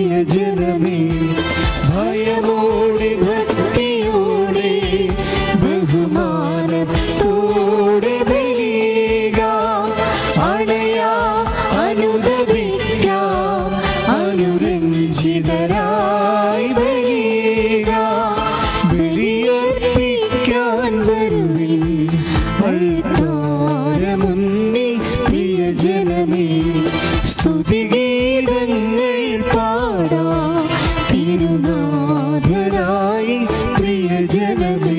പ്രിയജനമേ, ഭയമോടെ ഭക്തിയോടെ ബഹുമാനത്തോടെ ബലിയേകാം, അണയാം അനുദപിക്കാം, അനുരഞ്ജിതരായി ബലിയേകാം. ബലിയർപ്പിക്കാൻ വരുവിൻ അൾത്താരമുന്നിൽ പ്രിയജനമേ, സ്തുതിഗീതങ്ങൾ പാടാം തിരുനാഥനായി പ്രിയജനമേ.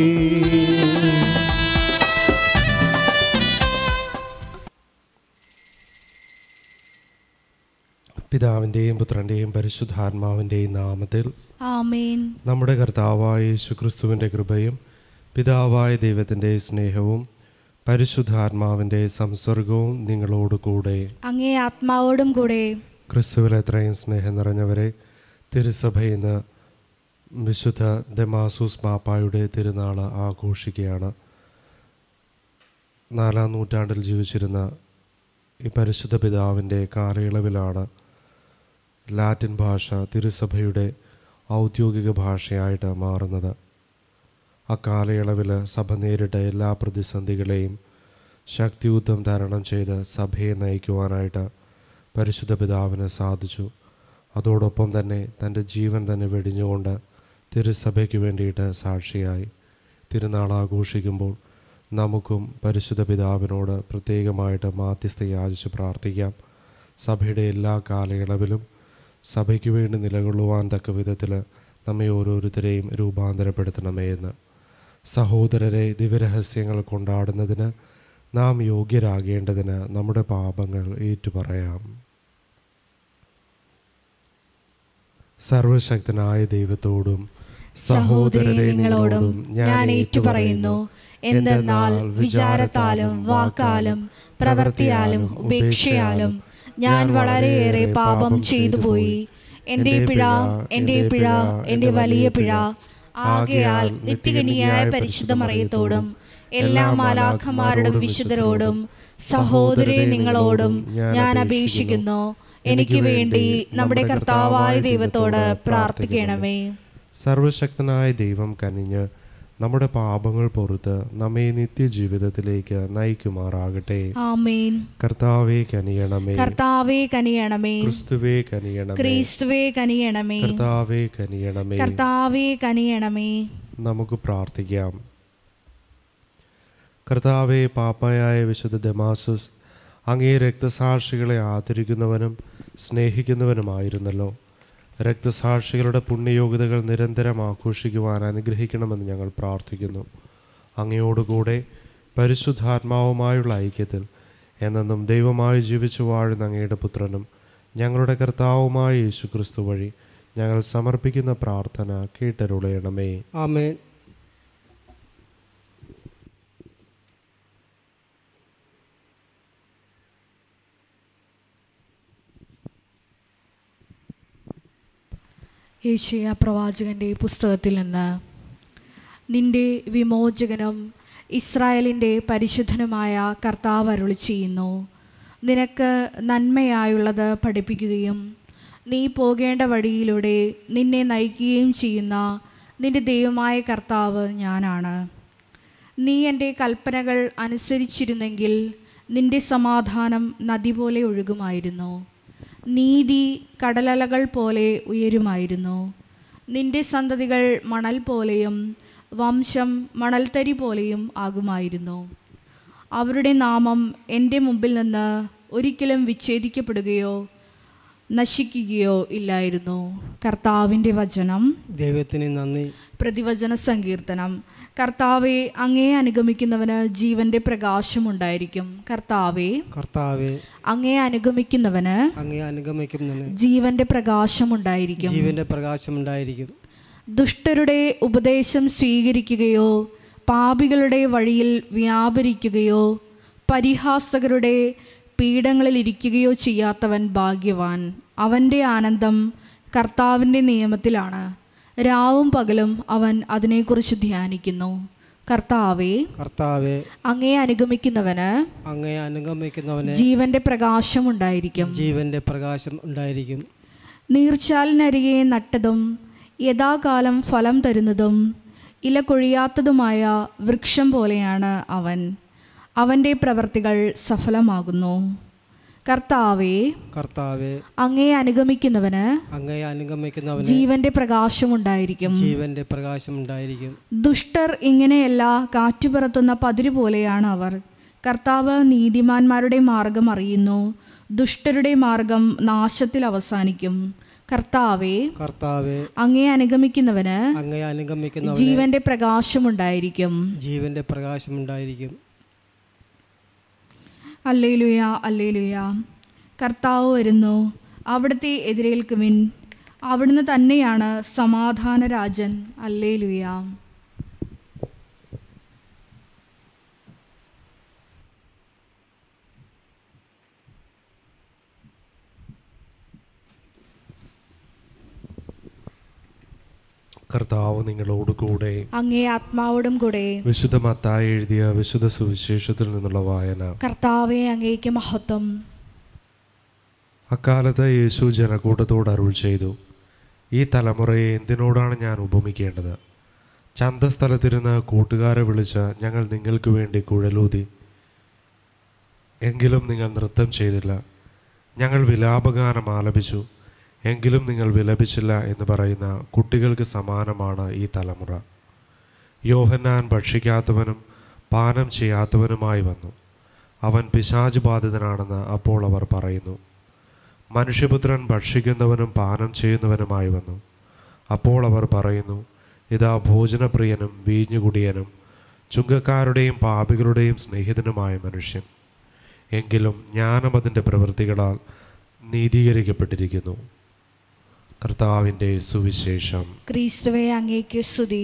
പിതാവിൻ്റെയും പുത്രൻ്റെയും പരിശുദ്ധാത്മാവിൻ്റെയും നാമത്തിൽ ആമേൻ. നമ്മുടെ കർത്താവായ യേശുക്രിസ്തുവിൻ്റെ കൃപയും പിതാവായ ദൈവത്തിൻ്റെ സ്നേഹവും പരിശുദ്ധാത്മാവിൻ്റെ സംസർഗവും നിങ്ങളോട് കൂടെ. അങ്ങേ ആത്മാവോടും കൂടെ. ക്രിസ്തുവിൽ എത്രയും സ്നേഹം നിറഞ്ഞവരെ, തിരുസഭയിൽ നിന്ന് വിശുദ്ധ ദമാസൂസ് മാപ്പായുടെ തിരുനാൾ ആഘോഷിക്കുകയാണ്. 4-ാം നൂറ്റാണ്ടിൽ ജീവിച്ചിരുന്ന ഈ പരിശുദ്ധ പിതാവിൻ്റെ കാലയളവിലാണ് ലാറ്റിൻ ഭാഷ തിരുസഭയുടെ ഔദ്യോഗിക ഭാഷയായിട്ട് മാറുന്നത്. അക്കാലയളവിൽ സഭ നേരിട്ട എല്ലാ പ്രതിസന്ധികളെയും ശക്തിയുദ്ധം തരണം ചെയ്ത് സഭയെ നയിക്കുവാനായിട്ട് പരിശുദ്ധ പിതാവിന് സാധിച്ചു. അതോടൊപ്പം തന്നെ തൻ്റെ ജീവൻ തന്നെ വെടിഞ്ഞുകൊണ്ട് തിരുസഭയ്ക്ക് വേണ്ടിയിട്ട് സാക്ഷിയായി. തിരുനാൾ ആഘോഷിക്കുമ്പോൾ നമുക്കും പരിശുദ്ധ പിതാവിനോട് പ്രത്യേകമായിട്ട് മാധ്യസ്ഥ യാചിച്ച് പ്രാർത്ഥിക്കാം. സഭയുടെ എല്ലാ കാലയളവിലും സഭയ്ക്ക് വേണ്ടി നിലകൊള്ളുവാൻ തക്ക വിധത്തിൽ നമ്മെ ഓരോരുത്തരെയും രൂപാന്തരപ്പെടുത്തണമേ എന്ന്. സഹോദരരെ, ദിവ്യരഹസ്യങ്ങൾ കൊണ്ടാടുന്നതിന് നാം യോഗ്യരാകേണ്ടതിന് നമ്മുടെ പാപങ്ങൾ ഏറ്റുപറയാം. സർവശക്തനായ ദൈവത്തോടും സഹോദരരെ നിങ്ങളോടും ഞാൻ ഏറ്റുപറയുന്നു. എന്തെന്നാൽ വിചാരത്താലും വാക്കാലും പ്രവൃത്തിയാലും ഉപേക്ഷയാലും ഞാൻ വളരെയേറെ പാപം ചെയ്തു പോയി. എൻ്റെ പിഴ, എൻ്റെ പിഴ, എൻ്റെ വലിയ പിഴ. ആകയാൽ നിത്യകന്യയായ പരിശുദ്ധ മറിയത്തോടും എല്ലാ മാലാഖമാരോടും വിശുദ്ധരോടും സഹോദരരെ നിങ്ങളോടും ഞാൻ അപേക്ഷിക്കുന്നു, എനിക്ക് വേണ്ടി നമ്മുടെ കർത്താവായ ദൈവത്തോട് പ്രാർത്ഥിക്കണമേ. സർവശക്തനായ ദൈവം കനിഞ്ഞ് നമ്മുടെ പാപങ്ങൾ പൊറുത്ത് നമ്മെ നിത്യജീവിതത്തിലേക്ക് നയിക്കുമാറാകട്ടെ. ആമേൻ. കർത്താവേ കനിയണമേ, കർത്താവേ കനിയണമേ, ക്രിസ്തുവേ കനിയണമേ, ക്രിസ്തുവേ കനിയണമേ, കർത്താവേ കനിയണമേ, കർത്താവേ കനിയണമേ. നമുക്ക് പ്രാർത്ഥിക്കാം. കർത്താവേ, പാപ്പായായ വിശുദ്ധ ദമാസുസ് അങ്ങേ രക്തസാക്ഷികളെ ആദരിക്കുന്നവനും സ്നേഹിക്കുന്നവനുമായിരുന്നല്ലോ. രക്തസാക്ഷികളുടെ പുണ്യയോഗ്യതകൾ നിരന്തരം ആഘോഷിക്കുവാൻ അനുഗ്രഹിക്കണമെന്ന് ഞങ്ങൾ പ്രാർത്ഥിക്കുന്നു. അങ്ങയോടുകൂടെ പരിശുദ്ധാത്മാവുമായുള്ള ഐക്യത്തിൽ എന്നെന്നും ദൈവമായി ജീവിച്ചു വാഴുന്ന അങ്ങയുടെ പുത്രനും ഞങ്ങളുടെ കർത്താവുമായ യേശുക്രിസ്തു വഴി ഞങ്ങൾ സമർപ്പിക്കുന്ന പ്രാർത്ഥന കേട്ടരുളയണമേ. ആമേൻ. യെശയ്യാ പ്രവാചകൻ്റെ പുസ്തകത്തിൽ നിന്ന്: നിന്റെ വിമോചകനും ഇസ്രായേലിൻ്റെ പരിശുദ്ധനുമായ കർത്താവ് അരുളി ചെയ്യുന്നു, നിനക്ക് നന്മയായുള്ളത് പഠിപ്പിക്കുകയും നീ പോകേണ്ട വഴിയിലൂടെ നിന്നെ നയിക്കുകയും ചെയ്യുന്ന നിന്റെ ദൈവമായ കർത്താവ് ഞാനാണ്. നീ എൻ്റെ കൽപ്പനകൾ അനുസരിച്ചിരുന്നെങ്കിൽ നിന്റെ സമാധാനം നദി പോലെ ഒഴുകുമായിരുന്നു, നീതി കടലലകൾ പോലെ ഉയരുമായിരുന്നു. നിന്റെ സന്തതികൾ മണൽ പോലെയും വംശം മണൽത്തരി പോലെയും ആകുമായിരുന്നു. അവരുടെ നാമം എൻ്റെ മുമ്പിൽ നിന്ന് ഒരിക്കലും വിച്ഛേദിക്കപ്പെടുകയോ നശിക്കുകയോ ഇല്ലായിരുന്നു. കർത്താവിൻ്റെ വചനം. ദൈവത്തിന് നന്ദി. പ്രതിവചന സങ്കീർത്തനം. കർത്താവെ, അങ്ങേ അനുഗമിക്കുന്നവന് ജീവന്റെ പ്രകാശമുണ്ടായിരിക്കും. കർത്താവെ, കർത്താവെ, അങ്ങേ അനുഗമിക്കുന്നവന് ജീവന്റെ പ്രകാശമുണ്ടായിരിക്കും. ജീവന്റെ പ്രകാശമുണ്ടായിരിക്കും. ദുഷ്ടരുടെ ഉപദേശം സ്വീകരിക്കുകയോ പാപികളുടെ വഴിയിൽ വ്യാപരിക്കുകയോ പരിഹാസകരുടെ പീഠങ്ങളിലിരിക്കുകയോ ചെയ്യാത്തവൻ ഭാഗ്യവാൻ. അവൻ്റെ ആനന്ദം കർത്താവിൻ്റെ നിയമത്തിലാണ്, രാവും പകലും അവൻ അതിനെക്കുറിച്ച് ധ്യാനിക്കുന്നു. കർത്താവേ, അങ്ങേ അനുഗമിക്കുന്നവന് ജീവന്റെ പ്രകാശം ഉണ്ടായിരിക്കും. ജീവന്റെ പ്രകാശം ഉണ്ടായിരിക്കും. നീർച്ചാലിനരികെ നട്ടതും യഥാകാലം ഫലം തരുന്നതും ഇല കൊഴിയാത്തതുമായ വൃക്ഷം പോലെയാണ് അവൻ. അവൻ്റെ പ്രവൃത്തികൾ സഫലമാകുന്നു. കർത്താവേ, കർത്താവെ, അങ്ങയെ അനുഗമിക്കുന്നവന് ജീവന്റെ പ്രകാശമുണ്ടായിരിക്കും. പ്രകാശമുണ്ടായിരിക്കും. ദുഷ്ടർ ഇങ്ങനെയല്ല, കാറ്റുപറത്തുന്ന പതിരു പോലെയാണ് അവർ. കർത്താവ് നീതിമാന്മാരുടെ മാർഗം അറിയുന്നു, ദുഷ്ടരുടെ മാർഗം നാശത്തിൽ അവസാനിക്കും. കർത്താവേ, അങ്ങയെ അനുഗമിക്കുന്നവന് ജീവന്റെ പ്രകാശമുണ്ടായിരിക്കും. Hallelujah, hallelujah. കർത്താവ് വരുന്നു, അവിടുത്തെ എതിരേൽക്കുവിൻ. അവിടുന്ന് തന്നെയാണ് സമാധാന രാജൻ. ഹല്ലേലൂയ. കർത്താവ് നിങ്ങളോട് കൂടെ, അങ്ങേ ആത്മാവോടും കൂടെ. വിശുദ്ധ മത്തായി എഴുതിയ വിശുദ്ധ സുവിശേഷത്തിൽ നിന്നുള്ള വായന. കർത്താവേ, അങ്ങേക്ക് മഹത്വം. അക്കാലത്ത് യേശു ജനക്കൂട്ടത്തോട് അരുൾ ചെയ്തു, ഈ തലമുറയെ എന്തിനോടാണ് ഞാൻ ഉപമിക്കേണ്ടത്? ചന്തസ്ഥലത്തിരുന്ന് കൂട്ടുകാരെ വിളിച്ച്, ഞങ്ങൾ നിങ്ങൾക്ക് വേണ്ടി കുഴലൂതി, എങ്കിലും നിങ്ങൾ നൃത്തം ചെയ്തില്ല. ഞങ്ങൾ വിലാപഗാനം ആലപിച്ചു, എങ്കിലും നിങ്ങൾ വിലപിച്ചില്ല എന്ന് പറയുന്ന കുട്ടികൾക്ക് സമാനമാണ് ഈ തലമുറ. യോഹന്നാൻ ഭക്ഷിക്കാത്തവനും പാനം ചെയ്യാത്തവനുമായി വന്നു. അവൻ പിശാച് ബാധിതനാണെന്ന് അപ്പോൾ അവർ പറയുന്നു. മനുഷ്യപുത്രൻ ഭക്ഷിക്കുന്നവനും പാനം ചെയ്യുന്നവനുമായി വന്നു. അപ്പോൾ അവർ പറയുന്നു, ഇതാ ഭോജനപ്രിയനും വീഞ്ഞുകുടിയനും ചുങ്കക്കാരുടെയും പാപികളുടെയും സ്നേഹിതനുമായ മനുഷ്യൻ. എങ്കിലും ജ്ഞാനം അതിൻ്റെ പ്രവൃത്തികളാൽ നീതീകരിക്കപ്പെട്ടിരിക്കുന്നു. കർത്താവിൻ്റെ സുവിശേഷം. ക്രിസ്തുവേ, അങ്ങേക്ക് സ്തുതി.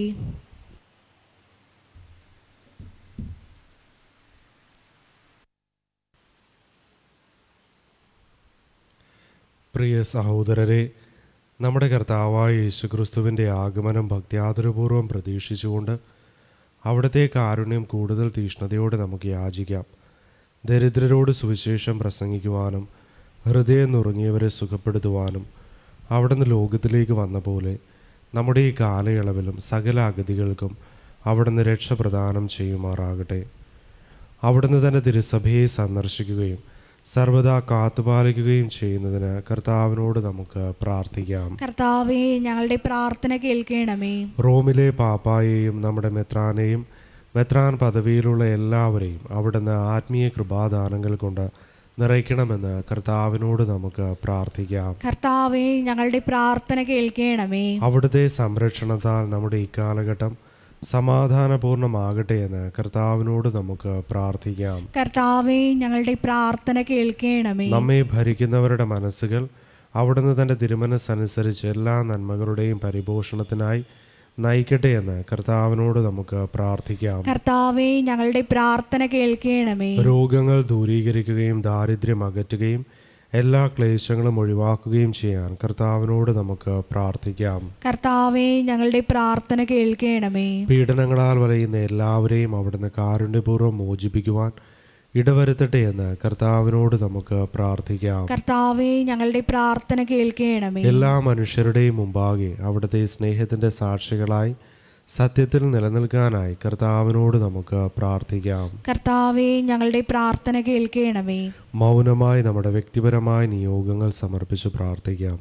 പ്രിയ സഹോദരരെ, നമ്മുടെ കർത്താവായ യേശുക്രിസ്തുവിൻ്റെ ആഗമനം ഭക്ത്യാദരപൂർവ്വം പ്രതീക്ഷിച്ചുകൊണ്ട് അവിടുത്തെ കാരുണ്യം കൂടുതൽ തീഷ്ണതയോടെ നമുക്ക് യാചിക്കാം. ദരിദ്രരോട് സുവിശേഷം പ്രസംഗിക്കുവാനും ഹൃദയം നുറുങ്ങിയവരെ സുഖപ്പെടുത്തുവാനും അവിടുന്ന് ലോകത്തിലേക്ക് വന്ന പോലെ നമ്മുടെ ഈ കാലയളവിലും സകല അഗതികൾക്കും അവിടുന്ന് രക്ഷ പ്രദാനം ചെയ്യുമാറാകട്ടെ. അവിടുന്ന് തൻ്റെ തിരുസഭയെ സന്ദർശിക്കുകയും സർവദാ കാത്തുപാലിക്കുകയും ചെയ്യുന്നതിന് കർത്താവിനോട് നമുക്ക് പ്രാർത്ഥിക്കാം. കർത്താവേ, ഞങ്ങളുടെ പ്രാർത്ഥന കേൾക്കണമേ. റോമിലെ പാപ്പായെയും നമ്മുടെ മെത്രാനെയും മെത്രാൻ പദവിയിലുള്ള എല്ലാവരെയും അവിടുന്ന് ആത്മീയ കൃപാദാനങ്ങൾ കൊണ്ട് നിറയ്ക്കണമെന്ന് കർത്താവിനോട് നമുക്ക് പ്രാർത്ഥിക്കാം. കർത്താവേ, ഞങ്ങളുടെ പ്രാർത്ഥന കേൾക്കണമേ. അവിടുത്തെ സംരക്ഷണത്താൽ നമ്മുടെ ഇക്കാലഘട്ടം സമാധാനപൂർണ്ണമാകട്ടെ എന്ന് കർത്താവിനോട് നമുക്ക് പ്രാർത്ഥിക്കാം. കർത്താവേ, ഞങ്ങളുടെ പ്രാർത്ഥന കേൾക്കണമേ. നമ്മെ ഭരിക്കുന്നവരുടെ മനസ്സുകൾ അവിടുന്ന് തൻ്റെ തിരുമനസ്സനുസരിച്ച് എല്ലാ നന്മകളുടെയും പരിപോഷണത്തിനായി നയിക്കട്ടെ എന്ന് കർത്താവിനോട് നമുക്ക് പ്രാർത്ഥിക്കാം. കർത്താവേ, ഞങ്ങളുടെ പ്രാർത്ഥന കേൾക്കണമേ. രോഗങ്ങൾ ദൂരീകരിക്കുകയും ദാരിദ്ര്യം അകറ്റുകയും എല്ലാ ക്ലേശങ്ങളും ഒഴിവാക്കുകയും ചെയ്യാൻ കർത്താവിനോട് നമുക്ക് പ്രാർത്ഥിക്കാം. കർത്താവേ, ഞങ്ങളുടെ പ്രാർത്ഥന കേൾക്കണമേ. പീഡനങ്ങളാൽ വലയുന്ന എല്ലാവരെയും അവിടുന്ന് കാരുണ്യപൂർവ്വം മോചിപ്പിക്കുവാൻ ഇടവരുത്തട്ടെ എന്ന് കർത്താവിനോട് നമുക്ക് പ്രാർത്ഥിക്കാം. കർത്താവേ, ഞങ്ങളുടെ പ്രാർത്ഥന കേൾക്കണമേ. എല്ലാ മനുഷ്യരുടെയും മുമ്പാകെ അവിടുത്തെ സ്നേഹത്തിൻ്റെ സാക്ഷികളായി സത്യത്തിൽ നിലനിൽക്കാനായി കർത്താവിനോട് നമുക്ക് പ്രാർത്ഥിക്കാം. കർത്താവേ, ഞങ്ങളുടെ പ്രാർത്ഥന കേൾക്കണമേ. മൗനമായി നമ്മുടെ വ്യക്തിപരമായ നിയോഗങ്ങൾ സമർപ്പിച്ച് പ്രാർത്ഥിക്കാം.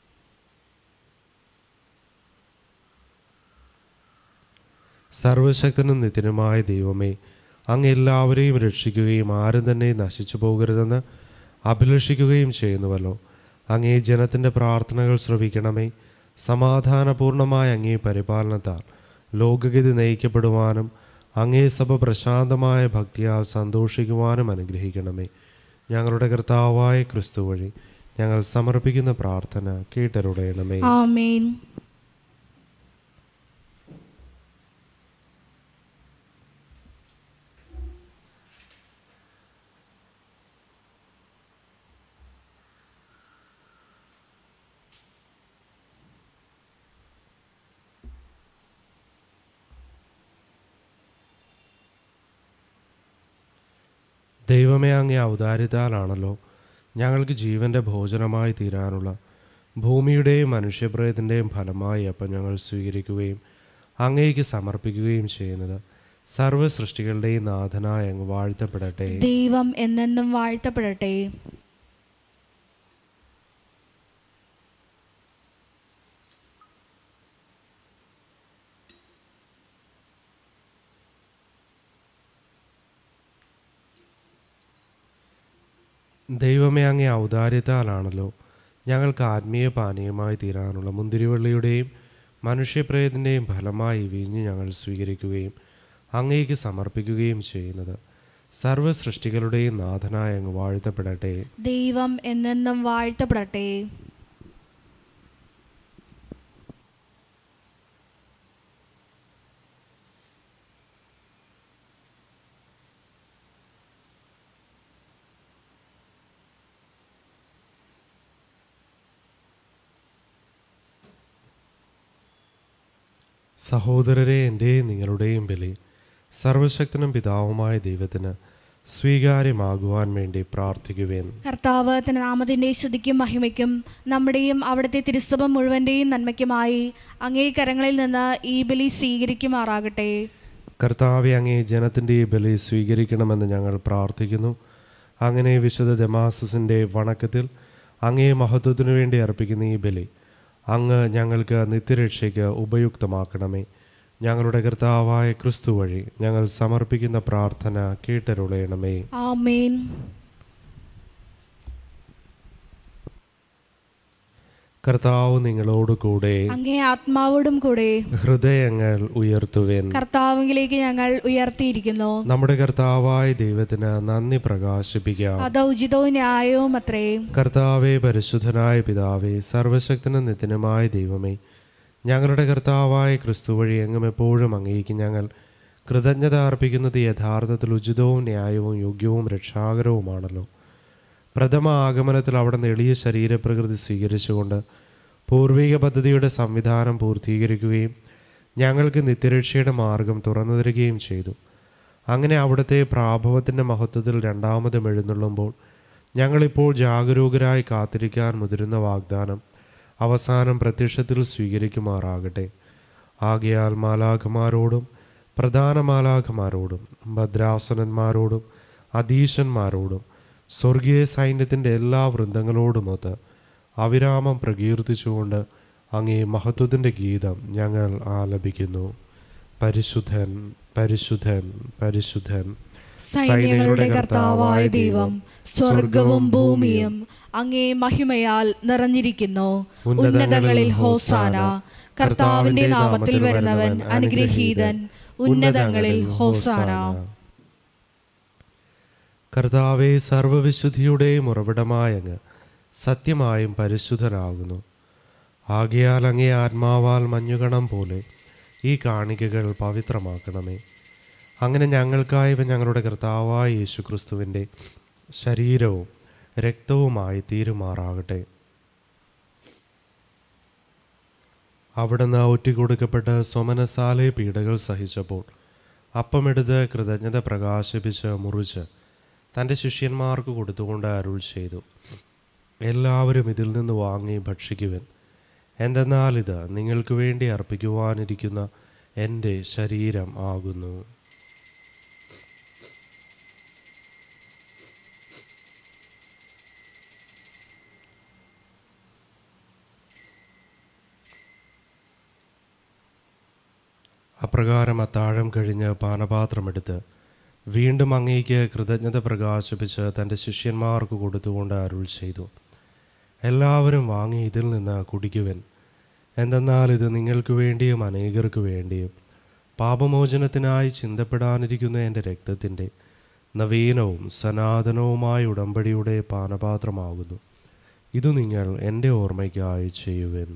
സർവശക്തനും നിത്യനുമായ ദൈവമേ, അങ്ങ് എല്ലാവരെയും രക്ഷിക്കുകയും ആരും തന്നെ നശിച്ചു പോകരുതെന്ന് അഭിലഷിക്കുകയും ചെയ്യുന്നുവല്ലോ. അങ്ങേ ജനത്തിൻ്റെ പ്രാർത്ഥനകൾ ശ്രവിക്കണമേ. സമാധാനപൂർണമായ അങ്ങേ പരിപാലനത്താൽ ലോകഗതി നയിക്കപ്പെടുവാനും അങ്ങേ സഭ പ്രശാന്തമായ ഭക്തിയാൽ സന്തോഷിക്കുവാനും അനുഗ്രഹിക്കണമേ. ഞങ്ങളുടെ കർത്താവായ ക്രിസ്തു വഴി ഞങ്ങൾ സമർപ്പിക്കുന്ന പ്രാർത്ഥന കേട്ടരുളയണമേ. ആമേൻ. ദൈവമേ, അങ്ങേ ഔദാര്യത്താലാണല്ലോ ഞങ്ങൾക്ക് ജീവൻ്റെ ഭോജനമായി തീരാനുള്ള ഭൂമിയുടെയും മനുഷ്യപ്രയത്തിൻ്റെയും ഫലമായി അപ്പം ഞങ്ങൾ സ്വീകരിക്കുകയും അങ്ങേക്ക് സമർപ്പിക്കുകയും ചെയ്യുന്നത് സർവ്വ സൃഷ്ടികളുടെയും നാഥനായ അങ്ങ് വാഴ്ത്തപ്പെടട്ടെ. ദൈവം എന്നെന്നും വാഴ്ത്തപ്പെടട്ടെ. ദൈവമേ, അങ്ങേ ഔദാര്യത്താലാണല്ലോ ഞങ്ങൾക്ക് ആത്മീയ പാനീയമായി തീരാനുള്ള മുന്തിരിവള്ളിയുടെയും മനുഷ്യപ്രയത്തിൻ്റെയും ഫലമായി വീഞ്ഞ് ഞങ്ങൾ സ്വീകരിക്കുകയും അങ്ങേക്ക് സമർപ്പിക്കുകയും ചെയ്യുന്നത് സർവ്വ സൃഷ്ടികളുടെയും നാഥനായ അങ്ങ് വാഴ്ത്തപ്പെടട്ടെ. ദൈവം എന്നെന്നും വാഴ്ത്തപ്പെടട്ടെ. സഹോദരരെ, എൻ്റെയും നിങ്ങളുടെയും ബലി സർവശക്തനും പിതാവുമായ ദൈവത്തിന് സ്വീകാര്യമാകുവാൻ വേണ്ടി പ്രാർത്ഥിക്കുവേൻ. കർത്താവ് തന്റെ നാമത്തിന്റെ സ്തുതിക്കും മഹിമയ്ക്കും നമ്മുടെയും അവിടുത്തെ തിരുസഭ മുഴുവൻ്റെയും നന്മയ്ക്കുമായി അങ്ങേ കരങ്ങളിൽ നിന്ന് ഈ ബലി സ്വീകരിക്കുമാറാകട്ടെ. കർത്താവെ, അങ്ങേ ജനത്തിൻ്റെ ഈ ബലി സ്വീകരിക്കണമെന്ന് ഞങ്ങൾ പ്രാർത്ഥിക്കുന്നു. അങ്ങനെ വിശുദ്ധ ദമാസസിൻ്റെ വണക്കത്തിൽ അങ്ങേ മഹത്വത്തിനു വേണ്ടി അർപ്പിക്കുന്ന ഈ ബലി അങ്ങ് ഞങ്ങൾക്ക് നിത്യരക്ഷയ്ക്ക് ഉപയുക്തമാക്കണമേ. ഞങ്ങളുടെ കർത്താവായ ക്രിസ്തു വഴി ഞങ്ങൾ സമർപ്പിക്കുന്ന പ്രാർത്ഥന കേട്ടരുളയണമേ. ആമേൻ. കർത്താവ് നിങ്ങളോട് കൂടെ, അങ്ങേ ആത്മാവോടും കൂടെ. ഹൃദയങ്ങൾ ഉയർത്തുവേൻ. കർത്താവിലേക്ക് ഞങ്ങൾ ഉയർത്തിയിരിക്കുന്നു. നമ്മുടെ കർത്താവായ ദൈവത്തിന് നന്ദി പ്രകാശിപ്പിക്കാം. അത് ഉചിതവും ന്യായവും അത്രേ. കർത്താവേ, പരിശുദ്ധനായ പിതാവേ, സർവശക്തനും നിത്യനുമായ ദൈവമേ, ഞങ്ങളുടെ കർത്താവായ ക്രിസ്തു വഴി എങ്ങും എപ്പോഴും അങ്ങേക്ക് ഞങ്ങൾ കൃതജ്ഞത അർപ്പിക്കുന്നത് യഥാർത്ഥത്തിൽ ഉചിതവും ന്യായവും യോഗ്യവും രക്ഷാകരവുമാണല്ലോ. പ്രഥമ ആഗമനത്തിൽ അവിടുന്ന് എളിയ ശരീരപ്രകൃതി സ്വീകരിച്ചുകൊണ്ട് പൂർവിക പദ്ധതിയുടെ സംവിധാനം പൂർത്തീകരിക്കുകയും ഞങ്ങൾക്ക് നിത്യരക്ഷയുടെ മാർഗം തുറന്നു തരികയും ചെയ്തു. അങ്ങനെ അവിടുത്തെ പ്രാഭവത്തിൻ്റെ മഹത്വത്തിൽ രണ്ടാമതും എഴുന്നള്ളുമ്പോൾ ഞങ്ങളിപ്പോൾ ജാഗരൂകരായി കാത്തിരിക്കാൻ മുതിരുന്ന വാഗ്ദാനം അവസാനം പ്രത്യക്ഷത്തിൽ സ്വീകരിക്കുമാറാകട്ടെ. ആകയാൽ മാലാഖമാരോടും പ്രധാന മാലാഖമാരോടും ഭദ്രാസനന്മാരോടും അധീശന്മാരോടും സ്വർഗീയ സൈന്യത്തിൻ്റെ എല്ലാ വൃന്ദങ്ങളോടുമൊത്ത് അവിരാമം പ്രകീർത്തിച്ചുകൊണ്ട് അങ്ങേ മഹത്വത്തിൻ്റെ ഗീതം ഞങ്ങൾ ആലപിക്കുന്നു. പരിശുദ്ധൻ, പരിശുദ്ധൻ, പരിശുദ്ധൻ, സൈന്യങ്ങളുടെ കർത്താവായ ദൈവം, സ്വർഗവും ഭൂമിയും അങ്ങേ മഹിമയാൽ നിറഞ്ഞിരിക്കുന്നു. ഉന്നതങ്ങളിൽ ഹോസാന. കർത്താവിന്റെ നാമത്തിൽ വരുന്നവൻ അനുഗ്രഹീതൻ. ഉന്നതങ്ങളിൽ ഹോസാന. കർത്താവേ, സർവ്വവിശുദ്ധിയുടെയും ഉറവിടമായ അങ്ങ് സത്യമായും പരിശുദ്ധനാകുന്നു. ആകയാൽ അങ്ങേ ആത്മാവാൽ മഞ്ഞുകണം പോലെ ഈ കാണികകൾ പവിത്രമാക്കണമേ. അങ്ങനെ ഞങ്ങൾക്കായവ ഞങ്ങളുടെ കർത്താവായ യേശുക്രിസ്തുവിൻ്റെ ശരീരവും രക്തവുമായി തീരുമാറാകട്ടെ. അവിടുന്ന് ഒറ്റിക്കൊടുക്കപ്പെട്ട് സ്വമനസാലെ പീഡകൾ സഹിച്ചപ്പോൾ അപ്പമെടുത്ത് കൃതജ്ഞത പ്രകാശിപ്പിച്ച് മുറിച്ച് തൻ്റെ ശിഷ്യന്മാർക്ക് കൊടുത്തുകൊണ്ട് അരുൾ ചെയ്തു, എല്ലാവരും ഇതിൽ നിന്ന് വാങ്ങി ഭക്ഷിക്കുവിൻ. എന്തെന്നാൽ ഇത് നിങ്ങൾക്ക് വേണ്ടി അർപ്പിക്കുവാനിരിക്കുന്ന എൻ്റെ ശരീരം ആകുന്നു. അപ്രകാരം അത്താഴം കഴിഞ്ഞ് പാനപാത്രമെടുത്ത് വീണ്ടും അങ്ങേക്ക് കൃതജ്ഞത പ്രകാശിപ്പിച്ച് തൻ്റെ ശിഷ്യന്മാർക്ക് കൊടുത്തുകൊണ്ട് അരുൾ ചെയ്തു, എല്ലാവരും വാങ്ങി ഇതിൽ നിന്ന് കുടിക്കുവിൻ. എന്തെന്നാൽ ഇത് നിങ്ങൾക്ക് വേണ്ടിയും അനേകർക്ക് വേണ്ടിയും പാപമോചനത്തിനായി ചിന്തപ്പെടാനിരിക്കുന്ന എൻ്റെ രക്തത്തിൻ്റെ നവീനവും സനാതനവുമായ ഉടമ്പടിയുടെ പാനപാത്രമാകുന്നു. ഇത് നിങ്ങൾ എൻ്റെ ഓർമ്മയ്ക്കായി ചെയ്യുവിൻ.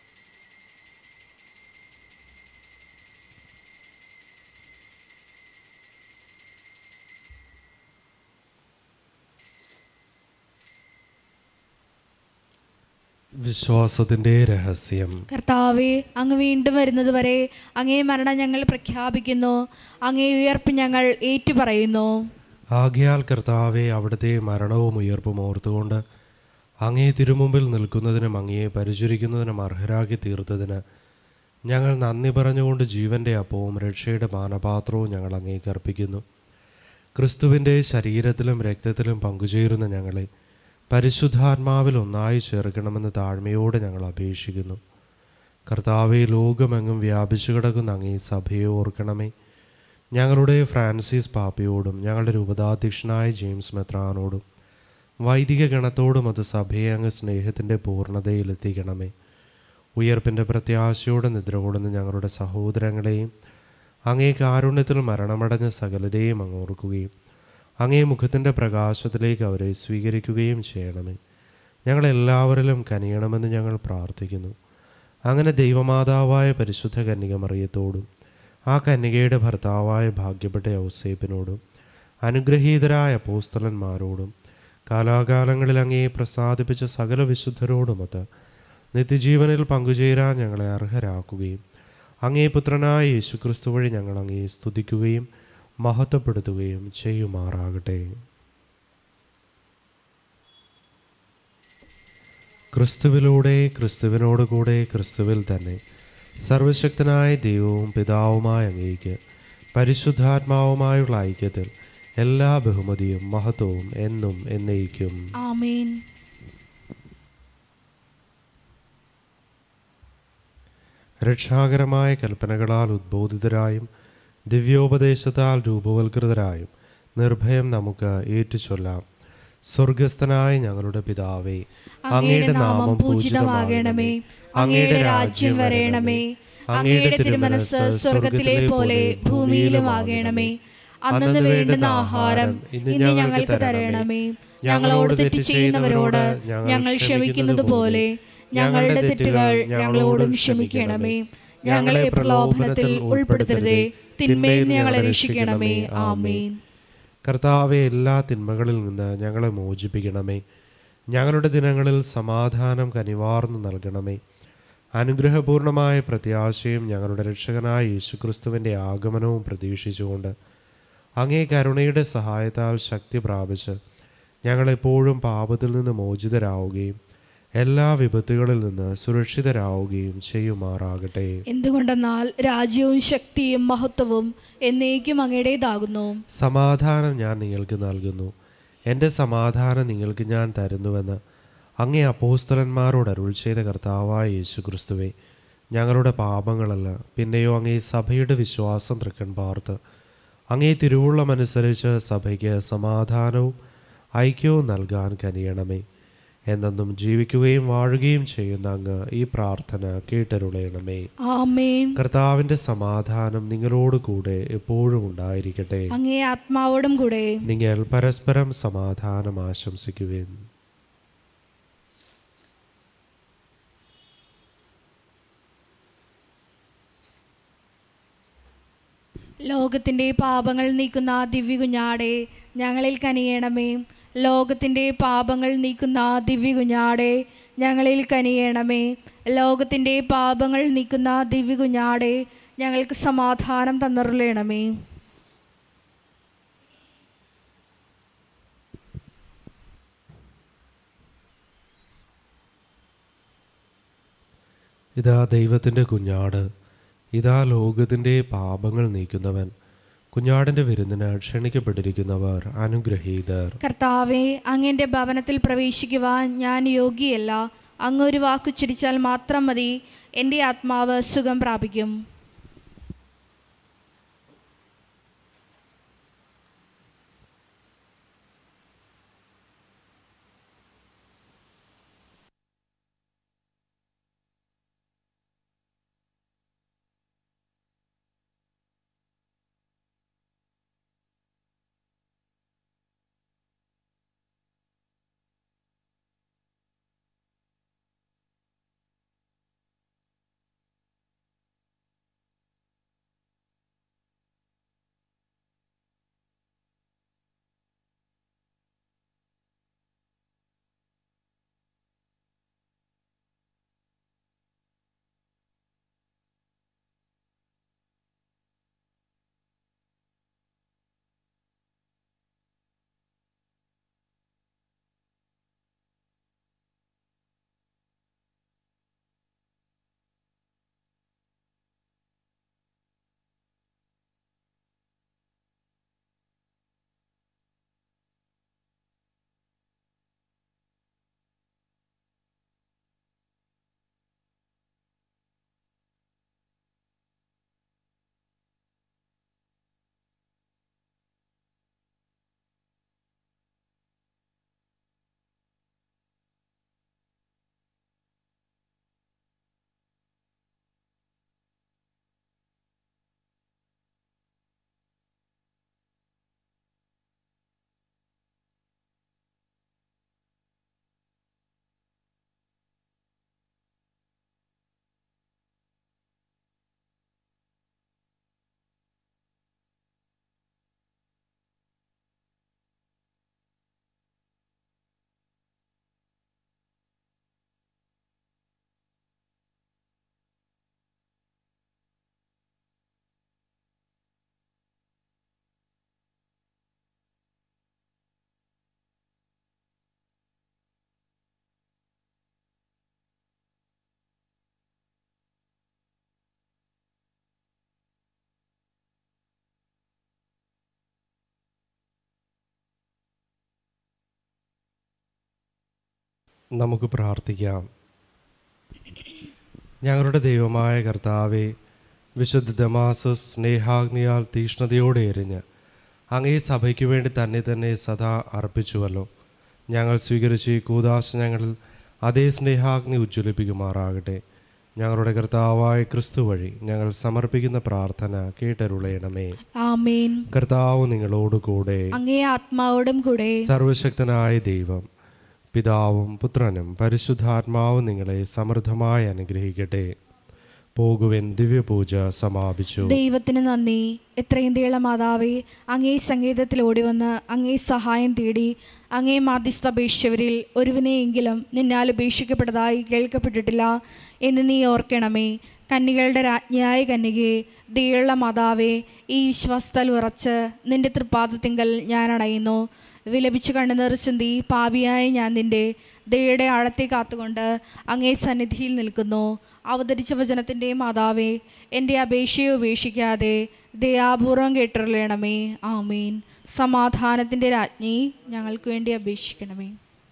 വിശ്വാസത്തിൻ്റെ രഹസ്യം. കർത്താവേ, അങ്ങ് വീണ്ടും വരുന്നതുവരെ അങ്ങേ മരണം ഞങ്ങൾ പ്രഖ്യാപിക്കുന്നു. അങ്ങേ ഉയർപ്പ് ഞങ്ങൾ ഏറ്റുപറയുന്നു. ആകയാൽ കർത്താവെ, അവിടുത്തെ മരണവും ഉയർപ്പും ഓർത്തുകൊണ്ട് അങ്ങേ തിരുമുമ്പിൽ നിൽക്കുന്നതിനും അങ്ങയെ പരിചരിക്കുന്നതിനും അർഹരാക്കി തീർത്തതിന് ഞങ്ങൾ നന്ദി പറഞ്ഞുകൊണ്ട് ജീവൻ്റെ അപ്പവും രക്ഷയുടെ പാനപാത്രവും ഞങ്ങൾ അങ്ങേക്ക് അർപ്പിക്കുന്നു. ക്രിസ്തുവിൻ്റെ ശരീരത്തിലും രക്തത്തിലും പങ്കുചേരുന്ന ഞങ്ങളെ പരിശുദ്ധാത്മാവിൽ ഒന്നായി ചേർക്കണമെന്ന് താഴ്മയോടെ ഞങ്ങൾ അപേക്ഷിക്കുന്നു. കർത്താവെ, ലോകമെങ്ങും വ്യാപിച്ചു കിടക്കുന്ന അങ്ങേ സഭയെ ഓർക്കണമേ. ഞങ്ങളുടെ ഫ്രാൻസിസ് പാപ്പയോടും ഞങ്ങളുടെ രൂപതാധ്യക്ഷനായ ജെയിംസ് മെത്രാനോടും വൈദിക ഗണത്തോടും അത് സഭയെ അങ്ങ് സ്നേഹത്തിൻ്റെ പൂർണ്ണതയിലെത്തിക്കണമേ. ഉയർപ്പിൻ്റെ പ്രത്യാശയോടെ നിദ്ര കൊള്ളുന്ന ഞങ്ങളുടെ സഹോദരങ്ങളെയും അങ്ങേ കാരുണ്യത്തിൽ മരണമടഞ്ഞ സകലരെയും അങ്ങ് ഓർക്കുകയും അങ്ങേ മുഖത്തിൻ്റെ പ്രകാശത്തിലേക്ക് അവരെ സ്വീകരിക്കുകയും ചെയ്യണമേ. ഞങ്ങളെല്ലാവരിലും കനിയണമെന്ന് ഞങ്ങൾ പ്രാർത്ഥിക്കുന്നു. അങ്ങനെ ദൈവമാതാവായ പരിശുദ്ധ കന്യക മറിയത്തോടും ആ കന്യകയുടെ ഭർത്താവായ ഭാഗ്യപ്പെട്ട യൗസേപ്പിനോടും അനുഗ്രഹീതരായ അപ്പോസ്തലന്മാരോടും കാലാകാലങ്ങളിൽ അങ്ങയെ പ്രസാദിപ്പിച്ച സകല വിശുദ്ധരോടുമൊത്ത് നിത്യജീവനിൽ പങ്കുചേരാൻ ഞങ്ങളെ അർഹരാക്കുകയും അങ്ങേ പുത്രനായ യേശുക്രിസ്തു വഴി ഞങ്ങൾ അങ്ങയെ സ്തുതിക്കുകയും മഹത്വപ്പെടുത്തുകയും ചെയ്യുമാറാകട്ടെ. ക്രിസ്തുവിലൂടെ, ക്രിസ്തുവിനോട് കൂടെ, ക്രിസ്തുവിൽ തന്നെ സർവശക്തനായ ദൈവവും പിതാവുമായ അങ്ങേക്ക് പരിശുദ്ധാത്മാവുമായുള്ള ഐക്യത്തിൽ എല്ലാ ബഹുമതിയും മഹത്വവും എന്നും എന്നേക്കും ആമേൻ. രക്ഷാകരമായ കൽപ്പനകളാൽ ഉദ്ബോധിതരായും ദിവ്യോപദേശത്താൽ രൂപവൽകൃതരായും നിർഭയം നമുക്ക് ഏറ്റുചൊല്ലാം. സ്വർഗസ്ഥനായ ഞങ്ങളുടെ പിതാവേ, അങ്ങയുടെ നാമം പൂജിതമാകണമേ. അങ്ങയുടെ രാജ്യം വരേണമേ. അങ്ങയുടെ തിരുമനസ്സ് സ്വർഗത്തിലെ പോലെ ഭൂമിയിലും ആകണമേ. അന്നു വേണ്ടുന്ന ആഹാരം ഇന്ന് ഞങ്ങൾക്ക് തരണമേ. ഞങ്ങളോട് തെറ്റ് ചെയ്യുന്നവരോട് ഞങ്ങൾ ക്ഷമിക്കുന്നത് പോലെ ഞങ്ങളുടെ തെറ്റുകൾ ഞങ്ങളോടും ക്ഷമിക്കണമേ. ഞങ്ങളെ പ്രലോഭനത്തിൽ ഉൾപ്പെടുത്തരുതേ, തിന്മയിൽ ഞങ്ങളെ രക്ഷിക്കണമേ. ആമേൻ. കർത്താവെ, എല്ലാ തിന്മകളിൽ നിന്ന് ഞങ്ങളെ മോചിപ്പിക്കണമേ. ഞങ്ങളുടെ ദിനങ്ങളിൽ സമാധാനം കനിവാർന്നു നൽകണമേ. അനുഗ്രഹപൂർണമായ പ്രത്യാശയും ഞങ്ങളുടെ രക്ഷകനായ യേശുക്രിസ്തുവിൻ്റെ ആഗമനവും പ്രതീക്ഷിച്ചുകൊണ്ട് അങ്ങേ കരുണയുടെ സഹായത്താൽ ശക്തി പ്രാപിച്ച് ഞങ്ങളെപ്പോഴും പാപത്തിൽ നിന്ന് മോചിതരാവുകയും എല്ലാ വിപത്തുകളിൽ നിന്ന് സുരക്ഷിതരാവുകയും ചെയ്യുമാറാകട്ടെ. എന്തുകൊണ്ടെന്നാൽ രാജ്യവും ശക്തിയും മഹത്വവും എന്നേക്കും അങ്ങയുടേതാകുന്നു. സമാധാനം ഞാൻ നിങ്ങൾക്ക് നൽകുന്നു, എൻ്റെ സമാധാനം നിങ്ങൾക്ക് ഞാൻ തരുന്നുവെന്ന് അങ്ങേ അപ്പോസ്തലന്മാരോട് അരുൾ ചെയ്ത കർത്താവായ യേശുക്രിസ്തുവേ, ഞങ്ങളുടെ പാപങ്ങളല്ല, പിന്നെയോ അങ്ങേ സഭയുടെ വിശ്വാസം തൃക്കൺ പാർത്ത് അങ്ങേ തിരുവുള്ളമനുസരിച്ച് സഭയ്ക്ക് സമാധാനവും ഐക്യവും നൽകാൻ കനിയണമേ. എന്നെന്നും ജീവിക്കുകയും വാഴുകയും ചെയ്യുന്ന അങ്ങ് ഈ പ്രാർത്ഥന കേട്ടരുളയണമേ. ആമേൻ. കർത്താവിൻ്റെ സമാധാനം നിങ്ങളോട് കൂടെ എപ്പോഴും ഉണ്ടായിരിക്കട്ടെ. അങ്ങേ ആത്മാവോടും കൂടെ. നിങ്ങൾ പരസ്പരം സമാധാനം ആശംസിക്കുവിൻ. ലോകത്തിൻ്റെ പാപങ്ങൾ നീക്കുന്ന ദിവ്യകുഞ്ഞാടെ ഞങ്ങളിൽ കനിയണമേ. ലോകത്തിൻ്റെ പാപങ്ങൾ നീക്കുന്ന ദിവ്യകുഞ്ഞാടെ ഞങ്ങളിൽ കനിയണമേ. ലോകത്തിൻ്റെ പാപങ്ങൾ നീക്കുന്ന ദിവ്യകുഞ്ഞാടെ ഞങ്ങൾക്ക് സമാധാനം തന്നരുളണമേ. ഇതാ ദൈവത്തിൻ്റെ കുഞ്ഞാട്, ഇതാ ലോകത്തിൻ്റെ പാപങ്ങൾ നീക്കുന്നവൻ. കുഞ്ഞാടിൻ്റെ വിരുന്നിന് ക്ഷണിക്കപ്പെട്ടിരിക്കുന്നവർ അനുഗ്രഹീതർ. കർത്താവേ, അങ്ങയുടെ ഭവനത്തിൽ പ്രവേശിക്കുവാൻ ഞാൻ യോഗ്യയല്ല. അങ്ങ് ഒരു വാക്കുച്ചരിച്ചാൽ മാത്രം മതി, എൻ്റെ ആത്മാവ് സുഖം പ്രാപിക്കും. നമുക്ക് പ്രാർത്ഥിക്കാം. ഞങ്ങളുടെ ദൈവമായ കർത്താവേ, വിശുദ്ധ ദമാസസ് സ്നേഹാഗ്നിയാൽ തീഷ്ണതയോടെ എരിഞ്ഞ് അങ്ങേ സഭയ്ക്ക് വേണ്ടി തന്നെ സദാ അർപ്പിച്ചുവല്ലോ. ഞങ്ങൾ സ്വീകരിച്ച ഈ കൂദാശ ഞങ്ങളിൽ അതേ സ്നേഹാഗ്നി ഉജ്ജ്വലിപ്പിക്കുമാറാകട്ടെ. ഞങ്ങളുടെ കർത്താവായ ക്രിസ്തു വഴി ഞങ്ങൾ സമർപ്പിക്കുന്ന പ്രാർത്ഥന കേട്ടരുളയണമേ. ആമേൻ. കർത്താവ് നിങ്ങളോട് കൂടെ, അങ്ങേ ആത്മാവോടും കൂടെ. സർവശക്തനായ ദൈവം പിതാവും പുത്രനും പരിശുദ്ധാത്മാവും നിങ്ങളെ സമൃദ്ധമായി അനുഗ്രഹിക്കട്ടെ. പോകുവിൻ, ദിവ്യപൂജ സമാപിച്ചു. ദൈവത്തിന് നന്ദി. എത്രയും ദയുള്ള മാതാവേ, അങ്ങേ സംഗീതത്തിൽ ഓടിവന്ന് അങ്ങേ സഹായം തേടി അങ്ങേ മാധ്യസ്ഥ അപേക്ഷിച്ചവരിൽ ഒരുവിനെയെങ്കിലും നിന്നാൽ ഉപേക്ഷിക്കപ്പെട്ടതായി കേൾക്കപ്പെട്ടിട്ടില്ല എന്ന് നീ ഓർക്കണമേ. കന്യകളുടെ രാജ്ഞിയായ കന്യകയെ, ദയുള്ള മാതാവേ, ഈ വിശ്വാസത്താൽ ഉറച്ച് നിന്റെ തൃപ്പാദത്തിങ്കൽ ഞാൻ അണയുന്നു. വിലപിച്ച് കണ്ണുനീർ ചിന്തി പാപിയായ ഞാൻ നിന്റെ ദയയുടെ ആഴത്തെ കാത്തുകൊണ്ട് അങ്ങേ സന്നിധിയിൽ നിൽക്കുന്നു. അവതരിച്ച വചനത്തിൻ്റെ മാതാവേ, എൻ്റെ അപേക്ഷയെ ഉപേക്ഷിക്കാതെ ദയാപൂർവം കേട്ടറിയണമേ. ആമീൻ. സമാധാനത്തിൻ്റെ രാജ്ഞി, ഞങ്ങൾക്ക് വേണ്ടി അപേക്ഷിക്കണമേ.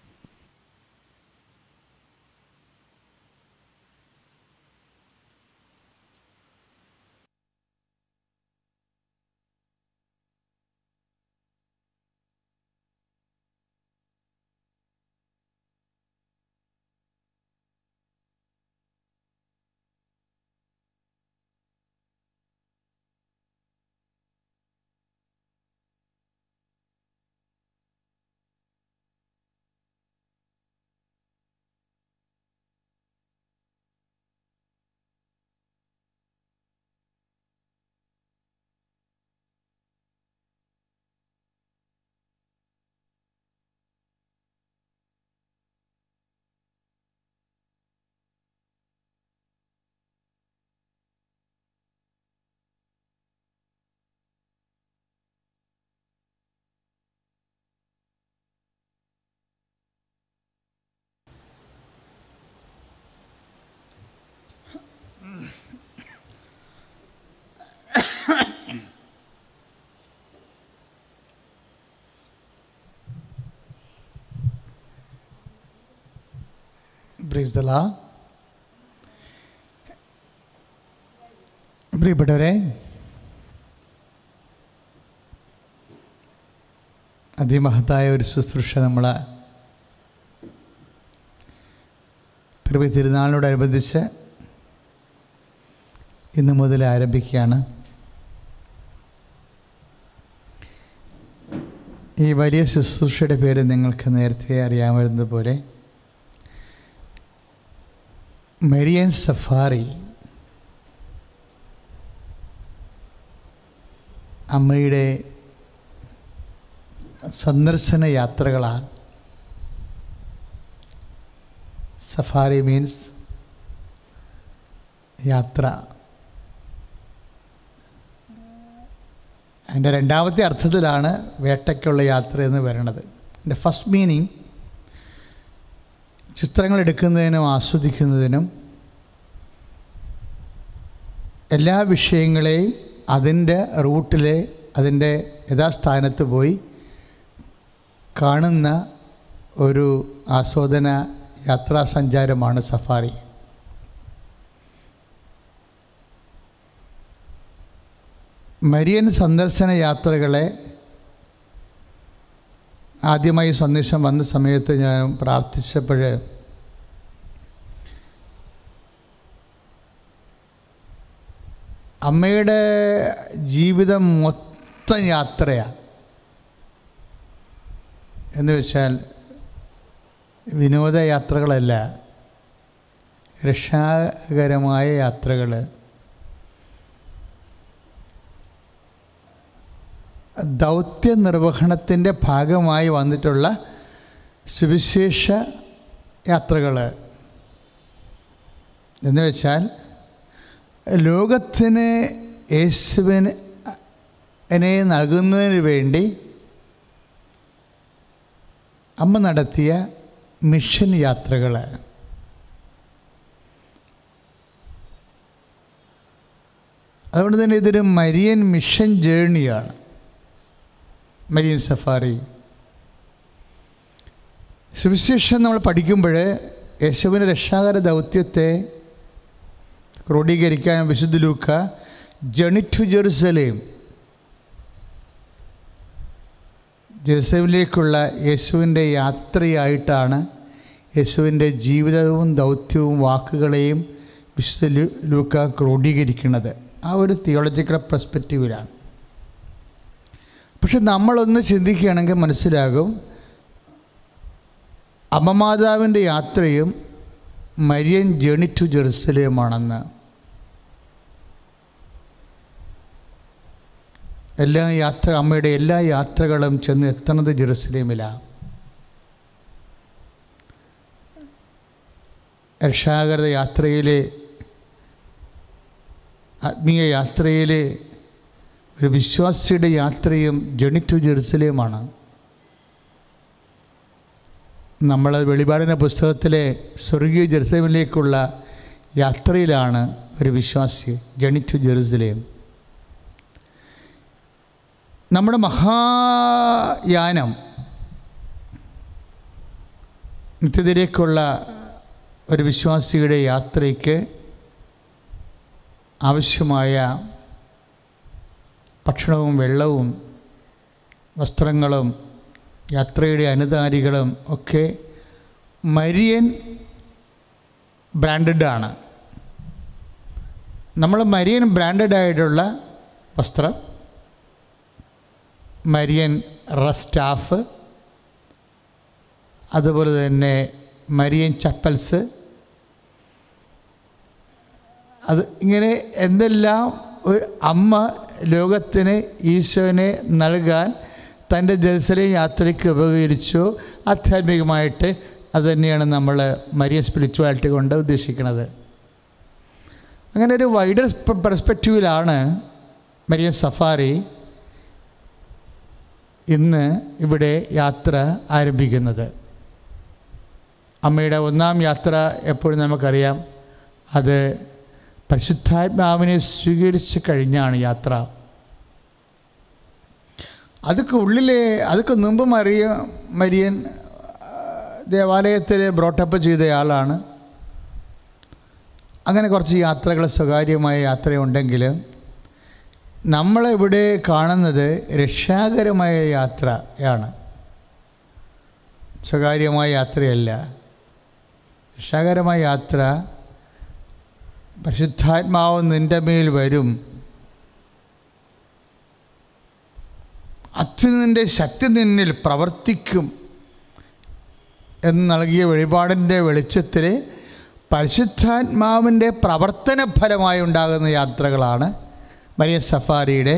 Praise the Lord. പ്രിയപ്പെട്ടവരെ, അതിമഹത്തായ ഒരു ശുശ്രൂഷ നമ്മൾ പിറവി തിരുനാളിനോടനുബന്ധിച്ച് ഇന്ന് മുതൽ ആരംഭിക്കുകയാണ്. ഈ വലിയ ശുശ്രൂഷയുടെ പേര് നിങ്ങൾക്ക് നേരത്തെ അറിയാമായിരുന്നതുപോലെ മരിയൻ സഫാരി. അമ്മയുടെ സന്ദർശന യാത്രകളാണ്. സഫാരി മീൻസ് യാത്ര. അതിൻ്റെ രണ്ടാമത്തെ അർത്ഥത്തിലാണ് വേട്ടയ്ക്കുള്ള യാത്ര എന്ന് പറയുന്നത്. എൻ്റെ ഫസ്റ്റ് മീനിങ് ചിത്രങ്ങൾ എടുക്കുന്നതിനും ആസ്വദിക്കുന്നതിനും എല്ലാ വിഷയങ്ങളെയും അതിൻ്റെ റൂട്ടിലെ അതിൻ്റെ യഥാസ്ഥാനത്ത് പോയി കാണുന്ന ഒരു ആസ്വാദന യാത്രാ സഞ്ചാരമാണ് സഫാരി. മരിയൻ സന്ദർശന യാത്രകളെ ആദ്യമായി സന്ദേശം വന്ന സമയത്ത് ഞാൻ പ്രാർത്ഥിച്ചപ്പോൾ അമ്മയുടെ ജീവിതം മൊത്തം യാത്രയാണ്. എന്ന് വെച്ചാൽ വിനോദയാത്രകളല്ല, രക്ഷാകരമായ യാത്രകൾ. ദൗത്യ നിർവഹണത്തിൻ്റെ ഭാഗമായി വന്നിട്ടുള്ള സുവിശേഷ യാത്രകൾ. എന്ന് വെച്ചാൽ ലോകത്തിന് യേശുവിനെ നൽകുന്നതിന് വേണ്ടി അമ്മ നടത്തിയ മിഷൻ യാത്രകൾ. അതുകൊണ്ട് തന്നെ ഇതൊരു മരിയൻ മിഷൻ ജേണിയാണ്, മരിയൻ സഫാരി. സുവിശേഷം നമ്മൾ പഠിക്കുമ്പോൾ യേശുവിൻ്റെ രക്ഷാകര ദൗത്യത്തെ ക്രോഡീകരിക്കാൻ വിശുദ്ധ ലൂക്ക ജേണി ടു ജെറുസലേം, ജെറുസലേമിലേക്കുള്ള യേശുവിൻ്റെ യാത്രയായിട്ടാണ് യേശുവിൻ്റെ ജീവിതവും ദൗത്യവും വാക്കുകളെയും വിശുദ്ധ ലൂക്ക ക്രോഡീകരിക്കുന്നത്. ആ ഒരു തിയോളജിക്കൽ പെർസ്പെക്റ്റീവിലാണ്. പക്ഷെ നമ്മളൊന്ന് ചിന്തിക്കുകയാണെങ്കിൽ മനസ്സിലാകും, അമ്മമാതാവിൻ്റെ യാത്രയും മരിയൻ ജേണി ടു ജെറുസലേമാണെന്ന്. അമ്മയുടെ എല്ലാ യാത്രകളും ചെന്ന് എത്തുന്നത് ജെറുസലേമിലാണ്. രക്ഷാകര യാത്രയിലെ, ആത്മീയ യാത്രയിലെ ഒരു വിശ്വാസിയുടെ യാത്രയും ജേണി ടു ജെറുസലേമാണ്. നമ്മൾ വെളിപാടിൻ്റെ പുസ്തകത്തിലെ സ്വർഗീയ ജെറുസലേമിലേക്കുള്ള യാത്രയിലാണ് ഒരു വിശ്വാസി, ജേണി ടു ജെറുസലേം. നമ്മുടെ മഹായാനം നിത്യത്തിലേക്കുള്ള ഒരു വിശ്വാസിയുടെ യാത്രയ്ക്ക് ആവശ്യമായ ഭക്ഷണവും വെള്ളവും വസ്ത്രങ്ങളും യാത്രയുടെ അനുധാരികളും ഒക്കെ മരിയൻ ബ്രാൻഡഡാണ്. നമ്മൾ മരിയൻ ബ്രാൻഡഡായിട്ടുള്ള വസ്ത്രം, മരിയൻ സ്റ്റാഫ്, അതുപോലെ തന്നെ മരിയൻ ചപ്പൽസ്, അത് ഇങ്ങനെ എന്തെല്ലാം ഒരു അമ്മ ലോകത്തിന് ഈശോനെ നൽകാൻ തൻ്റെ ജെറുസലേം യാത്രയ്ക്ക് ഉപകരിച്ചു. ആധ്യാത്മികമായിട്ട് അതുതന്നെയാണ് നമ്മൾ മരിയൻ സ്പിരിച്വാലിറ്റി കൊണ്ട് ഉദ്ദേശിക്കുന്നത്. അങ്ങനെ ഒരു വൈഡർ പെർസ്പെക്റ്റീവിലാണ് മരിയൻ സഫാരി ഇന്ന് ഇവിടെ യാത്ര ആരംഭിക്കുന്നത്. അമ്മയുടെ ഒന്നാം യാത്ര എപ്പോഴും നമുക്കറിയാം, അത് പരിശുദ്ധാത്മാവിനെ സ്വീകരിച്ച് കഴിഞ്ഞാണ് യാത്ര. അതൊക്കെ മുമ്പ് മരിയൻ ദേവാലയത്തിൽ ബ്രോട്ടപ്പ് ചെയ്തയാളാണ്. അങ്ങനെ കുറച്ച് യാത്രകൾ, സ്വകാര്യമായ യാത്രയുണ്ടെങ്കിലും നമ്മളിവിടെ കാണുന്നത് രക്ഷാകരമായ യാത്രയാണ്, സ്വകാര്യമായ യാത്രയല്ല. രക്ഷാകരമായ യാത്ര, പരിശുദ്ധാത്മാവ് നിൻ്റെ മേൽ വരും, അത്യുന്നതൻ്റെ ശക്തി നിന്നിൽ പ്രവർത്തിക്കും എന്ന് നൽകിയ വെളിപാടിൻ്റെ വെളിച്ചത്തിൽ പരിശുദ്ധാത്മാവിൻ്റെ പ്രവർത്തന ഫലമായി ഉണ്ടാകുന്ന യാത്രകളാണ് മരിയൻ സഫാരിയുടെ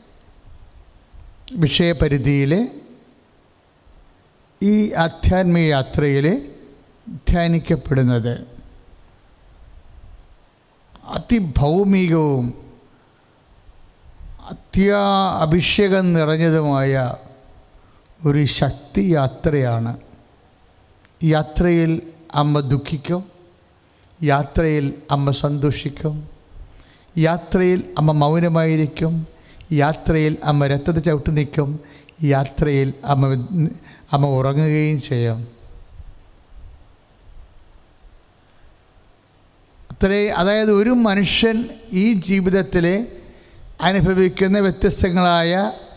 വിഷയപരിധിയിൽ, ഈ ആധ്യാത്മിക യാത്രയിൽ ധ്യാനിക്കപ്പെടുന്നത്. അതിഭൗമികവും അഭിഷേകം നിറഞ്ഞതുമായ ഒരു ശക്തി യാത്രയാണ്. യാത്രയിൽ അമ്മ ദുഃഖിക്കും, യാത്രയിൽ അമ്മ സന്തോഷിക്കും, യാത്രയിൽ അമ്മ മൗനമായിരിക്കും, യാത്രയിൽ അമ്മ രക്തത്തെ ചവിട്ടി നിൽക്കും, യാത്രയിൽ അമ്മ ഉറങ്ങുകയും ചെയ്യും. അതായത് ഒരു മനുഷ്യൻ ഈ ജീവിതത്തിൽ അനുഭവിക്കുന്ന വ്യത്യസ്തങ്ങളായ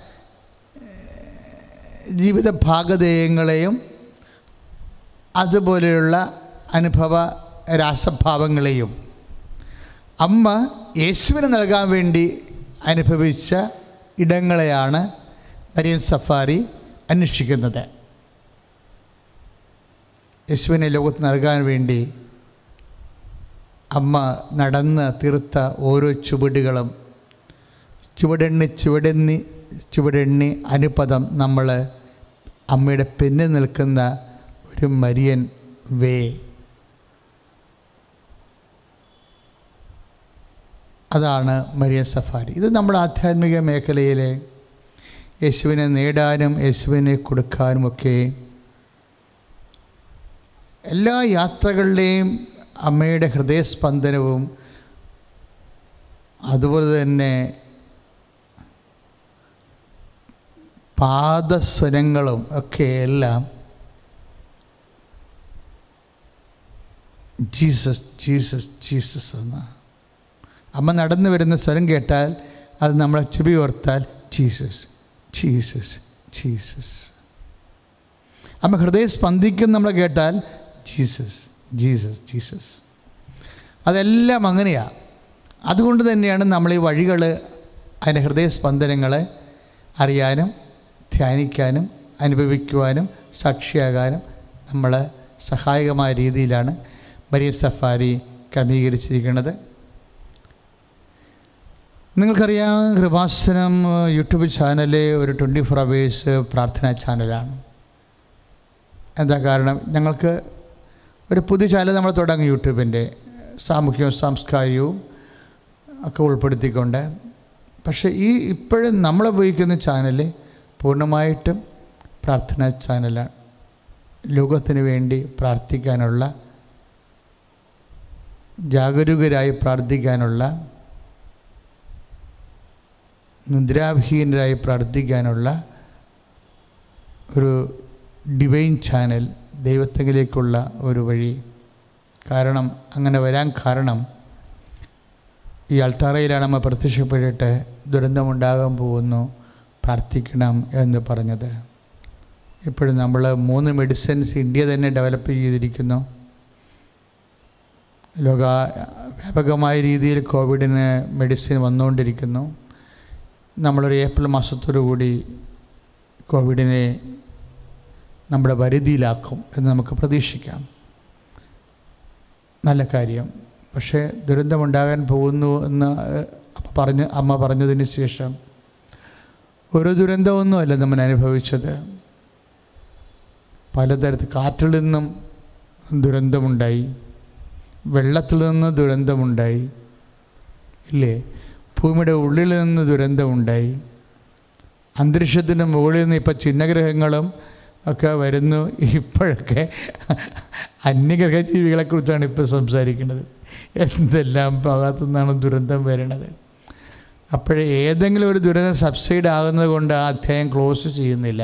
ജീവിത ഭാഗധേയങ്ങളെയും അതുപോലെയുള്ള അനുഭവ രാസഭാവങ്ങളെയും അമ്മ യേശുവിന് നൽകാൻ വേണ്ടി അനുഭവിച്ച ഇടങ്ങളെയാണ് മരിയൻ സഫാരി അന്വേഷിക്കുന്നത്. യേശുവിനെ ലോകത്ത് നൽകാൻ വേണ്ടി അമ്മ നടന്ന് തീർത്ത ഓരോ ചുവടുകളും ചുവടെണ്ണി അനുപദം നമ്മൾ അമ്മയുടെ പിന്നിൽ നിൽക്കുന്ന ഒരു മരിയൻ വേ. അതാണ് മരിയൻ സഫാരി. ഇത് നമ്മുടെ ആധ്യാത്മിക മേഖലയിലെ യേശുവിനെ നേടാനും യേശുവിനെ കൊടുക്കാനുമൊക്കെ എല്ലാ യാത്രകളിലെയും അമ്മയുടെ ഹൃദയസ്പന്ദനവും അതുപോലെ തന്നെ പാദസ്വരങ്ങളും ഒക്കെ എല്ലാം ജീസസ് ജീസസ് ജീസസ് എന്ന്. അമ്മ നടന്നു വരുന്ന സ്വരം കേട്ടാൽ അത് നമ്മളെ ചെവി ഓർത്താൽ ജീസസ് ജീസസ് ജീസസ്. അമ്മ ഹൃദയം സ്പന്ദിക്കുന്ന നമ്മൾ കേട്ടാൽ ജീസസ് ജീസസ് ജീസസ്. അതെല്ലാം അങ്ങനെയാണ്. അതുകൊണ്ട് തന്നെയാണ് നമ്മൾ ഈ വഴികൾ, അതിൻ്റെ ഹൃദയസ്പന്ദനങ്ങളെ അറിയാനും ധ്യാനിക്കാനും അനുഭവിക്കുവാനും സാക്ഷിയാകാനും നമ്മളെ സഹായകമായ രീതിയിലാണ് മരിയ സഫാരി ക്രമീകരിച്ചിരിക്കുന്നത്. നിങ്ങൾക്കറിയാം, കൃപാസനം യൂട്യൂബ് ചാനൽ ഒരു 24 hours പ്രാർത്ഥനാ ചാനലാണ്. എന്താ കാരണം? ഞങ്ങൾക്ക് ഒരു പുതിയ ചാനൽ നമ്മൾ തുടങ്ങി, യൂട്യൂബിൻ്റെ സാമൂഹ്യവും സാംസ്കാരികവും ഒക്കെ ഉൾപ്പെടുത്തിക്കൊണ്ട്. പക്ഷേ ഇപ്പോഴും നമ്മളുപയോഗിക്കുന്ന ചാനൽ പൂർണ്ണമായിട്ടും പ്രാർത്ഥനാ ചാനലാണ്. ലോകത്തിന് വേണ്ടി പ്രാർത്ഥിക്കാനുള്ള, ജാഗരൂകരായി പ്രാർത്ഥിക്കാനുള്ള, നിദ്രാവിഹീനരായി പ്രാർത്ഥിക്കാനുള്ള ഒരു ഡിവൈൻ ചാനൽ, ദൈവത്തെങ്കിലേക്കുള്ള ഒരു വഴി. കാരണം അങ്ങനെ വരാൻ കാരണം, ഈ അൾത്താറയിലാണ് നമ്മൾ പ്രത്യക്ഷപ്പെട്ടിട്ട് ദുരന്തമുണ്ടാകാൻ പോകുന്നു, പ്രാർത്ഥിക്കണം എന്ന് പറഞ്ഞത്. ഇപ്പോഴും നമ്മൾ 3 മെഡിസിൻസ് ഇന്ത്യ തന്നെ ഡെവലപ്പ് ചെയ്തിരിക്കുന്നു. വ്യാപകമായ രീതിയിൽ കോവിഡിന് മെഡിസിൻ വന്നുകൊണ്ടിരിക്കുന്നു. നമ്മളൊരു ഏപ്രിൽ മാസത്തോടു കൂടി കോവിഡിനെ നമ്മുടെ പരിധിയിലാക്കും എന്ന് നമുക്ക് പ്രതീക്ഷിക്കാം. നല്ല കാര്യം. പക്ഷേ ദുരന്തമുണ്ടാകാൻ പോകുന്നു എന്ന് അമ്മ പറഞ്ഞതിന് ശേഷം ഒരു ദുരന്തമൊന്നുമല്ല നമ്മൾ അനുഭവിച്ചത്. പലതരത്തിൽ കാറ്റിൽ നിന്നും ദുരന്തമുണ്ടായി, വെള്ളത്തിൽ നിന്ന് ദുരന്തമുണ്ടായി, ഇല്ലേ? ഭൂമിയുടെ ഉള്ളിൽ നിന്ന് ദുരന്തമുണ്ടായി, അന്തരീക്ഷത്തിൻ്റെ മുകളിൽ നിന്ന് ഇപ്പോൾ ചിഹ്നഗ്രഹങ്ങളും ഒക്കെ വരുന്നു. ഇപ്പോഴൊക്കെ അന്യഗ്രഹ ജീവികളെക്കുറിച്ചാണ് ഇപ്പോൾ സംസാരിക്കുന്നത്. എന്തെല്ലാം ഭാഗത്തു നിന്നാണ് ദുരന്തം വരുന്നത്. അപ്പോഴേ ഏതെങ്കിലും ഒരു ദുരന്തം സബ്സൈഡ് ആകുന്നത് കൊണ്ട് ആ അധ്യായം ക്ലോസ് ചെയ്യുന്നില്ല.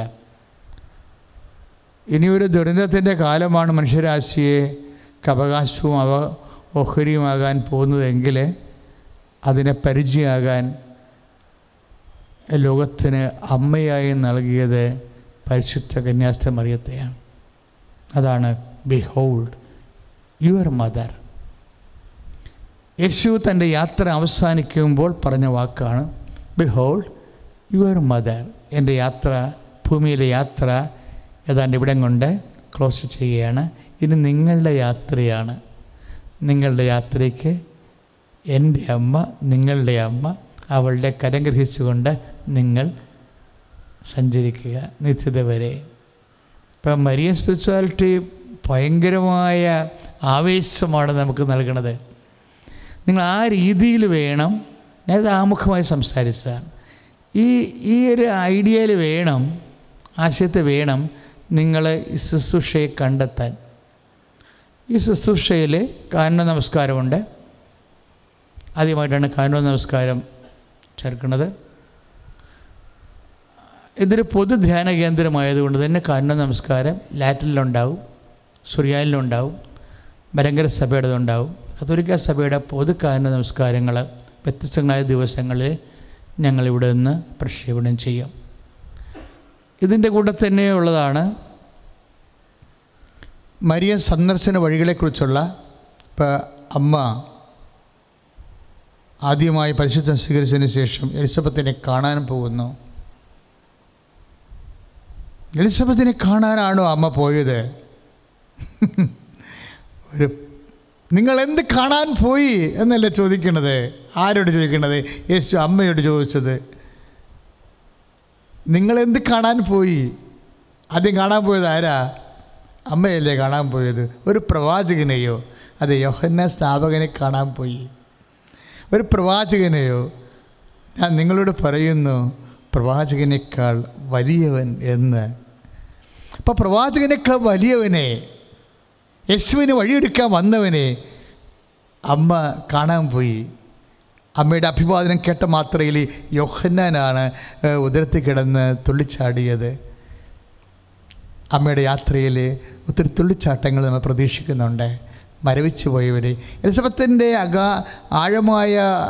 ഇനിയൊരു ദുരന്തത്തിൻ്റെ കാലമാണ് മനുഷ്യരാശിയെ അവകാശവും ഓഹരിയുമാകാൻ പോകുന്നതെങ്കിൽ അതിനെ പരിചയമാകാൻ ലോകത്തിന് അമ്മയായി നൽകിയത് പരിശുദ്ധ കന്യാസ്ത്രീ മറിയത്തെയാണ്. അതാണ് ബിഹോൾഡ് യുവർ മദർ. യേശു തൻ്റെ യാത്ര അവസാനിക്കുമ്പോൾ പറഞ്ഞ വാക്കാണ് ബിഹോൾഡ് യുവർ മദർ. എൻ്റെ യാത്ര, ഭൂമിയിലെ യാത്ര ഏതാണ്ട് ഇവിടം കൊണ്ട് ക്ലോസ് ചെയ്യുകയാണ്. ഇനി നിങ്ങളുടെ യാത്രയാണ്. നിങ്ങളുടെ യാത്രയ്ക്ക് എൻ്റെ അമ്മ, നിങ്ങളുടെ അമ്മ, അവളുടെ കരം ഗ്രഹിച്ചുകൊണ്ട് നിങ്ങൾ സഞ്ചരിക്കുക നിത്യത വരെ. ഇപ്പം മരിയൻ സ്പിരിച്വാലിറ്റി ഭയങ്കരമായ ആവേശമാണ് നമുക്ക് നൽകുന്നത്. നിങ്ങൾ ആ രീതിയിൽ വേണം, ഞാനത് ആമുഖമായി സംസാരിച്ചതാണ്, ഈ ഒരു ഐഡിയയിൽ വേണം, ആശയത്തെ വേണം നിങ്ങൾ ഈ ശുശ്രൂഷയെ കണ്ടെത്താൻ. ഈ ശുശ്രൂഷയിൽ കാനന നമസ്കാരമുണ്ട്. ആദ്യമായിട്ടാണ് കാനന നമസ്കാരം ചേർക്കുന്നത്. ഇതൊരു പൊതു ധ്യാന കേന്ദ്രമായതുകൊണ്ട് തന്നെ കാനന നമസ്കാരം ലാറ്റിനിലുണ്ടാവും, സുറിയാനിലുണ്ടാവും, മലങ്കര സഭയുടേതുണ്ടാവും. കത്തോലിക്ക സഭയുടെ പൊതു കാനന നമസ്കാരങ്ങൾ വ്യത്യസ്തങ്ങളായ ദിവസങ്ങളിൽ ഞങ്ങളിവിടെ നിന്ന് പ്രക്ഷേപണം ചെയ്യും. ഇതിൻ്റെ കൂടെ തന്നെ ഉള്ളതാണ് മരിയൻ സന്ദർശന വഴികളെക്കുറിച്ചുള്ള. ഇപ്പോൾ അമ്മ ആദ്യമായി പരിശുദ്ധം സ്വീകരിച്ചതിന് ശേഷം എലിസബത്തിനെ കാണാൻ പോകുന്നു. എലിസബത്തിനെ കാണാനാണോ അമ്മ പോയത്? നിങ്ങൾ എന്ത് കാണാൻ പോയി എന്നല്ലേ ചോദിക്കണത്? ആരോട് ചോദിക്കണത്? യേശു അമ്മയോട് ചോദിച്ചത്. നിങ്ങളെന്ത് കാണാൻ പോയി? ആദ്യം കാണാൻ പോയത് ആരാ? അമ്മയല്ലേ കാണാൻ പോയത്? ഒരു പ്രവാചകനെയോ? അതെ, യോഹന്നാൻ സ്നാപകനെ കാണാൻ പോയി. ഒരു പ്രവാചകനെയോ? ഞാൻ നിങ്ങളോട് പറയുന്നു, പ്രവാചകനേക്കാൾ വലിയവൻ എന്ന്. അപ്പോൾ പ്രവാചകനേക്കാൾ വലിയവനെ, യേശുവിന് വഴിയൊരുക്കാൻ വന്നവനെ അമ്മ കാണാൻ പോയി. അമ്മയുടെ അഭിവാദനം കേട്ട മാത്രയിൽ യോഹന്നാനാണ് ഉദരത്തിൽ കിടന്ന് തുള്ളിച്ചാടിയത്. അമ്മയുടെ യാത്രയിൽ ഒത്തിരി തുള്ളിച്ചാട്ടങ്ങൾ നമ്മൾ പ്രതീക്ഷിക്കുന്നുണ്ട്. മരവിച്ചു പോയവർ. എലിസബത്തിൻ്റെ ആഴമായ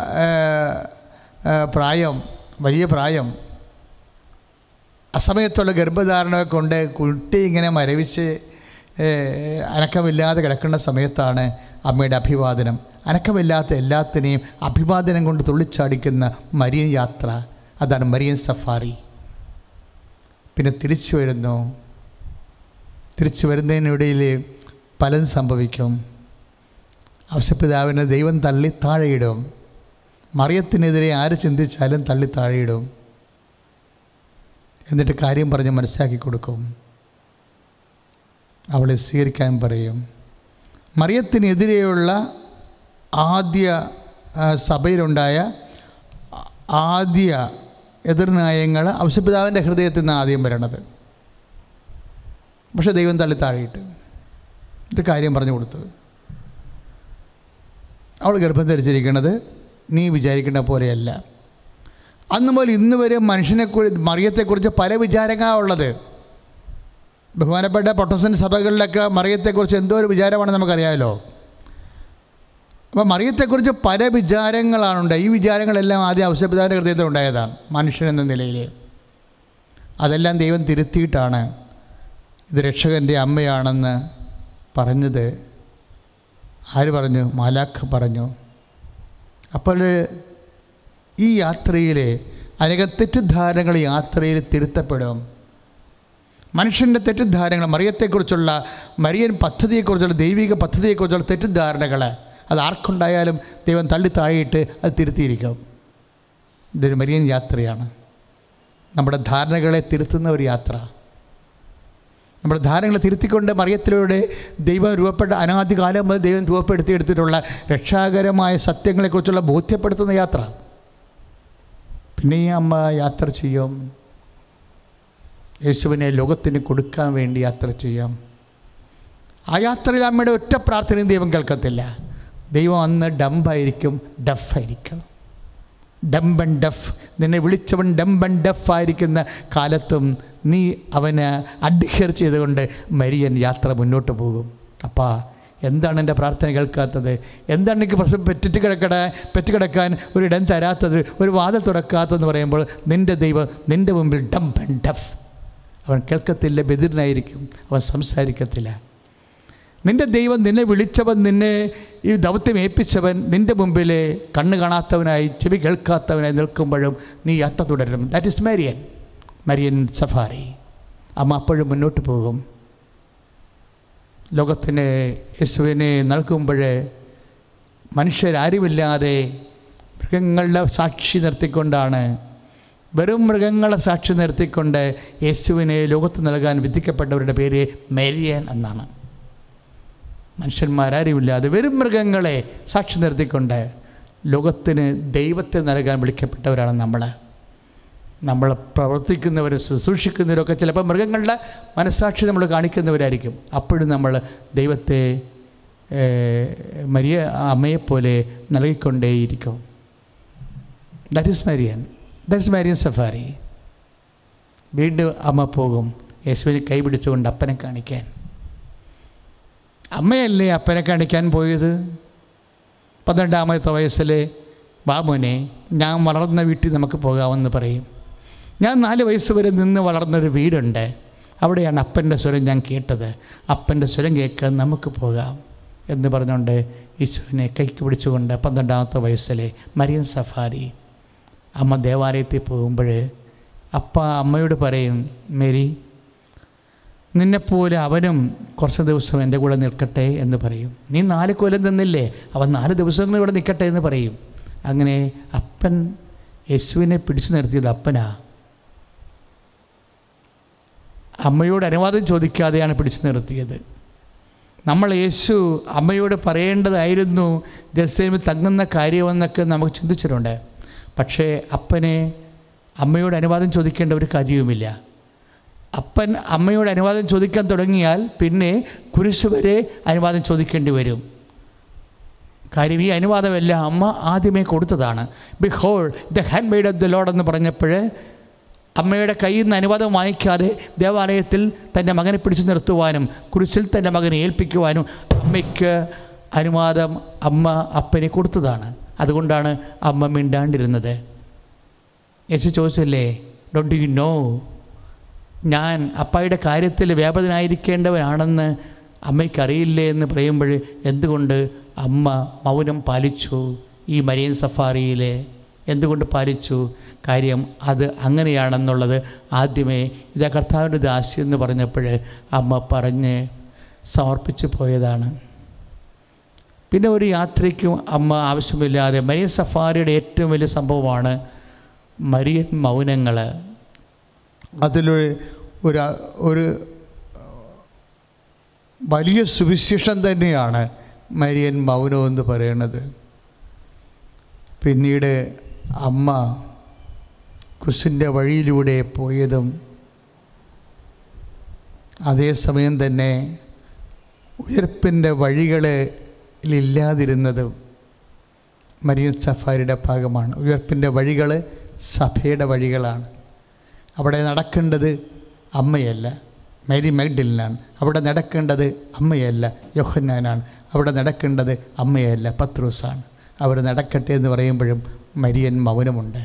പ്രായം, വലിയ പ്രായം, അസമയത്തുള്ള ഗർഭധാരണ കൊണ്ട് കുട്ടി ഇങ്ങനെ മരവിച്ച് അനക്കമില്ലാതെ കിടക്കുന്ന സമയത്താണ് അമ്മയുടെ അഭിവാദനം. അനക്കമില്ലാത്ത എല്ലാത്തിനെയും അഭിവാദനം കൊണ്ട് തുള്ളിച്ചാടിക്കുന്ന മരിയൻ യാത്ര, അതാണ് മരിയൻ സഫാരി. പിന്നെ തിരിച്ചു വരുന്നതിനിടയിൽ പലതും സംഭവിക്കും. ഔസപിതാവിനെ ദൈവം തള്ളി താഴെയിടും. മറിയത്തിനെതിരെ ആര് ചിന്തിച്ചാലും തള്ളി താഴെയിടും. എന്നിട്ട് കാര്യം പറഞ്ഞ് മനസ്സിലാക്കി കൊടുക്കും. അവളെ സ്വീകരിക്കാൻ പറയും. മറിയത്തിനെതിരെയുള്ള ആദ്യ സഭയിലുണ്ടായ ആദ്യ എതിർന്യായങ്ങൾ ഔസപിതാവിൻ്റെ ഹൃദയത്തിൽ നിന്ന് ആദ്യം വരണത്. പക്ഷെ ദൈവം തള്ളി താഴെയിട്ട് ഇത് കാര്യം പറഞ്ഞു കൊടുത്തു. അവൾ ഗർഭം ധരിച്ചിരിക്കുന്നത് നീ വിചാരിക്കേണ്ട പോലെയല്ല. അന്ന് മുതൽ ഇന്ന് വരെ മറിയത്തെക്കുറിച്ച് പല വിചാരങ്ങളാണ് ഉള്ളത്. ബഹുമാനപ്പെട്ട പ്രൊട്ടസ്റ്റന്റ് സഭകളിലൊക്കെ മറിയത്തെക്കുറിച്ച് എന്തോ ഒരു വിചാരമാണെന്ന് നമുക്കറിയാമല്ലോ. അപ്പോൾ മറിയത്തെക്കുറിച്ച് പല വിചാരങ്ങളാണുണ്ട്. ഈ വിചാരങ്ങളെല്ലാം ആദ്യം ഔസപിതാവിൻ്റെ ഹൃദയത്തിൽ ഉണ്ടായതാണ് മനുഷ്യനെന്ന നിലയിൽ. അതെല്ലാം ദൈവം തിരുത്തിയിട്ടാണ് ഇത് രക്ഷകൻ്റെ അമ്മയാണെന്ന് പറഞ്ഞത്. ആര് പറഞ്ഞു? മാലാഖ പറഞ്ഞു. അപ്പോൾ ഈ യാത്രയിൽ അനേകം തെറ്റിദ്ധാരണകൾ യാത്രയിൽ തിരുത്തപ്പെടും. മനുഷ്യൻ്റെ തെറ്റിദ്ധാരണകൾ, മറിയത്തെക്കുറിച്ചുള്ള മരിയൻ പദ്ധതിയെക്കുറിച്ചുള്ള ദൈവിക പദ്ധതിയെക്കുറിച്ചുള്ള തെറ്റിദ്ധാരണകൾ അത് ആർക്കുണ്ടായാലും ദൈവം തള്ളി താഴെയിട്ട് അത് തിരുത്തിയിരിക്കും. ഇതൊരു മരിയൻ യാത്രയാണ്. നമ്മുടെ ധാരണകളെ തിരുത്തുന്ന ഒരു യാത്ര. നമ്മുടെ ധാരണകളെ തിരുത്തിക്കൊണ്ട് മറിയത്തിലൂടെ ദൈവം അനാദികാലം മുതൽ ദൈവം രൂപപ്പെടുത്തിയെടുത്തിട്ടുള്ള രക്ഷാകരമായ സത്യങ്ങളെക്കുറിച്ചുള്ള ബോധ്യപ്പെടുത്തുന്ന യാത്ര. പിന്നെ ഈ അമ്മ യാത്ര ചെയ്യും. യേശുവിനെ ലോകത്തിന് കൊടുക്കാൻ വേണ്ടി യാത്ര ചെയ്യാം. ആ യാത്രയിൽ അമ്മയുടെ ഒറ്റ പ്രാർത്ഥനയും ദൈവം കേൾക്കത്തില്ല. ദൈവം അന്ന് ഡംബായിരിക്കും, ഡഫായിരിക്കും. Dumb and deaf. നിന്നെ വിളിച്ചവൻ ഡംബ് ആൻഡ് ഡഫ് ആയിരിക്കുന്ന കാലത്തും നീ അവന് അഡ്ഹിയർ ചെയ്തുകൊണ്ട് മരിയൻ യാത്ര മുന്നോട്ട് പോകും. അപ്പാ, എന്താണ് എൻ്റെ പ്രാർത്ഥന കേൾക്കാത്തത്? എന്താണ് എനിക്ക് പെറ്റുകിടക്കാൻ ഒരിടം തരാത്തത്, ഒരു വാതിൽ തുറക്കാത്തതെന്ന് പറയുമ്പോൾ നിൻ്റെ ദൈവം നിൻ്റെ മുമ്പിൽ ഡംബ് ആൻഡ് ഡഫ്. അവൻ കേൾക്കത്തില്ല, ബധിരനായിരിക്കും, അവൻ സംസാരിക്കത്തില്ല. നിൻ്റെ ദൈവം, നിന്നെ വിളിച്ചവൻ, നിന്നെ ഈ ദൗത്യം ഏൽപ്പിച്ചവൻ നിൻ്റെ മുമ്പിൽ കണ്ണ് കാണാത്തവനായി ചെവി കേൾക്കാത്തവനായി നിൽക്കുമ്പോഴും നീ യാത്ര തുടരും. That is Marian safari. അമ്മ അപ്പോഴും മുന്നോട്ട് പോകും. ലോകത്തിന് യേശുവിനെ നൽകുമ്പോൾ മനുഷ്യരാരുമില്ലാതെ മൃഗങ്ങളുടെ സാക്ഷി നിർത്തിക്കൊണ്ടാണ്, വെറും മൃഗങ്ങളെ സാക്ഷി നിർത്തിക്കൊണ്ട് യേശുവിനെ ലോകത്ത് നൽകാൻ വിധിക്കപ്പെട്ടവരുടെ പേര് മരിയൻ എന്നാണ്. മനുഷ്യന്മാരാരുമില്ലാതെ വെറും മൃഗങ്ങളെ സാക്ഷി നിർത്തിക്കൊണ്ട് ലോകത്തിന് ദൈവത്തെ നൽകാൻ വിളിക്കപ്പെട്ടവരാണ് നമ്മൾ പ്രവർത്തിക്കുന്നവരും ശുശ്രൂഷിക്കുന്നവരൊക്കെ ചിലപ്പോൾ മൃഗങ്ങളുടെ മനസ്സാക്ഷി നമ്മൾ കാണിക്കുന്നവരായിരിക്കും. അപ്പോഴും നമ്മൾ ദൈവത്തെ മരിയ അമ്മയെപ്പോലെ നൽകിക്കൊണ്ടേയിരിക്കും. That is Marian safari. വീണ്ടും അമ്മ പോകും യേശുവിനെ കൈപിടിച്ചുകൊണ്ട് അപ്പനെ കാണിക്കാൻ. അമ്മയല്ലേ അപ്പനെ കാണിക്കാൻ പോയത്? 12-ാമത്തെ വയസ്സിൽ ബാബുനെ ഞാൻ വളർന്ന വീട്ടിൽ നമുക്ക് പോകാമെന്ന് പറയും. ഞാൻ 4 വയസ്സ് വരെ നിന്ന് വളർന്നൊരു വീടുണ്ട്, അവിടെയാണ് അപ്പൻ്റെ സ്വരം ഞാൻ കേട്ടത്. അപ്പൻ്റെ സ്വരം കേൾക്കാൻ നമുക്ക് പോകാം എന്ന് പറഞ്ഞുകൊണ്ട് യേശുവിനെ കൈക്ക് പിടിച്ചുകൊണ്ട് 12-ാമത്തെ വയസ്സിലെ മരിയൻ സഫാരി. അമ്മ ദേവാലയത്തിൽ പോകുമ്പോൾ അമ്മയോട് പറയും, മേരി, നിന്നെപ്പോലെ അവനും കുറച്ച് ദിവസം എൻ്റെ കൂടെ നിൽക്കട്ടെ എന്ന് പറയും. നീ 4 കൊല്ലം നിന്നില്ലേ, അവൻ 4 ദിവസങ്ങൾ ഇവിടെ നിൽക്കട്ടെ എന്ന് പറയും. അങ്ങനെ അപ്പൻ യേശുവിനെ പിടിച്ചു നിർത്തിയത് അപ്പനാ. അമ്മയോട് അനുവാദം ചോദിക്കാതെയാണ് പിടിച്ചു നിർത്തിയത്. യേശു അമ്മയോട് പറയേണ്ടതായിരുന്നു ജെറുസലേമിൽ തങ്ങുന്ന കാര്യമെന്നൊക്കെ നമുക്ക് ചിന്തിച്ചിട്ടുണ്ട്. പക്ഷേ അമ്മയോട് അനുവാദം ചോദിക്കേണ്ട ഒരു കാര്യവുമില്ല. അപ്പൻ അമ്മയോട് അനുവാദം ചോദിക്കാൻ തുടങ്ങിയാൽ പിന്നെ കുരിശ് വരെ അനുവാദം ചോദിക്കേണ്ടി വരും. കാര്യം ഈ അനുവാദമെല്ലാം അമ്മ ആദ്യമേ കൊടുത്തതാണ്. Behold the handmaid of the Lord എന്ന് പറഞ്ഞപ്പോൾ അമ്മയുടെ കയ്യിൽ നിന്ന് അനുവാദം വാങ്ങിക്കാതെ ദേവാലയത്തിൽ തൻ്റെ മകനെ പിടിച്ചു നിർത്തുവാനും കുരിശിൽ തൻ്റെ മകനെ ഏൽപ്പിക്കുവാനും അമ്മയ്ക്ക് അനുവാദം അമ്മ അപ്പന് കൊടുത്തതാണ്. അതുകൊണ്ടാണ് അമ്മ മിണ്ടാണ്ടിരുന്നത്. യേശു ചോദിച്ചല്ലേ, ഡോണ്ട് യു നോ ഞാൻ അപ്പായുടെ കാര്യത്തിൽ വ്യാപൃതനായിരിക്കേണ്ടവനാണെന്ന് അമ്മയ്ക്കറിയില്ലേ എന്ന് പറയുമ്പോൾ എന്തുകൊണ്ട് അമ്മ മൗനം പാലിച്ചു? ഈ മരിയൻ സഫാരിയിൽ എന്തുകൊണ്ട് പാലിച്ചു? കാര്യം അത് അങ്ങനെയാണെന്നുള്ളത് ആദ്യമേ ഇതാ കർത്താവിൻ്റെ ദാസി എന്ന് പറഞ്ഞപ്പോൾ അമ്മ പറഞ്ഞ് സമർപ്പിച്ച് പോയതാണ്. പിന്നെ ഒരു യാത്രയ്ക്കും അമ്മ ആവശ്യമില്ലാതെ, മരിയൻ സഫാരിയുടെ ഏറ്റവും വലിയ സംഭവമാണ് മരിയൻ മൗനങ്ങൾ. അതിലൊരു ഒരു വലിയ സുവിശേഷം തന്നെയാണ് മരിയൻ മൗനം എന്ന് പറയുന്നത്. പിന്നീട് അമ്മ ക്രിസ്തുവിൻ്റെ വഴിയിലൂടെ പോയതും അതേസമയം തന്നെ ഉയർപ്പിൻ്റെ വഴികളിലില്ലാതിരുന്നതും മരിയൻ സഫാരിയുടെ ഭാഗമാണ്. ഉയർപ്പിൻ്റെ വഴികൾ സഭയുടെ വഴികളാണ്. അവിടെ നടക്കേണ്ടത് അമ്മയല്ല, മേരി മഗ്ദലിനാണ്. അവിടെ നടക്കേണ്ടത് അമ്മയല്ല, യോഹന്നാനാണ്. അവിടെ നടക്കേണ്ടത് അമ്മയല്ല, പത്രോസാണ്. അവർ നടക്കട്ടെ എന്ന് പറയുമ്പോഴും മരിയൻ മൗനമുണ്ട്.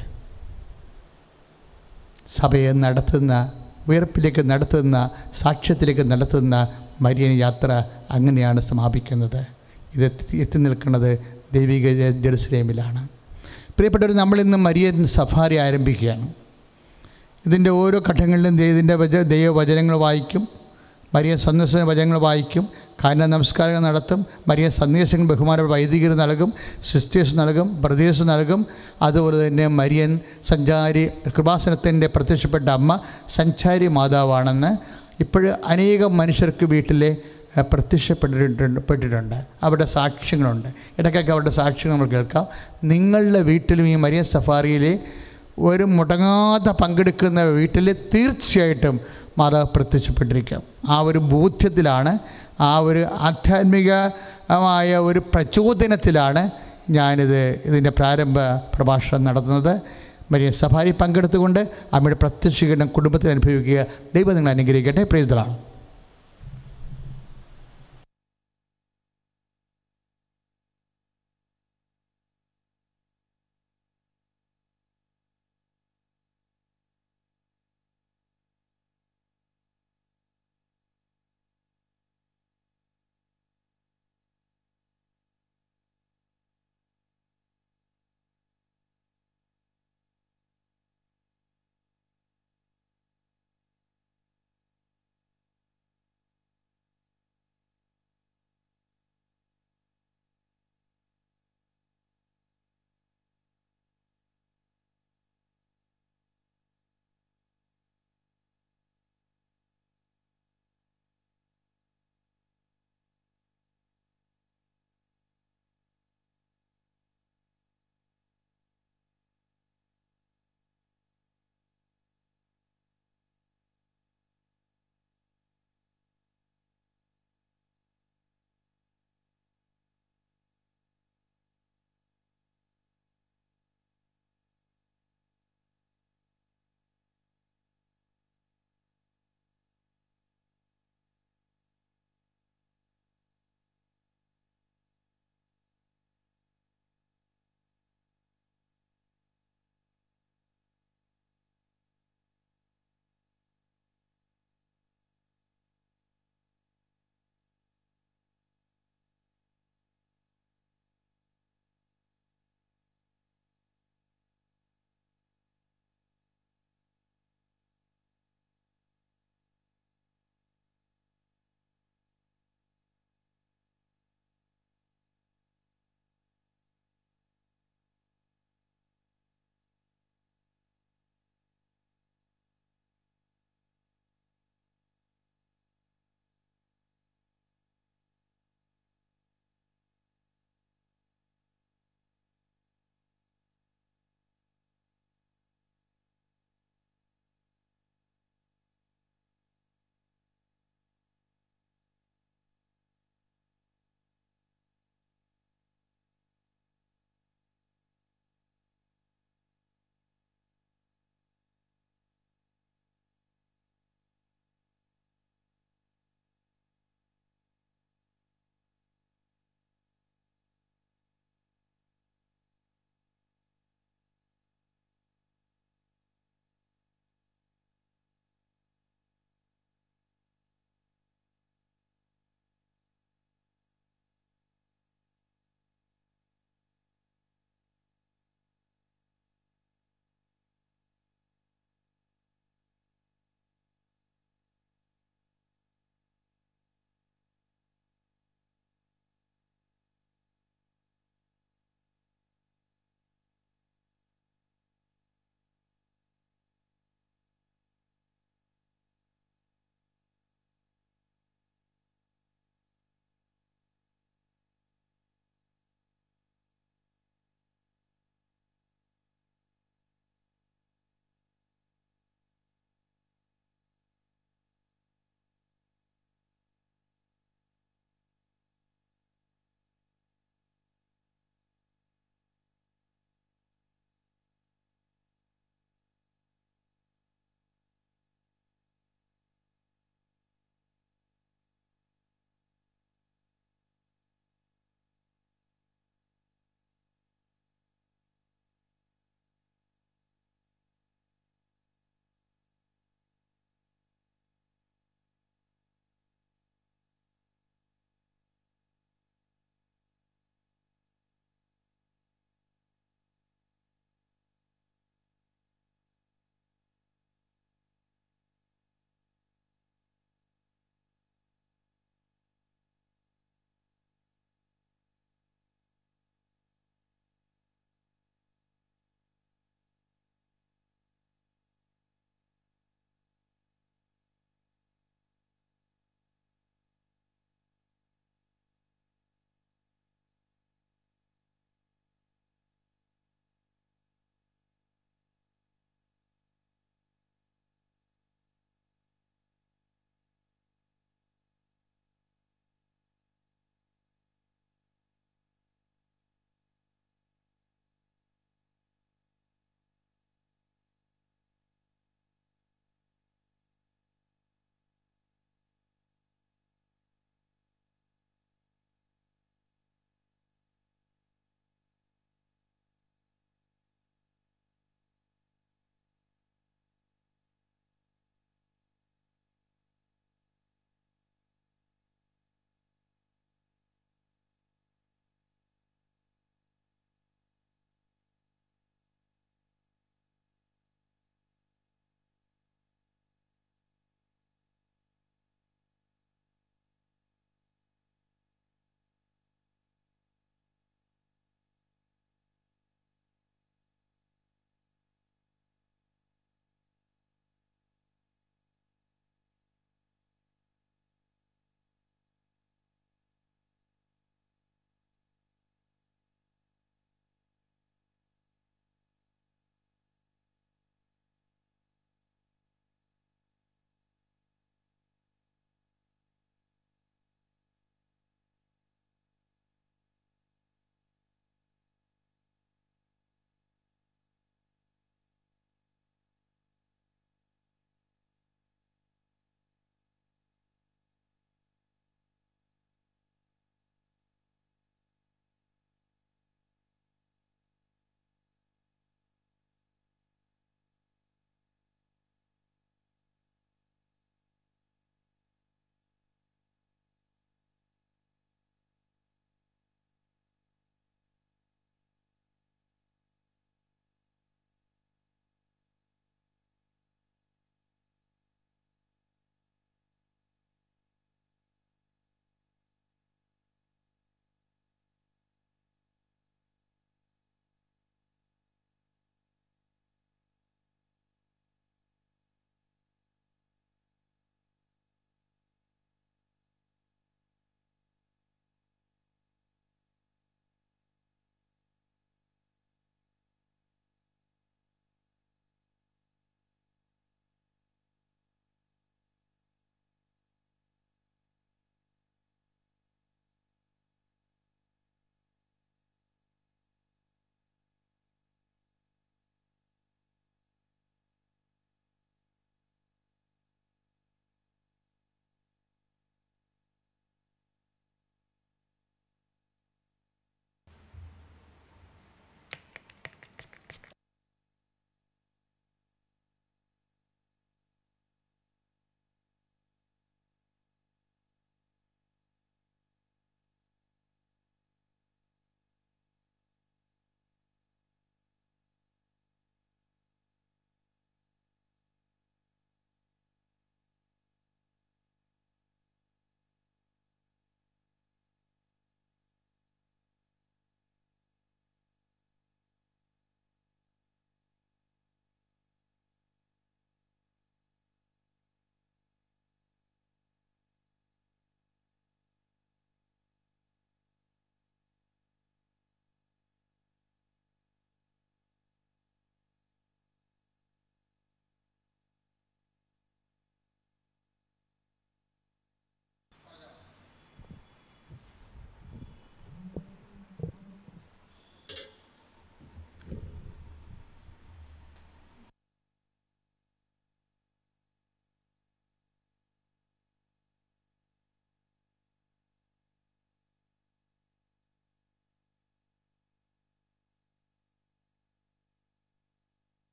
സഭയെ നടത്തുന്ന, ഉയർപ്പിലേക്ക് നടത്തുന്ന, സാക്ഷ്യത്തിലേക്ക് നടത്തുന്ന മരിയൻ യാത്ര അങ്ങനെയാണ് സമാപിക്കുന്നത്. ഇത് എത്തി നിൽക്കുന്നത് ദൈവിക ജെറുസലേമിലാണ്. പ്രിയപ്പെട്ടവർ, നമ്മളിന്ന് മരിയൻ സഫാരി ആരംഭിക്കുകയാണ്. ഇതിൻ്റെ ഓരോ ഘട്ടങ്ങളിലും ദൈവവചനങ്ങൾ വായിക്കും, മരിയൻ സന്ദേശ വചനങ്ങൾ വായിക്കും, കാരണ നമസ്കാരങ്ങൾ നടത്തും, മരിയൻ സന്ദേശങ്ങൾ ബഹുമാന വൈദികർ നൽകും, സിസ്റ്റേഴ്സ് നൽകും, ബ്രദേഴ്സ് നൽകും. അതുപോലെ തന്നെ മരിയൻ സഞ്ചാരി, കൃപാസനത്തിൻ്റെ പ്രത്യക്ഷപ്പെട്ട അമ്മ സഞ്ചാരി മാതാവാണെന്ന് ഇപ്പോൾ അനേകം മനുഷ്യർക്ക് വീട്ടിൽ പ്രത്യക്ഷപ്പെട്ടിട്ടുണ്ട്. അവരുടെ സാക്ഷ്യങ്ങളുണ്ട്. ഇടയ്ക്കൊക്കെ അവരുടെ സാക്ഷ്യങ്ങൾ നമ്മൾ കേൾക്കാം. നിങ്ങളുടെ വീട്ടിലും ഈ മരിയൻ സഫാരിയിലെ ഒരു മുടങ്ങാതെ പങ്കെടുക്കുന്ന വീട്ടിൽ തീർച്ചയായിട്ടും മാതാവ് പ്രത്യക്ഷപ്പെട്ടിരിക്കാം. ആ ഒരു ബോധ്യത്തിലാണ്, ആ ഒരു ആധ്യാത്മികമായ ഒരു പ്രചോദനത്തിലാണ് ഇതിൻ്റെ പ്രാരംഭ പ്രഭാഷണം നടത്തുന്നത്. മരിയൻ സഫാരി പങ്കെടുത്തുകൊണ്ട് അമ്മയുടെ പ്രത്യക്ഷീകരണം കുടുംബത്തിൽ അനുഭവിക്കുക. ദൈവം നിങ്ങൾ അനുഗ്രഹിക്കട്ടെ. Praise the Lord.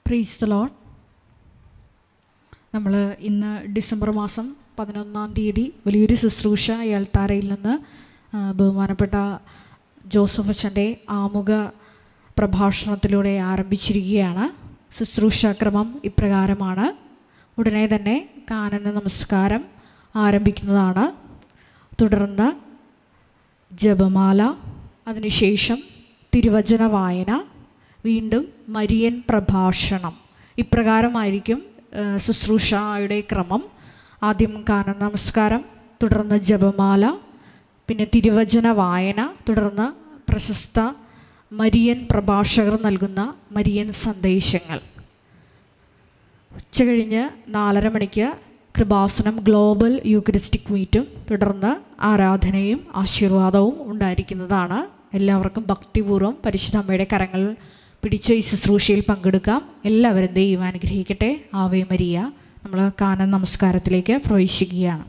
Praise the Lord. നമ്മൾ ഇന്ന് ഡിസംബർ മാസം 11-ാം തീയതി വലിയൊരു ശുശ്രൂഷ അയൽത്താരയിൽ നിന്ന് ബഹുമാനപ്പെട്ട ജോസഫ് അച്ഛൻ്റെ ആമുഖ പ്രഭാഷണത്തിലൂടെ ആരംഭിച്ചിരിക്കുകയാണ്. ശുശ്രൂഷാക്രമം ഇപ്രകാരമാണ്. ഉടനെ തന്നെ കാനന നമസ്കാരം ആരംഭിക്കുന്നതാണ്. തുടർന്ന് ജപമാല, അതിനുശേഷം തിരുവചന വായന, വീണ്ടും മരിയൻ പ്രഭാഷണം. ഇപ്രകാരമായിരിക്കും ശുശ്രൂഷയുടെ ക്രമം. ആദ്യം കാനന നമസ്കാരം, തുടർന്ന് ജപമാല, പിന്നെ തിരുവചന വായന, തുടർന്ന് പ്രശസ്ത മരിയൻ പ്രഭാഷകർ നൽകുന്ന മരിയൻ സന്ദേശങ്ങൾ. ഉച്ചകഴിഞ്ഞ് 4:30 മണിക്ക് കൃപാസനം ഗ്ലോബൽ യൂക്കറിസ്റ്റിക് മീറ്റും തുടർന്ന് ആരാധനയും ആശീർവാദവും ഉണ്ടായിരിക്കുന്നതാണ്. എല്ലാവർക്കും ഭക്തിപൂർവ്വം പരിശുദ്ധ അമ്മയുടെ കരങ്ങൾ പിടിച്ച് ഈ ശുശ്രൂഷയിൽ പങ്കെടുക്കാം. എല്ലാവരും ദൈവം അനുഗ്രഹിക്കട്ടെ. ആവേ മരിയ. നമ്മൾ കാനന നമസ്കാരത്തിലേക്ക് പ്രവേശിക്കുകയാണ്.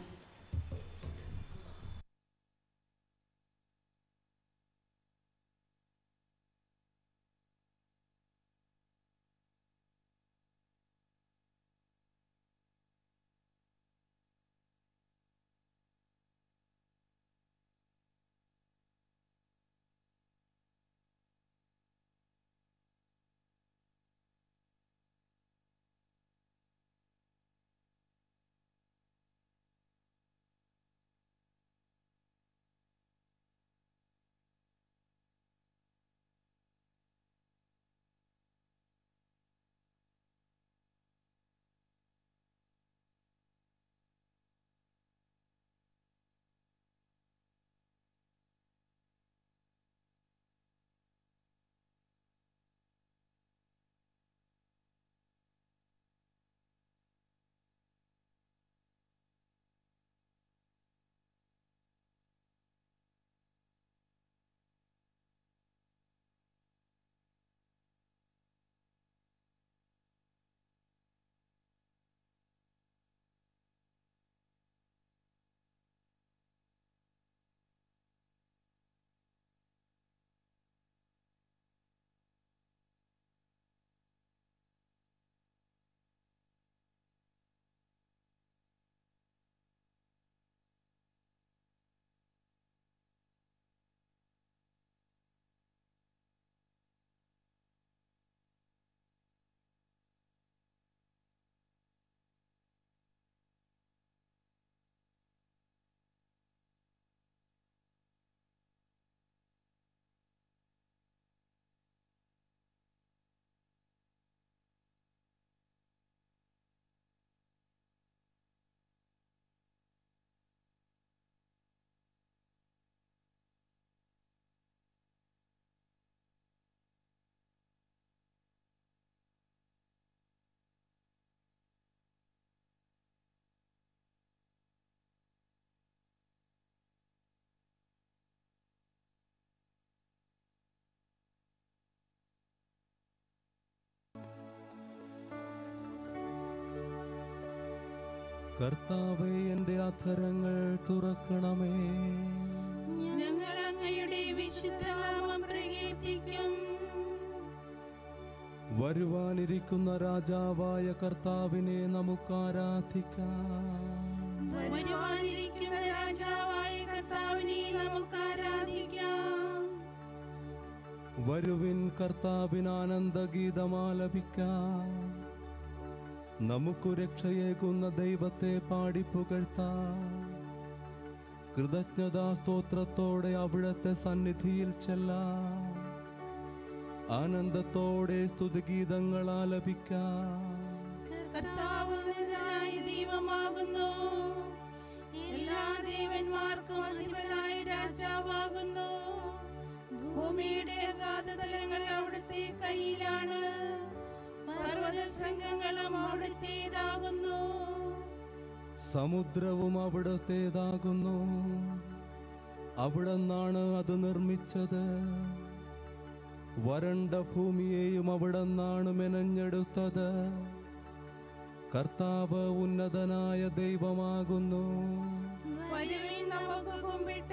കർത്താവേ, എൻ്റെ അധരങ്ങൾ തുറക്കണമേ. ഞങ്ങൾ അങ്ങയുടെ വിശുദ്ധനാമം പ്രകീർത്തിക്കും. വരുവാനിരിക്കുന്ന രാജാവായ കർത്താവിനെ നമുക്ക് ആരാധിക്കാം. വരുവാനിരിക്കുന്ന രാജാവായ കർത്താവിനെ നമുക്ക് ആരാധിക്കാം. വരുവിൻ, കർത്താവിന് ആനന്ദഗീതമാലപിക്കാം. നമുക്ക് രക്ഷയേകുന്ന ദൈവത്തെ പാടി പുകഴ്ത്താം. കൃതജ്ഞതാ സ്തോത്രത്തോടെ അവിടുത്തെ സന്നിധിയിൽ ചെല്ലാം. ആനന്ദത്തോടെ സ്തുതിഗീതങ്ങൾ ആലപിക്കാം. കർത്താവ് ഉന്നതനായ ദൈവമാകുന്നു. എല്ലാ ദേവന്മാർക്കും അധിപനായ രാജാവാകുന്നു. ഭൂമിയുടെ അഗാധതലങ്ങൾ അവിടുത്തെ കയ്യിലാണ്. പർവ്വത ശൃംഗങ്ങളും അവിടുത്തേതാകുന്നു. സമുദ്രവും അവിടുത്തേതാകുന്നു. അവിടുന്നാണ് അത് നിർമ്മിച്ചത്. വരണ്ട ഭൂമിയെയും അവിടുന്നാണ് മെനഞ്ഞെടുത്തത്. കർത്താവ് ഉന്നതനായ ദൈവമാകുന്നു. വരുവിൻ, നമുക്ക് കുമ്പിട്ട്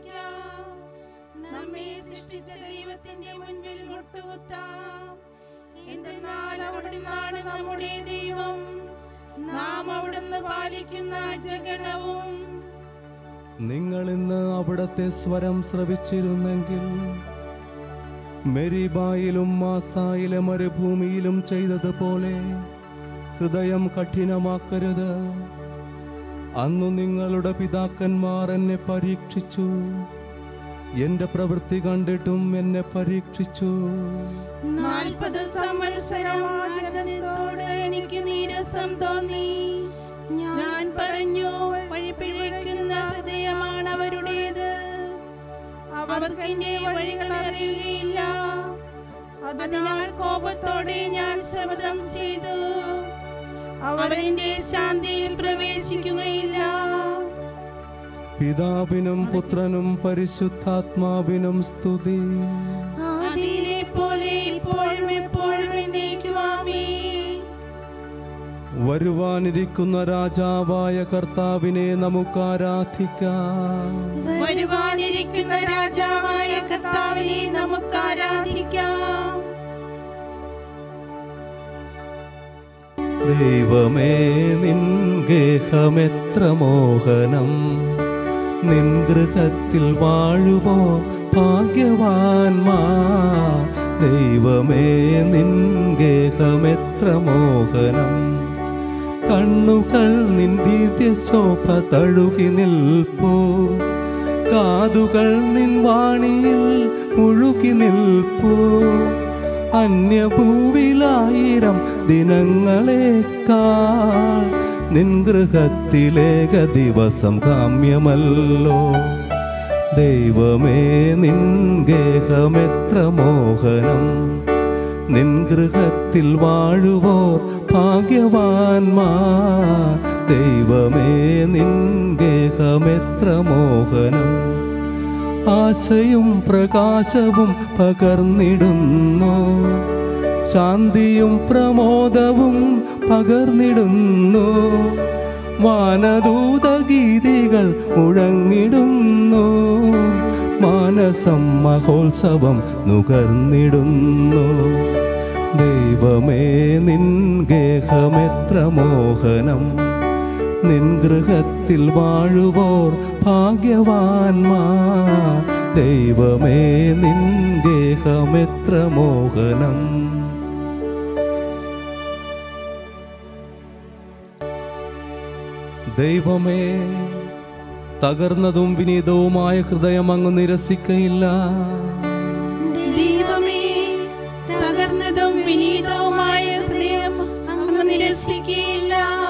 ആരാധിക്കാം. നമ്മെ സൃഷ്ടിച്ച ദൈവത്തിന്റെ മുൻപിൽ മുട്ടുകുത്താം. എന്തെന്നാൽ അവിടുന്നാണ് നമ്മുടെ ദൈവം, നാം അവിടുന്ന് പാലിക്കുന്ന ജഗണവും. നിങ്ങൾ ഇന്ന് അവിടത്തെ സ്വരം ശ്രവിച്ചിരുന്നെങ്കിൽ മെരിബായിലും മാസായിലെ മരുഭൂമിയിലും ചെയ്തതുപോലെ ഹൃദയം കഠിനമാക്കരുത്. അന്നു നിങ്ങളുടെ പിതാക്കന്മാർ എന്നെ പരീക്ഷിച്ചു, എന്റെ പ്രവൃത്തി കണ്ടിട്ടും എന്നെ പരീക്ഷിച്ചു. 40 സംവത്സരം വചനത്തോട് എനിക്ക് നീരസം തോന്നി. ഞാൻ പറഞ്ഞു, വഴിപിഴയ്ക്കുന്ന ഹൃദയമാണ് അവരുടേത്, അവർക്ക് എന്റെ വഴികൾ അറിയുകയില്ല. അതിനാൽ കോപത്തോടെ ഞാൻ ശപഥം ചെയ്തു, അവരെന്റെ ശാന്തിയിൽ പ്രവേശിക്കുകയില്ല. പിതാവിനും പുത്രനും പരിശുദ്ധാത്മാവിനും സ്തുതി. ആദിയിലെ പോലെ ഇപ്പോഴും എപ്പോഴും എന്നേക്കും ആമേൻ. വരുവാനിരിക്കുന്ന രാജാവായ കർത്താവിനെ നമുക്ക് ആരാധിക്കാം. വരുവാനിരിക്കുന്ന രാജാവായ കർത്താവിനെ നമുക്ക് ആരാധിക്കാം. ദൈവമേ, നിൻ ഗേഹമെത്ര മോഹനം, നിൻ ഗൃഹത്തിൽ വാഴുവോ ഭാഗ്യവാന്മാർ. ദൈവമേ, നിൻ ഗേഹമെത്ര മോഹനം, കണ്ണുകൾ നിൻ ദിവ്യശോഭ തഴുകി നിൽപ്പൂ, കാതുകൾ നിൻ വാണിയിൽ മുഴുകി നിൽപ്പൂ. അന്യഭൂവിലായിരം ദിനങ്ങളേക്കാൾ നിൻ ഗൃഹത്തിലേക ദിവസം കാമ്യമല്ലോ. ദൈവമേ, നിൻ ഗേഹമെത്ര മോഹനം, നിൻ ഗൃഹത്തിൽ വാഴുവോർ ഭാഗ്യവാന്മാർ. ദൈവമേ, നിൻ ഗേഹമെത്ര മോഹനം, ആശയും പ്രകാശവും പകർന്നിടുന്നു, ശാന്തിയും പ്രമോദവും പകർന്നിടുന്നു. വാനദൂതഗീതികൾ മുഴങ്ങിടുന്നു, മാനസം മഹോത്സവം നുകർന്നിടുന്നു. ദൈവമേ, നിൻ ഗേഹമെത്ര മോഹനം, നിൻ ഗൃഹത്തിൽ വാഴുവോർ ഭാഗ്യവാന്മാർ. ദൈവമേ, നിൻ ഗേഹമെത്ര മോഹനം. ദൈവമേ, തകർന്നതും വിനീതവുമായ ഹൃദയം അങ്ങ് നിരസിക്കയില്ല. ദൈവമേ, തകർന്നതും വിനീതവുമായ ഹൃദയം അങ്ങ് നിരസിക്കുകയില്ല.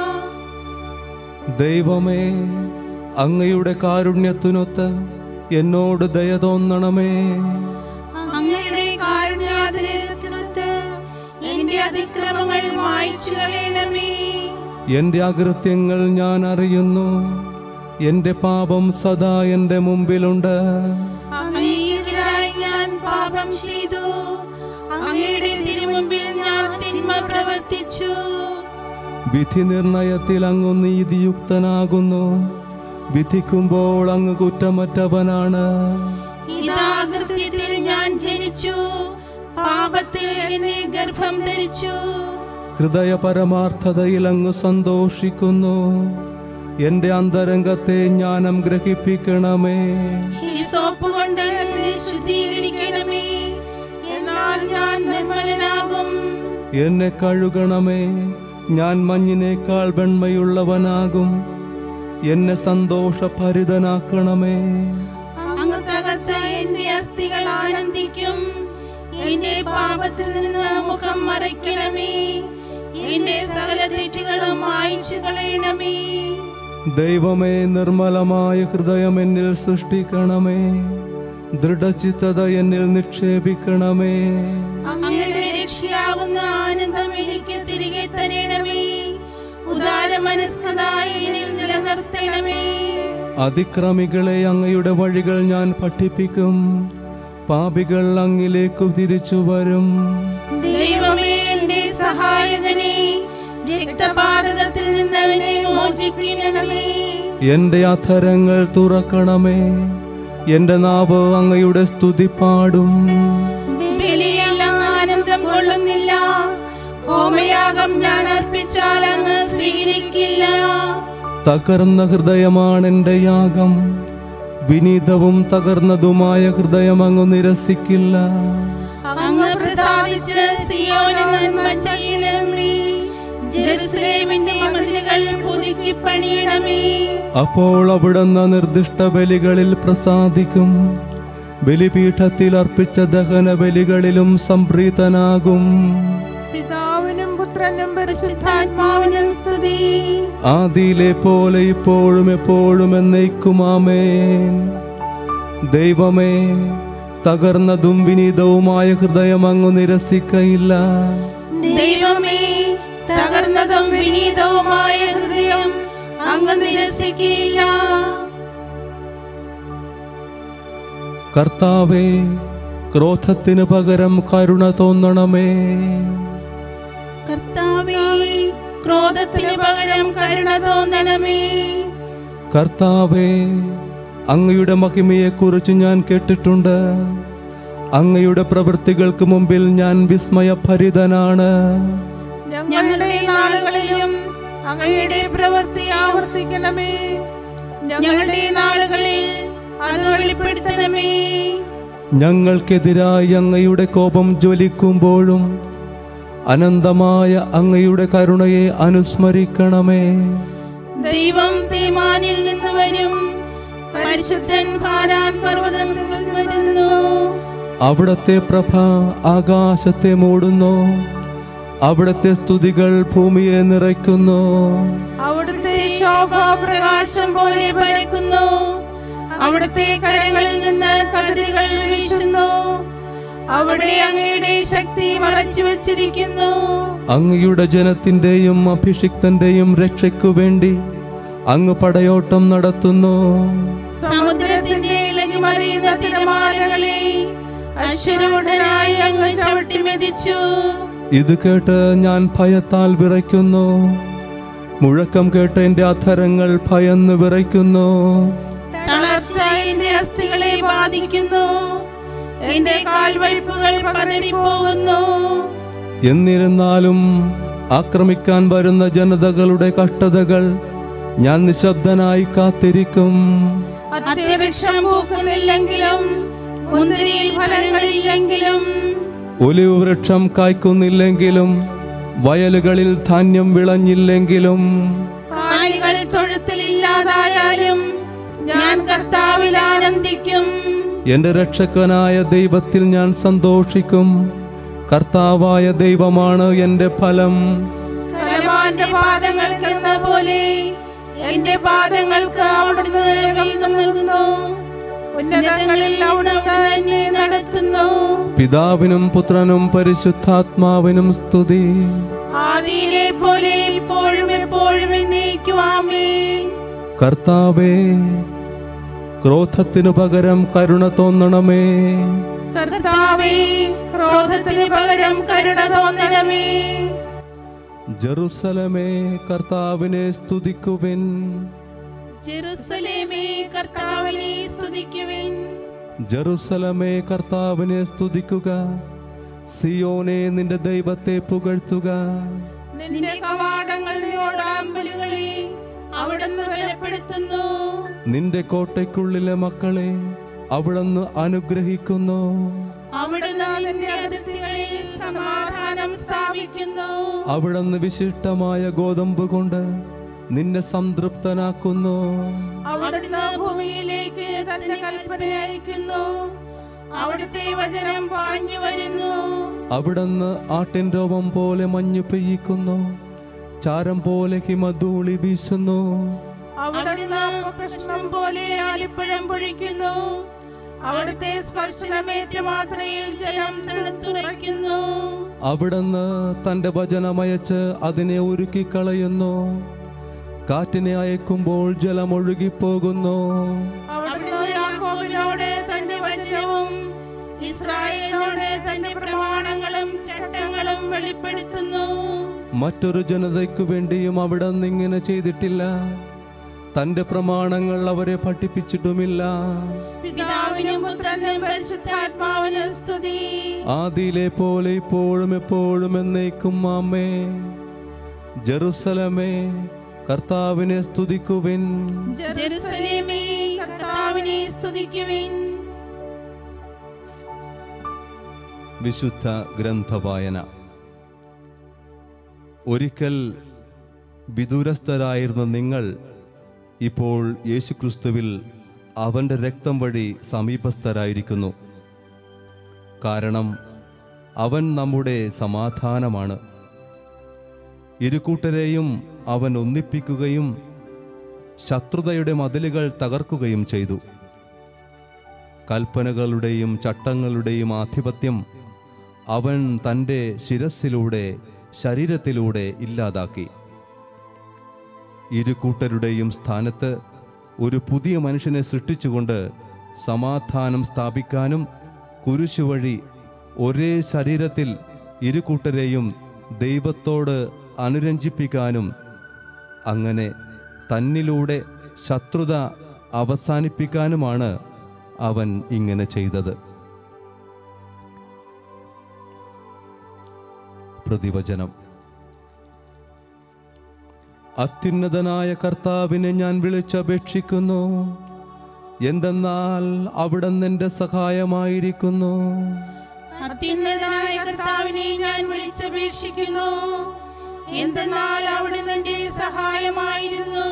ദൈവമേ, അങ്ങയുടെ കാരുണ്യത്തിനൊത്ത് എന്നോട് ദയ തോന്നണമേ. അങ്ങയുടെ കാരുണ്യാതിരേകത്തിനൊത്ത് എന്റെ അതിക്രമങ്ങൾ മായ്ച്ചു കളയണമേ. എന്റെ അകൃത്യങ്ങൾ ഞാൻ അറിയുന്നു, എന്റെ പാപം സദാ എന്റെ മുമ്പിലുണ്ട്. അങ്ങേക്കെതിരായി ഞാൻ പാപം ചെയ്തു, അങ്ങയുടെ തിരുമുമ്പിൽ ഞാൻ തിന്മ പ്രവർത്തിച്ചു. വിധി നിർണയത്തിൽ അങ്ങ് നീതിയുക്തനാകുന്നു, വിധിക്കുമ്പോൾ അങ്ങ് കുറ്റമറ്റവനാണ്. ഇതാകൃത്യത്തിൽ ഞാൻ ജനിച്ചു, പാപത്തിൽ എന്നെ ഗർഭം ധരിച്ചു. ഹൃദയ പരമാർത്ഥതയിൽ അങ്ങ് സന്തോഷിക്കുന്നു, എന്റെ അന്തരംഗത്തെ ജ്ഞാനം ഗ്രഹിപ്പിക്കണമേ. ഹിസോപ്പ് കൊണ്ട് എന്നെ ശുദ്ധീകരിക്കണമേ, എന്നാൽ ഞാൻ നിർമ്മലനാകും. എന്നെ കഴുകണമേ, ഞാൻ മഞ്ഞിനേക്കാൾ വെണ്മയുള്ളവനാകും. എന്നെ സന്തോഷഭരിതനാക്കണമേ. അങ്ങ് തകർത്ത എന്റെ അസ്ഥികൾ ആനന്ദിക്കും. എന്റെ പാപത്തിൽ നിന്ന് മുഖം മറയ്ക്കണമേ, എന്റെ സകല തെറ്റുകളും മായ്ച്ചു കളയണമേ. ദൈവമേ, നിർമ്മലമായ ഹൃദയം എന്നിൽ സൃഷ്ടിക്കണമേ, ദൃഢചിത്തത എന്നിൽ നിക്ഷേപിക്കണമേ. അങ്ങയുടെ രക്ഷയാകുന്ന ആനന്ദം എനിക്ക് തിരികെ തരണമേ, ഉദാരമനസ്കതായ എന്നിൽ നിലനിർത്തണമേ. അതിക്രമികളെ അങ്ങയുടെ വഴികൾ ഞാൻ പഠിപ്പിക്കും, പാപികൾ അങ്ങിലേക്ക് തിരിച്ചു വരും. ദൈവമേ, എന്റെ സഹായകനെ, രക്തപാതകത്തിൽ നിന്നവനെ മോചിക്കണമേ. എന്റെ അധരങ്ങൾ തുറക്കണമേ, എന്റെ നാവ് അങ്ങയുടെ സ്തുതി പാടും. ബലിയിൽ അങ്ങ് ആനന്ദം കൊള്ളുന്നില്ല, യാഗം ഞാൻ അർപ്പിച്ചാൽ അങ്ങ് സ്വീകരിക്കില്ല. തകർന്ന ഹൃദയമാണെന്റെ യാഗം, വിനീതവും തകർന്നതുമായ ഹൃദയം അങ്ങ് നിരസിക്കില്ല. അങ്ങ് പ്രസാദിച്ച് സിയോനിൽ നന്മ ചെയ്യണമേ, ജെറുസലേമിന്റെ മതിലുകൾ പുതുക്കി പണിയണമേ. അപ്പോൾ അവിടുന്ന് നിർദ്ദിഷ്ട ബലികളിൽ പ്രസാദിക്കും, ബലിപീഠത്തിൽ അർപ്പിച്ച ദഹന ബലികളിലും സംപ്രീതനാകും. പിതാവിനും പുത്രനും പരിശുദ്ധാത്മാവിനും സ്തുതി. ആദിയിലെ പോലെ ഇപ്പോഴും എപ്പോഴും എന്നേക്കും ആമേൻ. ദൈവമേ, തകർന്നതും വിനീതവുമായ ഹൃദയം അങ്ങ് നിരസിക്കയില്ല. ദൈവമേ, തകർന്നതും വിനീതവുമായ ഹൃദയം അങ്ങ് നിരസിക്കില്ല. കർത്താവേ, ക്രോധത്തിന് പകരം കരുണ തോന്നണമേ. കർത്താവേ, ക്രോധത്തിന് പകരം കരുണ തോന്നണമേ. കർത്താവേ, അങ്ങയുടെ മഹിമയെക്കുറിച്ച് ഞാൻ കേട്ടിട്ടുണ്ട്. അങ്ങയുടെ പ്രവൃത്തികൾക്ക് മുമ്പിൽ ഞാൻ വിസ്മയഭരിതനാണ്. ഞങ്ങളുടെ നാളുകളിലും അങ്ങയുടെ പ്രവൃത്തി ആവർത്തിക്കണമേ. ഞങ്ങളുടെ നാളുകളിൽ അത് വെളിപ്പെടുത്തണമേ. ഞങ്ങൾക്കെതിരായി അങ്ങയുടെ കോപം ജ്വലിക്കുമ്പോഴും അനന്തമായ അങ്ങയുടെ കരുണയെ അനുസ്മരിക്കണമേ. ദൈവം തേമാനിൽ നിന്ന് വരും, പരിശുദ്ധൻ പാരാൻ പർവ്വതത്തിൽ നിന്ന് വരുന്നു. അവിടത്തെ പ്രഭ ആകാശത്തെ മൂടുന്നു, അവിടത്തെ സ്തുതികൾ ഭൂമിയെ നിറയ്ക്കുന്നു. അവിടുത്തെ ശോഭ പ്രകാശം പോലെ പരക്കുന്നു, അവിടുത്തെ കരങ്ങളിൽ നിന്ന് കതിരുകൾ വീശുന്നു. അവിടെ അങ്ങയുടെ ശക്തി മറച്ചു വച്ചിരിക്കുന്നു. അങ്ങയുടെ ജനത്തിന്റെയും അഭിഷിക്തന്റെയും രക്ഷയ്ക്കു വേണ്ടി അങ്ങ് പടയോട്ടം നടത്തുന്നു. സമുദ്രത്തിന്റെ ഇളകി മറിയുന്ന തിരമാലകളെ അശ്വരൂഢനായി അങ്ങ് ചവിട്ടി മെതിച്ചു. ഇത് കേട്ട് ഞാൻ ഭയത്താൽ വിറയ്ക്കുന്നു. മുഴക്കം കേട്ട് എന്റെ അധരങ്ങൾ ഭയന്ന് വിറയ്ക്കുന്നു. തളർച്ച എന്റെ അസ്ഥികളെ ബാധിക്കുന്നു, എന്റെ കാൽവയ്പുകൾ പതറിപ്പോകുന്നു. എന്നിരുന്നാലും ആക്രമിക്കാൻ വരുന്ന ജനതകളുടെ കഷ്ടതകൾ ഞാൻ നിശബ്ദനായി കാത്തിരിക്കും. അത്യവൃക്ഷം പൂക്കുന്നില്ലെങ്കിലും, മുന്തിരിയിൽ ഫലങ്ങളില്ലെങ്കിലും, ഒലിവ് വൃക്ഷം കായ്ക്കുന്നില്ലെങ്കിലും, വയലുകളിൽ ധാന്യം വിളഞ്ഞില്ലെങ്കിലും, കാലികൾ തൊഴുത്തിലില്ലാതായാലും ഞാൻ കർത്താവിൽ ആനന്ദിക്കും. എന്റെ രക്ഷകനായ ദൈവത്തിൽ ഞാൻ സന്തോഷിക്കും. കർത്താവായ ദൈവമാണ് എന്റെ ഫലം. കലവാന്റെ പാദങ്ങൾക്കെന്ന പോലെ എന്റെ പാദങ്ങൾക്ക് അവിടുന്ന് വേഗം നൽകുന്നു. ഉന്നതങ്ങളിൽ അവിടുന്ന് എന്നെ നടത്തുന്നു. പിതാവിനും പുത്രനും പരിശുദ്ധാത്മാവിനും സ്തുതി. ആദിയിലെ പോലെ ഇപ്പോഴും എപ്പോഴും എന്നേക്കും ആമേൻ. കർത്താവേ, ക്രോധത്തിനു പകരം കരുണ തോന്നണമേ. കർത്താവേ, ക്രോധത്തിന് പകരം കരുണ തോന്നണമേ. ജെറുസലമേ, കർത്താവിനെ സ്തുതിക്കുവിൻ. ജെറുസലേമേ, കർത്താവിനെ സ്തുതിക്കുവിൻ. ജെറുസലമേ, കർത്താവിനെ സ്തുതിക്കുക. സിയോനെ, നിന്റെ ദൈവത്തെ പുകഴ്ത്തുക. നിന്റെ കവാടങ്ങളുടെ ഓടാമ്പലുകളെ അവിടുന്ന് ബലപ്പെടുത്തുന്നു. നിന്റെ കോട്ടയ്ക്കുള്ളിലെ മക്കളെ അവിടുന്ന് അനുഗ്രഹിക്കുന്നു. അവിടുന്ന് നിന്റെ അതിർത്തികളിൽ സമാധാനം സ്ഥാപിക്കുന്നു. അവിടുന്ന് വിശിഷ്ടമായ ഗോതമ്പ് കൊണ്ട് നിന്നെ സംതൃപ്തനാക്കുന്നു. അവിടുന്ന് ഭൂമിയിലേക്ക് തന്റെ കൽപ്പന അയക്കുന്നു. അവിടുത്തെ വചനം പാഞ്ഞു വരുന്നു. അവിടുന്ന് ആട്ടിൻ രോമം പോലെ മഞ്ഞു പെയ്യിക്കുന്നു, ചാരം പോലെ ഹിമധൂളി വീശുന്നു. അവിടുന്ന് കഷ്ണം പോലെ ആലിപ്പഴം പൊഴിക്കുന്നു. അവിടുത്തെ സ്പർശനമേറ്റ മാത്രയിൽ ജലം തണുത്തുറയ്ക്കുന്നു. അവിടുന്ന് തന്റെ വചനമയച്ച് അതിനെ ഉരുക്കിക്കളയുന്നു. കാറ്റിനെ അയക്കുമ്പോൾ ജലമൊഴുകിപ്പോകുന്നു. അവിടുന്ന് യാക്കോബിനോട് തന്റെ വചനവും ഇസ്രായേലിനോട് തന്റെ പ്രമാണങ്ങളും ചട്ടങ്ങളും വെളിപ്പെടുത്തുന്നു. മറ്റൊരു ജനതയ്ക്കു വേണ്ടിയും അവിടുന്ന് ഇങ്ങനെ ചെയ്തിട്ടില്ല. തന്റെ പ്രമാണങ്ങൾ അവരെ പഠിപ്പിച്ചിട്ടുമില്ല. പിതാവിനും പുത്രനും പരിശുദ്ധാത്മാവിനും സ്തുതി. ആദിയിലെ പോലെ ഇപ്പോഴും എപ്പോഴും എന്നേക്കും ആമേൻ. ജെറുസലമേ കർത്താവിനെ സ്തുതിക്കുവിൻ. ജെറുസലേമേ കർത്താവിനെ സ്തുതിക്കുവിൻ. വിശുദ്ധ ഗ്രന്ഥവായന. ഒരിക്കൽ വിദൂരസ്ഥരായിരുന്ന നിങ്ങൾ ഇപ്പോൾ യേശുക്രിസ്തുവിൽ അവൻ്റെ രക്തം വഴി സമീപസ്ഥരായിരിക്കുന്നു. കാരണം അവൻ നമ്മുടെ സമാധാനമാണ്. ഇരുകൂട്ടരെയും അവൻ ഒന്നിപ്പിക്കുകയും ശത്രുതയുടെ മതിലുകൾ തകർക്കുകയും ചെയ്തു. കൽപ്പനകളുടെയും ചട്ടങ്ങളുടെയും ആധിപത്യം അവൻ തൻ്റെ ശിരസ്സിലൂടെ ശരീരത്തിലൂടെ ഇല്ലാതാക്കി. ഇരുകൂട്ടരുടെയും സ്ഥാനത്ത് ഒരു പുതിയ മനുഷ്യനെ സൃഷ്ടിച്ചുകൊണ്ട് സമാധാനം സ്ഥാപിക്കാനും കുരിശുവഴി ഒരേ ശരീരത്തിൽ ഇരുകൂട്ടരെയും ദൈവത്തോട് അനുരഞ്ജിപ്പിക്കാനും അങ്ങനെ തന്നിലൂടെ ശത്രുത അവസാനിപ്പിക്കാനുമാണ് അവൻ ഇങ്ങനെ ചെയ്തത്. പ്രതിവചനം. അത്യുന്നതനായ കർത്താവിനെ ഞാൻ വിളിച്ചപേക്ഷിക്കുന്നു, എന്തെന്നാൽ അവിടുന്ന് എൻ്റെ സഹായമായിരിക്കുന്നു. അത്യുന്നതനായ കർത്താവിനെ ഞാൻ വിളിച്ചപേക്ഷിക്കുന്നു, എന്തെന്നാൽ അവിടുന്ന് എൻ്റെ സഹായമായിരുന്നു.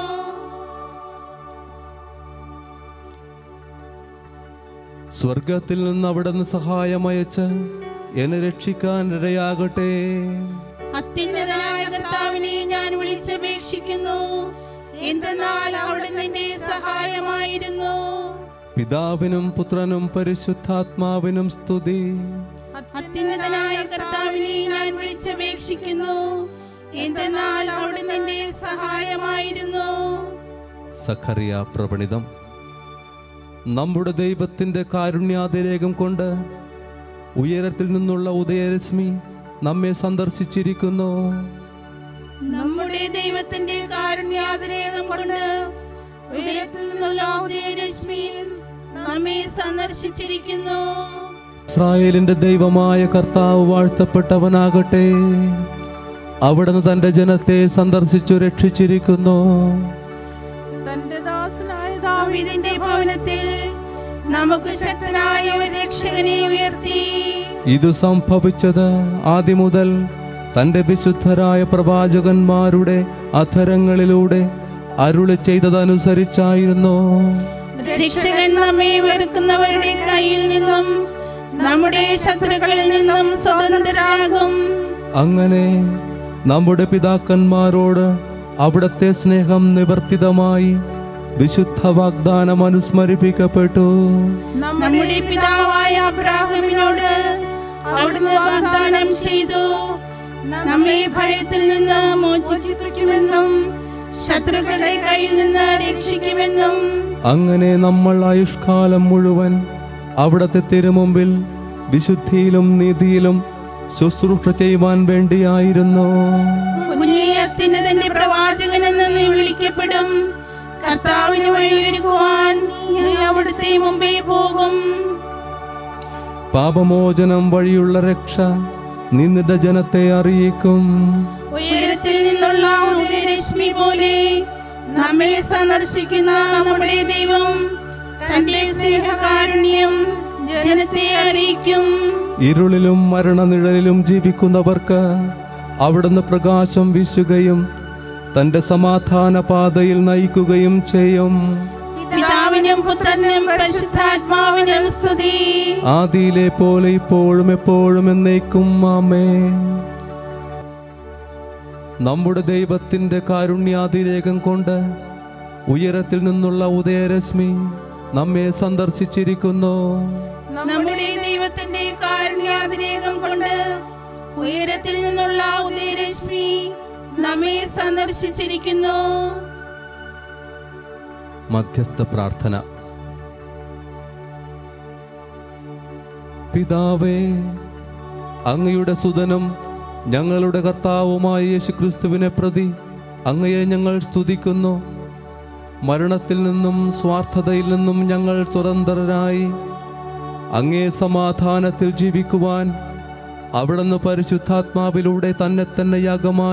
സ്വർഗത്തിൽ നിന്ന് അവിടുന്ന് സഹായമയച്ച് എന്നെ രക്ഷിക്കാൻ ഇടയാകട്ടെ. അത്യുന്നതനായ കർത്താവിനെ ഞാൻ വിളിച്ചപേക്ഷിക്കുന്നു, എന്തെന്നാൽ അവിടുന്ന് എൻ്റെ സഹായമായിരുന്നു. പിതാവിനും പുത്രനും പരിശുദ്ധാത്മാവിനും സ്തുതി. അത്യുന്നതനായ കർത്താവിനെ ഞാൻ വിളിച്ചപേക്ഷിക്കുന്നു, എന്തെന്നാൽ അവിടുന്ന് എൻ്റെ സഹായമായിരുന്നു. സഖറിയ പ്രവണിതം. നമ്മുടെ ദൈവത്തിൻ്റെ കാരുണ്യാതിരേകം കൊണ്ട് ഉയരത്തിൽ നിന്നുള്ള ഉദയരശ്മി നമ്മെ സന്ദർശിച്ചിരിക്കുന്നു. നമ്മുടെ ദൈവത്തിന്റെ കാരുണ്യാതിരേകം കൊണ്ട് ഉയരത്തിൽ നിന്നുള്ള ഉദയരശ്മി നമ്മെ സന്ദർശിച്ചിരിക്കുന്നു. ഇസ്രായേലിന്റെ ദൈവമായ കർത്താവ് വാഴ്ത്തപ്പെട്ടവനാകട്ടെ. അവിടുന്ന് തന്റെ ജനത്തെ സന്ദർശിച്ചു രക്ഷിച്ചിരിക്കുന്നു. തന്റെ ദാസനായ ദാവീദിന്റെ ഭവനത്തിൽ നമുക്ക് ശക്തനായ ഒരു രക്ഷകനെ ഉയർത്തി. ഇത് സംഭവിച്ചത് ആദ്യം മുതൽ തന്റെ വിശുദ്ധരായ പ്രവാചകന്മാരുടെ അധരങ്ങളിലൂടെ അരുളി ചെയ്തതനുസരിച്ചായിരുന്നു. രക്ഷകൻ നമ്മെ വെറുക്കുന്നവരുടെ കയ്യിൽ നിന്നും നമ്മുടെ ശത്രുക്കളിൽ നിന്നും സ്വതന്ത്രരാകും. അങ്ങനെ നമ്മുടെ പിതാക്കന്മാരോട് അവിടുത്തെ സ്നേഹം നിവർത്തിതമായി വിശുദ്ധ വാഗ്ദാനം അനുസ്മരിപ്പിക്കപ്പെട്ടു. നമ്മുടെ പിതാവായ അബ്രാഹാമിനോട് അവിടുന്ന് വാഗ്ദാനം ചെയ്തു, നമ്മെ ഭയത്തിൽ നിന്ന് മോചിപ്പിക്കുമെന്നും ശത്രുക്കളുടെ കയ്യിൽ നിന്ന് രക്ഷിക്കുമെന്നും. അങ്ങനെ നമ്മൾ ആയുഷ്കാലം മുഴുവൻ അവിടുത്തെ തിരുമുമ്പിൽ വിശുദ്ധിയിലും നീതിയിലും ശുശ്രൂഷ ചെയ്യുവാൻ വേണ്ടിയായിരുന്നു. കുഞ്ഞേ, അത്യുന്നതന്റെ പ്രവാചകനെന്ന് നീ വിളിക്കപ്പെടും. കർത്താവിന് വഴിയൊരുക്കുവാൻ നീ അവിടുത്തെ മുമ്പേ പോകും. പാപമോചനം വഴിയുള്ള രക്ഷ നീ നിന്റെ ജനത്തെ അറിയിക്കും. ഉയരത്തിൽ നിന്നുള്ള ഉദയരശ്മി പോലെ നമ്മെ സന്ദർശിക്കുന്ന നമ്മുടെ ദൈവം തന്റെ സ്നേഹകാരുണ്യം ജനത്തെ അറിയിക്കും. ഇരുളിലും മരണനിഴലിലും ജീവിക്കുന്നവർക്ക് അവിടുന്ന് പ്രകാശം വീശുകയും തന്റെ സമാധാന പാതയിൽ നയിക്കുകയും ചെയ്യും. പിതാവിനും പുത്രനും പരിശുദ്ധാത്മാവിനും സ്തുതി. ആദിയിലെ പോലെ ഇപ്പോഴും എപ്പോഴും എന്നേക്കും ആമേൻ. നമ്മുടെ ദൈവത്തിന്റെ കാരുണ്യാതിരേകം കൊണ്ട് ഉയരത്തിൽ നിന്നുള്ള ഉദയരശ്മി നമ്മെ സന്ദർശിച്ചിരിക്കുന്നു. നമ്മുടെ ദൈവത്തിന്റെ കാരുണ്യാതിരേകം കൊണ്ട് ഉയരത്തിൽ നിന്നുള്ള ഉദയരശ്മി നമ്മെ സന്ദർശിച്ചിരിക്കുന്നു. മധ്യസ്ഥ പ്രാർത്ഥന. പിതാവേ, അങ്ങയുടെ സുതനും ഞങ്ങളുടെ കർത്താവുമായ യേശുക്രിസ്തുവിനെ പ്രതി അങ്ങയെ ഞങ്ങൾ സ്തുതിക്കുന്നു. മരണത്തിൽ നിന്നും സ്വാർത്ഥതയിൽ നിന്നും ഞങ്ങൾ സ്വതന്ത്രരായി അങ്ങേ സമാധാനത്തിൽ ജീവിക്കുവാൻ അവിടുന്ന് പരിശുദ്ധാത്മാവിലൂടെ തന്നെ യാഗമായി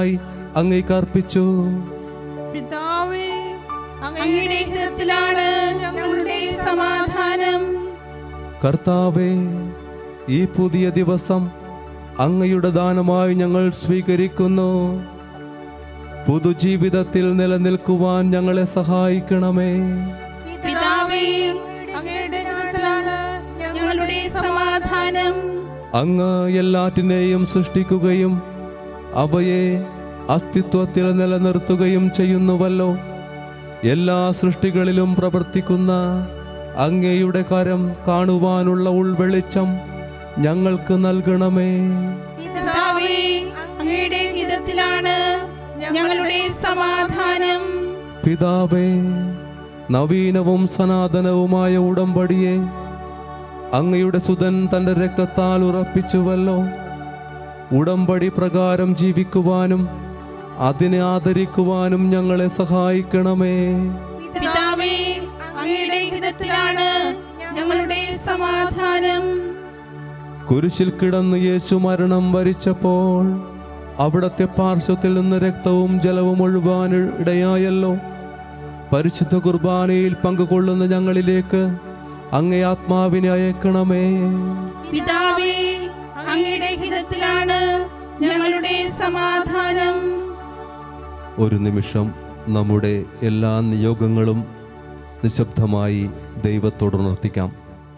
അങ്ങേക്ക് അർപ്പിച്ചു. പിതാവേ, അങ്ങയുടെ ഹിതത്തിലാണ് ഞങ്ങളുടെ സമാധാനം. കർത്താവേ, ഈ പുതിയ ദിവസം അങ്ങയുടെ ദാനമായി ഞങ്ങൾ സ്വീകരിക്കുന്നു. പുതുജീവിതത്തിൽ നിലനിൽക്കുവാൻ ഞങ്ങളെ സഹായിക്കണമേ. പിതാവേ, അങ്ങയുടെ ഹിതത്തിലാണ് ഞങ്ങളുടെ സമാധാനം. അങ്ങ് എല്ലാറ്റിനെയും സൃഷ്ടിക്കുകയും അവയെ അസ്തിത്വത്തിൽ നിലനിർത്തുകയും ചെയ്യുന്നുവല്ലോ. എല്ലാ സൃഷ്ടികളിലും പ്രവർത്തിക്കുന്ന അങ്ങയുടെ കരം കാണുവാനുള്ള ഉൾവെളിച്ചം ഞങ്ങൾക്ക് നൽകണമേ. പിതാവേ, അങ്ങയുടെ ഹിതത്തിലാണ് ഞങ്ങളുടെ സമാധാനം. പിതാവേ, നവീനവും സനാതനവുമായ ഉടമ്പടിയെ അങ്ങയുടെ സുതൻ തൻ്റെ രക്തത്താൽ ഉറപ്പിച്ചുവല്ലോ. ഉടമ്പടി പ്രകാരം ജീവിക്കുവാനും അതിനെ ആദരിക്കുവാനും ഞങ്ങളെ സഹായിക്കണമേ. പിതാവേ, അങ്ങയുടെ ഹിതത്തിലാണ് ഞങ്ങളുടെ സമാധാനം. കുരിശിൽ കിടന്ന് യേശു മരണം വരിച്ചപ്പോൾ അവിടത്തെ പാർശ്വത്തിൽ നിന്ന് രക്തവും ജലവും ഒഴുകാൻ ഇടയായല്ലോ. പരിശുദ്ധ കുർബാനയിൽ പങ്കുകൊള്ളുന്ന ഞങ്ങളിലേക്ക് അങ്ങേ ആത്മാവിനെ അയക്കണമേ. പിതാവേ, അങ്ങയുടെ ഹിതത്തിലാണ് ഞങ്ങളുടെ സമാധാനം. ഒരു നിമിഷം നമ്മുടെ എല്ലാ നിയോഗങ്ങളും നിശബ്ദമായി ദൈവത്തോട് ഉണർത്തിക്കാം.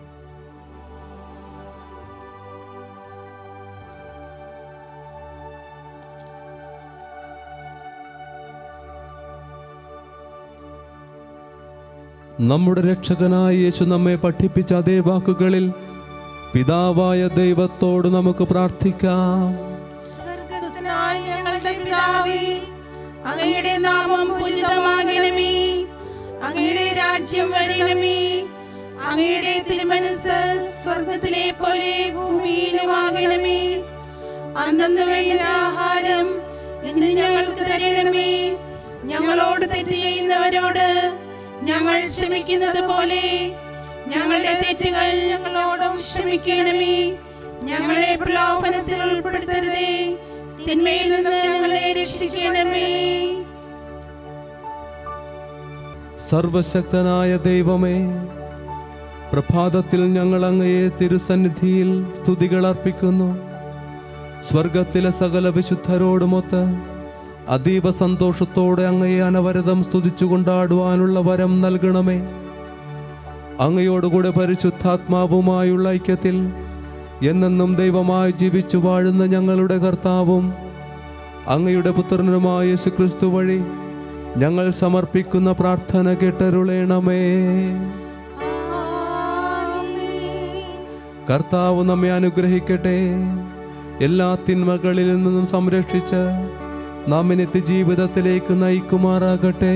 നമ്മുടെ രക്ഷകനായ യേശു നമ്മെ പഠിപ്പിച്ച അതേ വാക്കുകളിൽ പിതാവായ ദൈവത്തോട് നമുക്ക് പ്രാർത്ഥിക്കാം. സ്വർഗ്ഗസ്ഥനായ ഞങ്ങളുടെ പിതാവേ, അങ്ങയുടെ നാമം പൂജിതമാകണമേ. അങ്ങയുടെ രാജ്യം വരണമേ. അങ്ങയുടെ തിരുമനസ്സ് സ്വർഗ്ഗത്തിലെ പോലെ ഭൂമിയിലുമാകണമേ. അന്നന്ന് വേണ്ട ആഹാരം ഇന്ന് ഞങ്ങൾക്ക് തരണമേ. ഞങ്ങളോട് തെറ്റ് ചെയ്യുന്നവരോട് ഞങ്ങൾ ക്ഷമിക്കുന്നത് പോലെ ഞങ്ങളുടെ തെറ്റുകൾ ഞങ്ങളോടും ക്ഷമിക്കണമേ. ഞങ്ങളെ പ്രലോഭനത്തിൽ ഉൾപ്പെടുത്തരുതേ, തിന്മയിൽ നിന്ന് ഞങ്ങളെ രക്ഷിക്കണമേ. സർവശക്തനായ ദൈവമേ, പ്രഭാതത്തിൽ ഞങ്ങൾ അങ്ങയെ തിരുസന്നിധിയിൽ സ്തുതികൾ അർപ്പിക്കുന്നു. സ്വർഗത്തിലെ സകല വിശുദ്ധരോടുമൊത്ത് അതീവ സന്തോഷത്തോടെ അങ്ങയെ അനവരതം സ്തുതിച്ചു കൊണ്ടാടുവാനുള്ള വരം നൽകണമേ. അങ്ങയോടുകൂടെ പരിശുദ്ധാത്മാവുമായുള്ള ഐക്യത്തിൽ എന്നെന്നും ദൈവമായി ജീവിച്ചു വാഴുന്ന ഞങ്ങളുടെ കർത്താവും അങ്ങയുടെ പുത്രനുമായ യേശുക്രിസ്തു വഴി ഞങ്ങൾ സമർപ്പിക്കുന്ന പ്രാർത്ഥന കേട്ടരുളേണമേ. കർത്താവ് നമ്മെ അനുഗ്രഹിക്കട്ടെ. എല്ലാ തിന്മകളിൽ നിന്നും സംരക്ഷിച്ച് നമ്മെ നിത്യജീവിതത്തിലേക്ക് നയിക്കുമാറാകട്ടെ.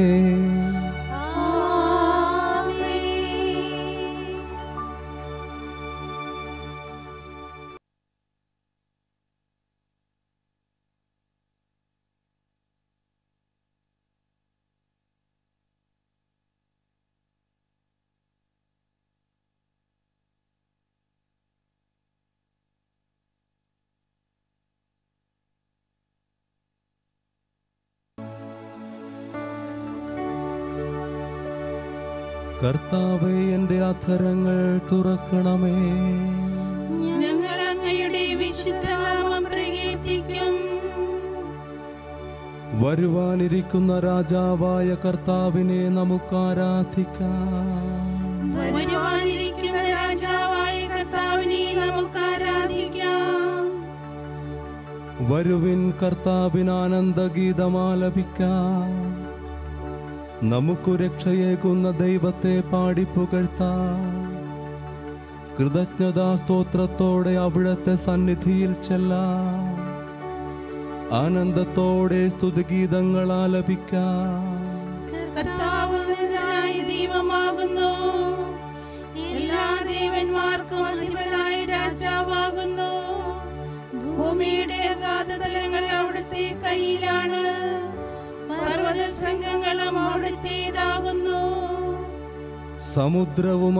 കർത്താവേ, എൻ്റെ അധരങ്ങൾ തുറക്കണമേ. ഞങ്ങൾ അങ്ങയുടെ വിശുദ്ധനാമം പ്രകീർത്തിക്കും. വരുവാനിരിക്കുന്ന രാജാവായ കർത്താവിനെ നമുക്ക് ആരാധിക്കാം. വരുവാനിരിക്കുന്ന രാജാവായ കർത്താവിനെ നമുക്ക് ആരാധിക്കാം. വരുവിൻ, കർത്താവിന് ആനന്ദഗീതമാലപിക്കാം. നമുക്ക് രക്ഷയേകുന്ന ദൈവത്തെ പാടി പുകഴ്ത്താം. കൃതജ്ഞതാ സ്തോത്രത്തോടെ അവിടുത്തെ സന്നിധിയിൽ ചെല്ലാം. ആനന്ദത്തോടെ സ്തുതിഗീതങ്ങൾ ആലപിക്കാം. കർത്താവ് ഉന്നതനായ ദൈവമാകുന്നു. എല്ലാ ദേവന്മാർക്കും അധിപനായ രാജാവാകുന്നു. ഭൂമിയുടെ അഗാധതലങ്ങൾ അവിടുത്തെ കയ്യിലാണ്. പർവ്വത ശൃംഗങ്ങളും അവിടുത്തേതാകുന്നു. സമുദ്രവും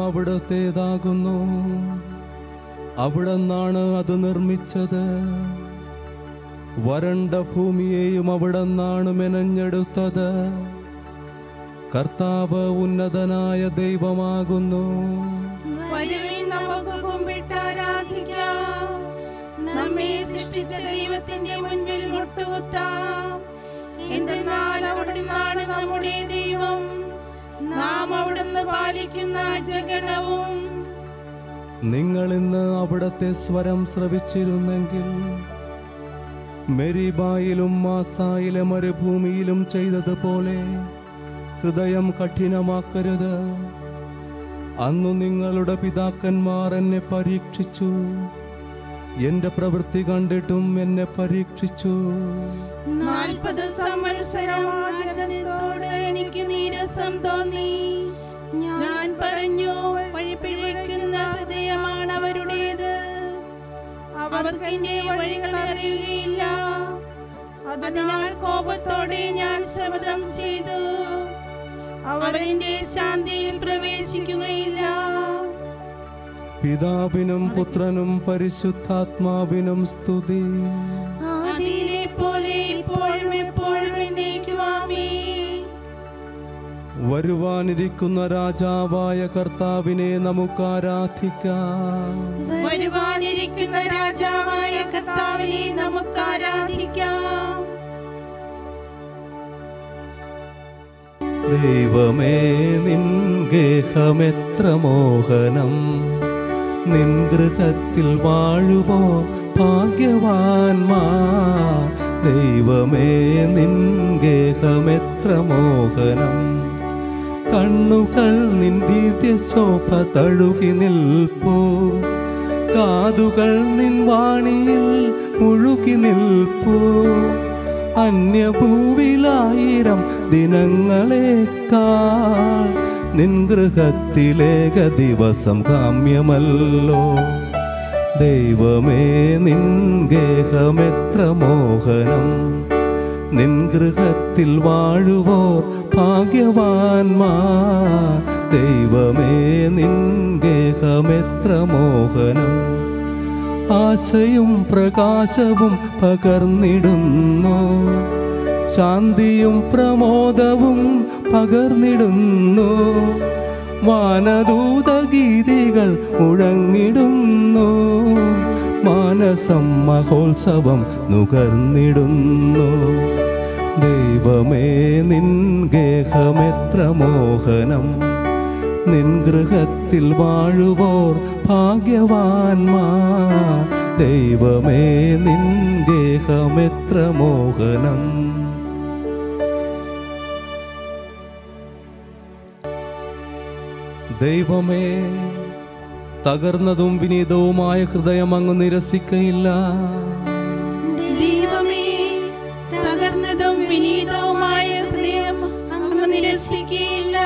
അവിടുത്തേതാകുന്നു. അവിടുന്നാണ് അത് നിർമ്മിച്ചത്. വരണ്ട ഭൂമിയെയും അവിടുന്നാണ് മെനഞ്ഞെടുത്തത്. കർത്താവ് ഉന്നതനായ ദൈവമാകുന്നു. വരുവിൻ, നമുക്ക് കുമ്പിട്ട് ആരാധിക്കാം. നമ്മെ സൃഷ്ടിച്ച ദൈവത്തിന്റെ മുൻപിൽ മുട്ടുകുത്താം. എന്തെന്നാൽ അവിടുന്നാണ് നമ്മുടെ ദൈവം, നാം അവിടുന്ന് പാലിക്കുന്ന ജഗണവും. നിങ്ങൾ ഇന്ന് അവിടത്തെ സ്വരം ശ്രവിച്ചിരുന്നെങ്കിൽ മെരിബായിലും മാസായിലെ മരുഭൂമിയിലും ചെയ്തതുപോലെ ഹൃദയം കഠിനമാക്കരുത്. അന്നു നിങ്ങളുടെ പിതാക്കന്മാർ എന്നെ പരീക്ഷിച്ചു, എന്റെ പ്രവൃത്തി കണ്ടിട്ടും എന്നെ പരീക്ഷിച്ചു. 40 സംവത്സരം വചനത്തോട് എനിക്ക് നീരസം തോന്നി. ഞാൻ പറഞ്ഞു, വഴിപിഴയ്ക്കുന്ന ഹൃദയമാണ് അവരുടേത്, അവർക്ക് എന്റെ വഴികൾ അറിയുകയില്ല. അതിനാൽ കോപത്തോടെ ഞാൻ ശപഥം ചെയ്തു, അവർ എന്റെ ശാന്തിയിൽ പ്രവേശിക്കുകയില്ല. പിതാവിനും പുത്രനും പരിശുദ്ധാത്മാവിനും സ്തുതി. ആദിയിലെ പോലെ ഇപ്പോഴും എപ്പോഴും എന്നേക്കും ആമേൻ. വരുവാനിരിക്കുന്ന രാജാവായ കർത്താവിനെ നമുക്ക് ആരാധിക്കാം. വരുവാനിരിക്കുന്ന രാജാവായ കർത്താവിനെ നമുക്ക് ആരാധിക്കാം. ദൈവമേ, നിൻ ഗേഹമെത്ര മോഹനം, നിൻ ഗൃഹത്തിൽ വാഴുവോ ഭാഗ്യവാന്മാർ. ദൈവമേ, നിൻ ഗേഹമെത്ര മോഹനം, കണ്ണുകൾ നിൻ ദിവ്യശോഭ തഴുകി നിൽപ്പൂ. കാതുകൾ നിൻ വാണിയിൽ മുഴുകി നിൽപ്പൂ. അന്യഭൂവിലായിരം ദിനങ്ങളേക്കാൾ നിൻ ഗൃഹത്തിലേക ദിവസം കാമ്യമല്ലോ. ദൈവമേ, നിൻ ഗേഹമെത്ര മോഹനം, നിൻ ഗൃഹത്തിൽ വാഴുവോർ ഭാഗ്യവാന്മാർ. ദൈവമേ, നിൻ ഗേഹമെത്ര മോഹനം, ആശയും പ്രകാശവും പകർന്നിടുന്നു. ശാന്തിയും പ്രമോദവും പകർന്നിടുന്നു. വാനദൂതഗീതികൾ മുഴങ്ങിടുന്നു. മാനസം മഹോത്സവം നുകർന്നിടുന്നു. ദൈവമേ, നിൻ ഗേഹമെത്ര മോഹനം, നിൻ ഗൃഹത്തിൽ വാഴുവോർ ഭാഗ്യവാന്മാർ. ദൈവമേ, നിൻ ഗേഹമെത്ര മോഹനം. ദൈവമേ, തകർന്നതും വിനീതവുമായ ഹൃദയം അങ്ങ് നിരസിക്കയില്ല. ദൈവമേ, തകർന്നതും വിനീതവുമായ ഹൃദയം അങ്ങ് നിരസിക്കുകയില്ല.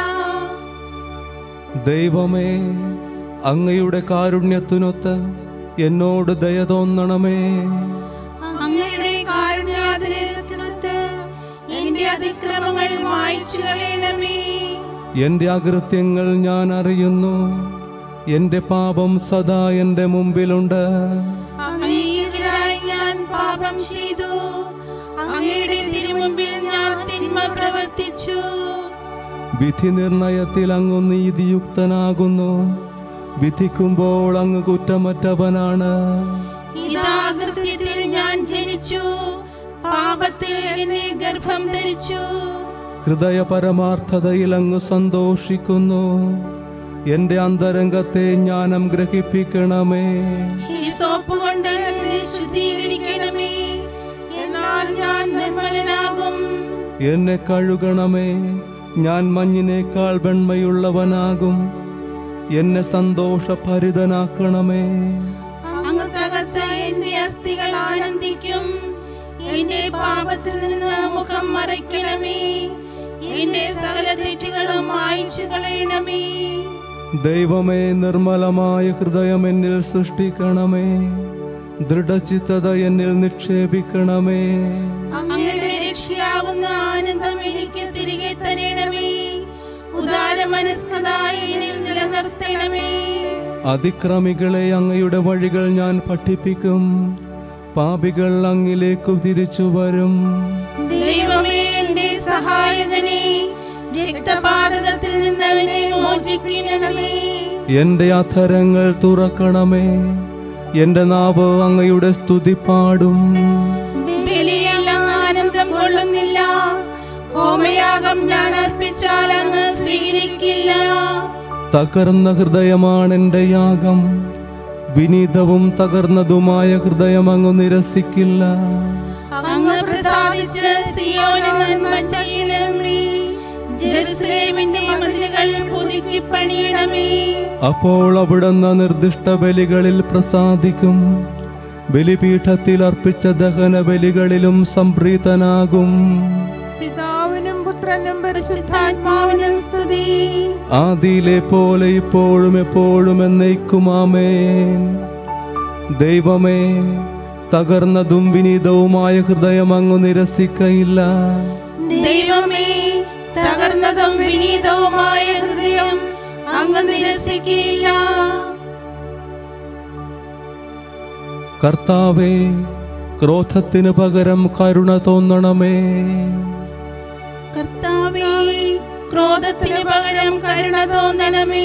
ദൈവമേ, അങ്ങയുടെ കാരുണ്യത്തിനൊത്ത് എന്നോട് ദയ തോന്നണമേ. അങ്ങയുടെ കാരുണ്യാതിരേകത്തിനൊത്ത് എന്റെ അതിക്രമങ്ങൾ മായ്ച്ചു കളയണമേ. എന്റെ അകൃത്യങ്ങൾ ഞാൻ അറിയുന്നു. എന്റെ പാപം സദാ എന്റെ മുമ്പിലുണ്ട്. അങ്ങേക്കെതിരായി ഞാൻ പാപം ചെയ്തു. അങ്ങയുടെ തിരുമുമ്പിൽ ഞാൻ തിന്മ പ്രവർത്തിച്ചു. വിധി നിർണയത്തിൽ അങ്ങ് നീതിയുക്തനാകുന്നു. വിധിക്കുമ്പോൾ അങ്ങ് കുറ്റമറ്റവനാണ്. ഇതാകൃത്യത്തിൽ ഞാൻ ജനിച്ചു, പാപത്തിൽ എന്നെ ഗർഭം ധരിച്ചു. ഹൃദയ പരമാർത്ഥതയിൽ അങ്ങ് സന്തോഷിക്കുന്നു. എന്റെ അന്തരംഗത്തെ ജ്ഞാനം ഗ്രഹിപ്പിക്കണമേ. ഹിസോപ്പ് കൊണ്ട് എന്നെ ശുദ്ധീകരിക്കണമേ, എന്നാൽ ഞാൻ നിർമ്മലനാകും. എന്നെ കഴുകണമേ, ഞാൻ മഞ്ഞിനേക്കാൾ വെണ്മയുള്ളവനാകും. എന്നെ സന്തോഷഭരിതനാക്കണമേ. അങ്ങ് തകർത്ത എന്റെ അസ്ഥികൾ ആനന്ദിക്കും. എന്റെ പാപത്തിൽ നിന്ന് മുഖം മറയ്ക്കണമേ. എന്റെ സകല തെറ്റുകളും മായ്ച്ചു കളയണമേ. ദൈവമേ, നിർമ്മലമായ ഹൃദയം എന്നിൽ സൃഷ്ടിക്കണമേ. ദൃഢചിത്തത എന്നിൽ നിക്ഷേപിക്കണമേ. അങ്ങയുടെ രക്ഷയാവുന്ന ആനന്ദം എനിക്ക് തിരികെ തരണമേ. ഉദാരമനസ്കത എന്നിൽ നിലനിർത്തണമേ. അതിക്രമികളെ അങ്ങയുടെ വഴികൾ ഞാൻ പഠിപ്പിക്കും. പാപികൾ അങ്ങിലേക്ക് തിരിച്ചു വരും. ദൈവമേ, എന്റെ സഹായകനെ, രക്തപാതകത്തിൽ നിന്ന് എന്നെ മോചിപ്പിക്കണമേ. എന്റെ അധരങ്ങൾ തുറക്കണമേ, എന്റെ നാവ് അങ്ങയുടെ സ്തുതി പാടും. ബലിയെല്ലാം ആനന്ദം കൊള്ളുന്നില്ല, ഹോമയാഗം ഞാൻ അർപ്പിച്ചാൽ അങ്ങ് സ്വീകരിക്കില്ല. തകർന്ന ഹൃദയമാണ് എൻ്റെ യാഗം, വിനീതവും തകർന്നതുമായ ഹൃദയം അങ്ങ് നിരസിക്കില്ല. അങ്ങ് പ്രസാദിച്ച് സിയോനിൽ നന്മ ചെയ്യണമേ, ജെറുസലേമിന്റെ മതിലുകൾ പുതുക്കി പണിയണമേ. അപ്പോൾ അവിടുന്ന് നിർദ്ദിഷ്ട ബലികളിൽ പ്രസാദിക്കും, ബലിപീഠത്തിൽ അർപ്പിച്ച ദഹന ബലികളിലും സംപ്രീതനാകും. പിതാവിനും പുത്രനും പരിശുദ്ധാത്മാവിനും സ്തുതി, ആദിയിലെ പോലെ ഇപ്പോഴും എപ്പോഴും എന്നേക്കും ആമേൻ. ദൈവമേ, തകർന്നതും വിനീതവുമായ ഹൃദയം അങ്ങ് നിരസിക്കയില്ല. ദൈവമേ, തകർന്നതും വിനീതവുമായ ഹൃദയം അങ്ങ് നിരസിക്കില്ല. കർത്താവേ, ക്രോധത്തിന് പകരം കരുണ തോന്നണമേ. കർത്താവേ, ക്രോധത്തിന് പകരം കരുണ തോന്നണമേ.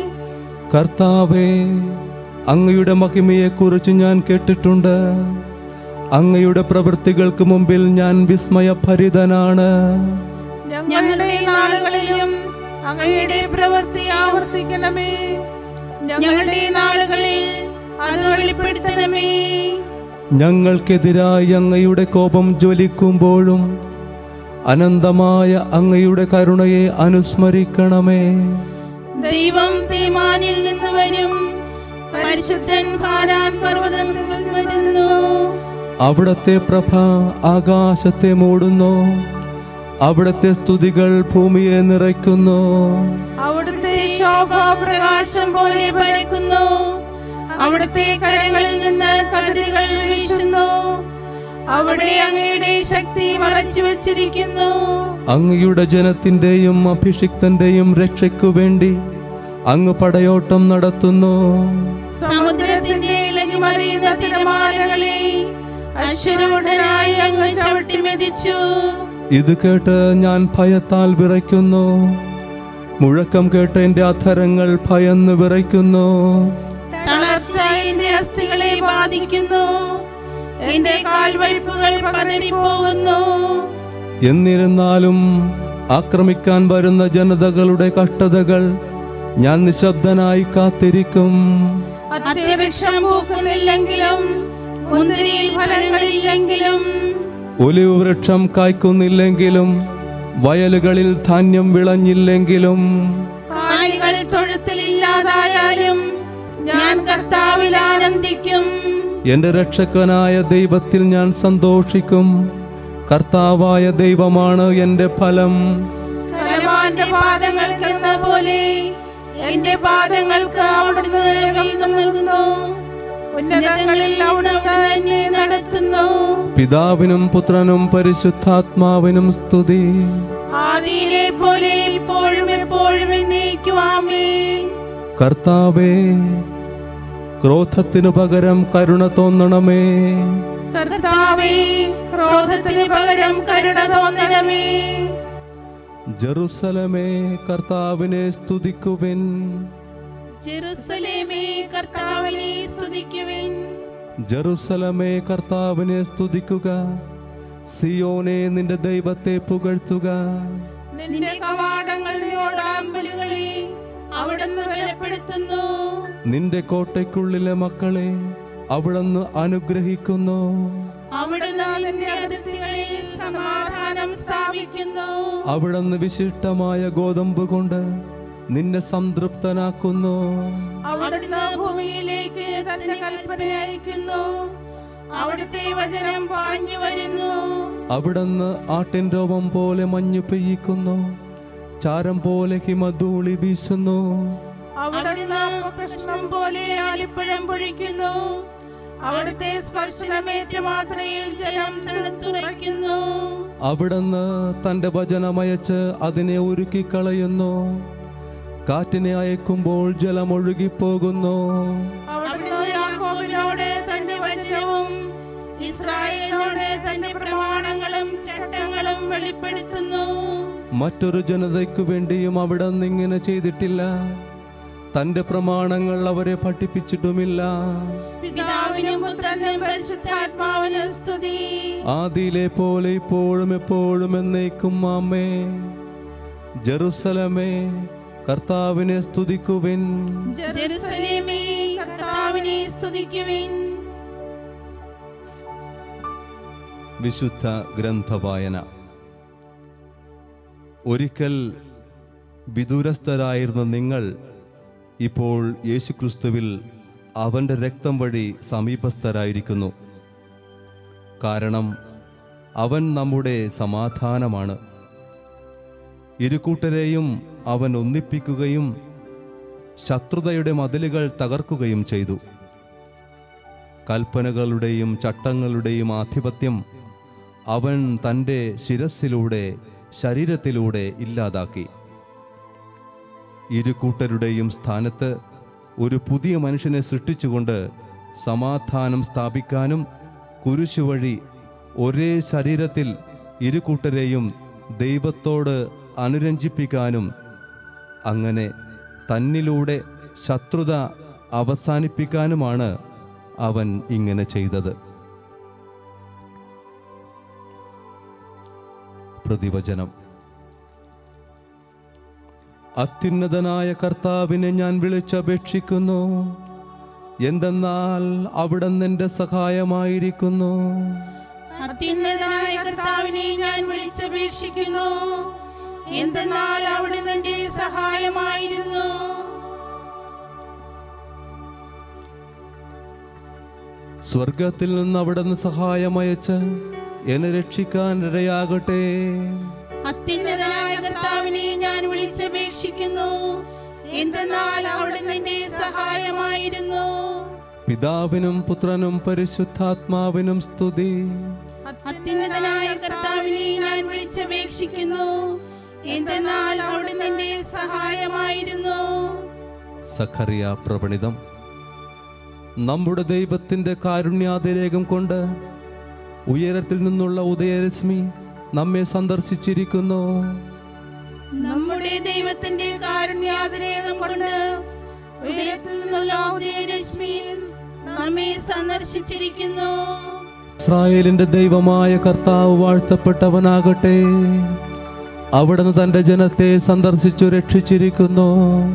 കർത്താവേ, അങ്ങയുടെ മഹിമയെക്കുറിച്ച് ഞാൻ കേട്ടിട്ടുണ്ട്. അങ്ങയുടെ പ്രവൃത്തികൾക്ക് മുമ്പിൽ ഞാൻ വിസ്മയഭരിതനാണ്. ഞങ്ങളുടെ നാളുകളിലും അങ്ങയുടെ പ്രവൃത്തി ആവർത്തിക്കണമേ. ഞങ്ങളുടെ നാളുകളിൽ അത് വെളിപ്പെടുത്തണമേ. ഞങ്ങൾക്കെതിരായി അങ്ങയുടെ കോപം ജ്വലിക്കുമ്പോഴും അനന്തമായ അങ്ങയുടെ കരുണയെ അനുസ്മരിക്കണമേ. ദൈവം തേമാനിൽ നിന്ന് വരും, പരിശുദ്ധൻ ഹാരാൻ പർവ്വതത്തിൽ നിന്ന് വരുന്നു. അവിടത്തെ പ്രഭ ആകാശത്തെ മൂടുന്നു, അവിടത്തെ സ്തുതികൾ ഭൂമിയെ നിറയ്ക്കുന്നു. അവിടുത്തെ ശോഭ പ്രകാശം പോലെ പരക്കുന്നു, അവിടുത്തെ കരങ്ങളിൽ നിന്ന് കതിരുകൾ വീശുന്നു. അവിടെ അങ്ങയുടെ ശക്തി മറച്ചു വച്ചിരിക്കുന്നു. അങ്ങയുടെ ജനത്തിന്റെയും അഭിഷിക്തന്റെയും രക്ഷയ്ക്കു വേണ്ടി അങ്ങ് പടയോട്ടം നടത്തുന്നു. സമുദ്രത്തിന്റെ ഇളകി മറിയുന്ന തിരമാലകളെ അശ്വരൂഢനായി അങ്ങ് ചവിട്ടി മെതിച്ചു. ഇത് കേട്ട് ഞാൻ ഭയത്താൽ വിറയ്ക്കുന്നു, മുഴക്കം കേട്ട് എന്റെ അധരങ്ങൾ ഭയന്ന് വിറയ്ക്കുന്നു. തളർച്ച എന്റെ അസ്ഥികളെ ബാധിക്കുന്നു, എന്റെ കാൽവയ്പുകൾ പതറിപ്പോകുന്നു. എന്നിരുന്നാലും ആക്രമിക്കാൻ വരുന്ന ജനതകളുടെ കഷ്ടതകൾ ഞാൻ നിശബ്ദനായി കാത്തിരിക്കും. അത്യവൃക്ഷം പൂക്കുന്നില്ലെങ്കിലും, മുന്തിരിയിൽ ഫലങ്ങളില്ലെങ്കിലും, ഒലിവ് വൃക്ഷം കായ്ക്കുന്നില്ലെങ്കിലും, വയലുകളിൽ ധാന്യം വിളഞ്ഞില്ലെങ്കിലും, കാലികൾ തൊഴുത്തിലില്ലാതായാലും ഞാൻ കർത്താവിൽ ആനന്ദിക്കും. എന്റെ രക്ഷകനായ ദൈവത്തിൽ ഞാൻ സന്തോഷിക്കും. കർത്താവായ ദൈവമാണ് എന്റെ ഫലം. കലമാന്റെ പാദങ്ങൾക്കെന്ന പോലെ എന്റെ പാദങ്ങൾക്ക് അവിടുന്ന് വേഗം നൽകുന്നു. ഉന്നതങ്ങളിൽ അവിടുന്ന് എന്നെ നടത്തുന്നു. പിതാവിനും പുത്രനും പരിശുദ്ധാത്മാവിനും സ്തുതി. ആദിയിലെ പോലെ ഇപ്പോഴും എപ്പോഴും എന്നേക്കും ആമേൻ. കർത്താവേ, ക്രോധത്തിനു പകരം കരുണ തോന്നണമേ. കർത്താവേ, ക്രോധത്തിന് പകരം കരുണ തോന്നണമേ. ജെറുസലമേ, കർത്താവിനെ സ്തുതിക്കുവിൻ. ജെറുസലേമേ, കർത്താവിനെ സ്തുതിക്കുവിൻ. ജെറുസലമേ, കർത്താവിനെ സ്തുതിക്കുക. സിയോനെ, നിന്റെ ദൈവത്തെ പുകഴ്ത്തുക. നിന്റെ കവാടങ്ങളുടെ ഓടാമ്പലുകളെ അവിടുന്ന് ബലപ്പെടുത്തുന്നു. നിന്റെ കോട്ടയ്ക്കുള്ളിലെ മക്കളെ അവിടുന്ന് അനുഗ്രഹിക്കുന്നു. അവിടുന്ന് നിന്റെ അതിർത്തികളിൽ സമാധാനം സ്ഥാപിക്കുന്നു. അവിടുന്ന് വിശിഷ്ടമായ ഗോതമ്പ് കൊണ്ട് നിന്നെ സംതൃപ്തനാക്കുന്നു. അവിടുന്ന് ഭൂമിയിലേക്ക് തന്റെ കൽപ്പന അയക്കുന്നു. അവിടുത്തെ വചനം പാഞ്ഞു വരുന്നു. അവിടുന്ന് ആട്ടിൻ രോമം പോലെ മഞ്ഞു പെയ്യിക്കുന്നു, ചാരം പോലെ ഹിമധൂളി വീശുന്നു. അവിടുന്ന് കഷ്ണം പോലെ ആലിപ്പഴം പൊഴിക്കുന്നു. അവിടുത്തെ സ്പർശനമേറ്റ മാത്രയിൽ ജലം തണുത്തുറയ്ക്കുന്നു. അവിടുന്ന് തന്റെ വചനമയച്ച് അതിനെ ഉരുക്കിക്കളയുന്നു. കാറ്റിനെ അയക്കുമ്പോൾ ജലമൊഴുകിപ്പോകുന്നു. അവിടുന്ന് യാക്കോബിനോട് തന്റെ വചനവും ഇസ്രായേലിനോട് തന്റെ പ്രമാണങ്ങളും ചട്ടങ്ങളും വെളിപ്പെടുത്തുന്നു. മറ്റൊരു ജനതയ്ക്കു വേണ്ടിയും അവിടുന്ന് ഇങ്ങനെ ചെയ്തിട്ടില്ല. തന്റെ പ്രമാണങ്ങൾ അവരെ പഠിപ്പിച്ചിട്ടുമില്ല. പിതാവിനും പുത്രനും പരിശുദ്ധാത്മാവിനും സ്തുതി. ആദിയിലെ പോലെ ഇപ്പോഴും എപ്പോഴും എന്നേക്കും ആമേൻ. ജെറുസലമേ, കർത്താവിനെ സ്തുതിക്കുവിൻ. ജെറുസലേമേ, കർത്താവിനെ സ്തുതിക്കുവിൻ. വിശുദ്ധ ഗ്രന്ഥവായന. ഒരിക്കൽ വിദൂരസ്ഥരായിരുന്ന നിങ്ങൾ ഇപ്പോൾ യേശുക്രിസ്തുവിൽ അവൻ്റെ രക്തം വഴി സമീപസ്ഥരായിരിക്കുന്നു. കാരണം അവൻ നമ്മുടെ സമാധാനമാണ്. ഇരുകൂട്ടരെയും അവൻ ഒന്നിപ്പിക്കുകയും ശത്രുതയുടെ മതിലുകൾ തകർക്കുകയും ചെയ്തു. കൽപ്പനകളുടെയും ചട്ടങ്ങളുടെയും ആധിപത്യം അവൻ തൻ്റെ ശിരസ്സിലൂടെ, ശരീരത്തിലൂടെ ഇല്ലാതാക്കി. ഇരുകൂട്ടരുടെയും സ്ഥാനത്ത് ഒരു പുതിയ മനുഷ്യനെ സൃഷ്ടിച്ചുകൊണ്ട് സമാധാനം സ്ഥാപിക്കാനും കുരിശുവഴി ഒരേ ശരീരത്തിൽ ഇരുകൂട്ടരെയും ദൈവത്തോട് അനുരഞ്ജിപ്പിക്കാനും, അങ്ങനെ തന്നിലൂടെ ശത്രുത അവസാനിപ്പിക്കാനുമാണ് അവൻ ഇങ്ങനെ ചെയ്തത്. പ്രതിവചനം. അത്യുന്നതനായ കർത്താവിനെ ഞാൻ വിളിച്ചപേക്ഷിക്കുന്നു, എന്തെന്നാൽ അവിടുന്ന് എൻ്റെ സഹായമായിരിക്കുന്നു. അത്യുന്നതനായ കർത്താവിനെ ഞാൻ വിളിച്ചപേക്ഷിക്കുന്നു, എന്തെന്നാൽ അവിടുന്ന് എൻ്റെ സഹായമായിരുന്നു. സ്വർഗത്തിൽ നിന്ന് അവിടുന്ന് സഹായമയച്ച് എന്നെ രക്ഷിക്കാൻ ഇടയാകട്ടെ. അത്യുന്നതനായ കർത്താവിനെ ഞാൻ വിളിച്ചപേക്ഷിക്കുന്നു, എന്തെന്നാൽ അവിടുന്ന് എൻ്റെ സഹായമായിരുന്നു. പിതാവിനും പുത്രനും പരിശുദ്ധാത്മാവിനും സ്തുതി. അത്യുന്നതനായ കർത്താവിനെ ഞാൻ വിളിച്ചപേക്ഷിക്കുന്നു, എന്തെന്നാൽ അവിടുന്ന് എൻ്റെ സഹായമായിരുന്നു. സഖറിയ പ്രവണിതം. നമ്മുടെ ദൈവത്തിൻ്റെ കാരുണ്യാതിരേകം കൊണ്ട് ഉയരത്തിൽ നിന്നുള്ള ഉദയരശ്മി നമ്മെ സന്ദർശിച്ചിരിക്കുന്നു. നമ്മുടെ ദൈവത്തിന്റെ കാരുണ്യാതിരേകം കൊണ്ട് ഉയരത്തിൽ നിന്നുള്ള ഉദയരശ്മി നമ്മെ സന്ദർശിച്ചിരിക്കുന്നു. ഇസ്രായേലിന്റെ ദൈവമായ കർത്താവ് വാഴ്ത്തപ്പെട്ടവനാകട്ടെ. അവിടുന്ന് തന്റെ ജനത്തെ സന്ദർശിച്ചു രക്ഷിച്ചിരിക്കുന്നു.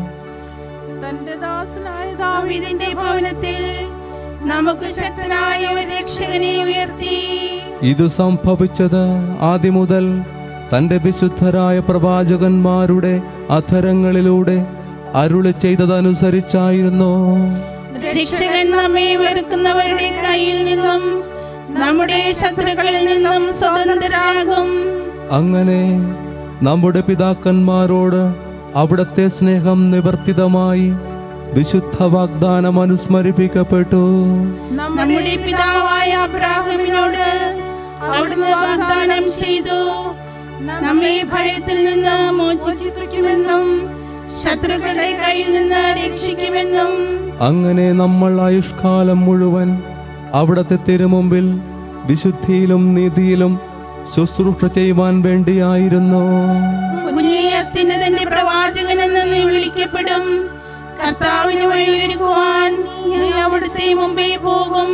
തന്റെ ദാസനായ ദാവീദിന്റെ ഭവനത്തിൽ നമുക്ക് ശക്തനായ ഒരു രക്ഷകനെ ഉയർത്തി. ഇത് സംഭവിച്ചത് ആദ്യം മുതൽ തന്റെ വിശുദ്ധരായ പ്രവാചകന്മാരുടെ അധരങ്ങളിലൂടെ അരുളി ചെയ്തതനുസരിച്ചായിരുന്നു. രക്ഷകൻ നമ്മെ വെറുക്കുന്നവരുടെ കയ്യിൽ നിന്നും നമ്മുടെ ശത്രുക്കളിൽ നിന്നും സ്വതന്ത്രരാകും. അങ്ങനെ നമ്മുടെ പിതാക്കന്മാരോട് അവിടുത്തെ സ്നേഹം നിവർത്തിതമായി വിശുദ്ധ വാഗ്ദാനം അനുസ്മരിപ്പിക്കപ്പെട്ടു. നമ്മുടെ പിതാവായ അബ്രാഹാമിനോട് അവിടുന്ന് വാഗ്ദാനം ചെയ്തു, നമ്മെ ഭയത്തിൽ നിന്ന് മോചിപ്പിക്കുമെന്നും ശത്രുക്കളുടെ കയ്യിൽ നിന്ന് രക്ഷിക്കുമെന്നും. അങ്ങനെ നമ്മൾ ആയുഷ്കാലം മുഴുവൻ അവിടുത്തെ തിരുമുമ്പിൽ വിശുദ്ധിയിലും നീതിയിലും ശുശ്രൂഷ ചെയ്യുവാൻ വേണ്ടിയായിരുന്നു. കുഞ്ഞിയത്തിന്റെ പ്രവാചകൻ എന്ന് നീ വിളിക്കപ്പെടും. കർത്താവിന് വഴിയൊരുക്കുവാൻ നീ അവിടുത്തെ മുമ്പേ പോകും.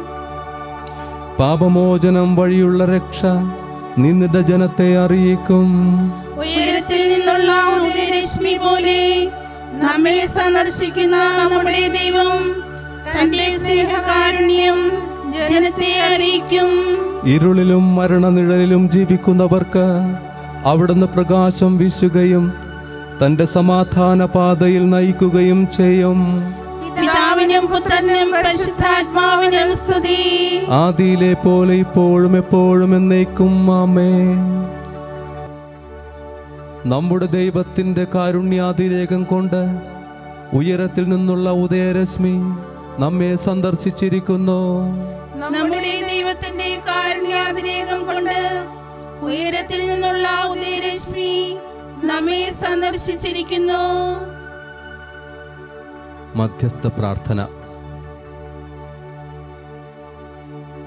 പാപമോചനം വഴിയുള്ള രക്ഷ നീ നിന്റെ ജനത്തെ അറിയിക്കും. ഉയരത്തിൽ നിന്നുള്ള ഉദയരശ്മി പോലെ നമ്മെ സന്ദർശിക്കുന്ന നമ്മുടെ ദൈവം തന്റെ സ്നേഹകാരുണ്യം ജനത്തെ അറിയിക്കും. ഇരുളിലും മരണനിഴലിലും ജീവിക്കുന്നവർക്ക് അവിടുന്ന് പ്രകാശം വീശുകയും തന്റെ സമാധാന പാതയിൽ നയിക്കുകയും ചെയ്യും. പിതാവിനും പുത്രനും പരിശുദ്ധാത്മാവിനും സ്തുതി. ആദിയിലെ പോലെ ഇപ്പോഴും എപ്പോഴും എന്നേക്കും ആമേൻ. നമ്മുടെ ദൈവത്തിന്റെ കാരുണ്യാതിരേകം കൊണ്ട് ഉയരത്തിൽ നിന്നുള്ള ഉദയരശ്മി നമ്മെ സന്ദർശിച്ചിരിക്കുന്നു. നമ്മുടെ ദൈവത്തിന്റെ കാരുണ്യാതിരേകം കൊണ്ട് ഉയരത്തിൽ നിന്നുള്ള ഉദയരശ്മി നമ്മെ സന്ദർശിച്ചിരിക്കുന്നു. മധ്യസ്ഥ പ്രാർത്ഥന.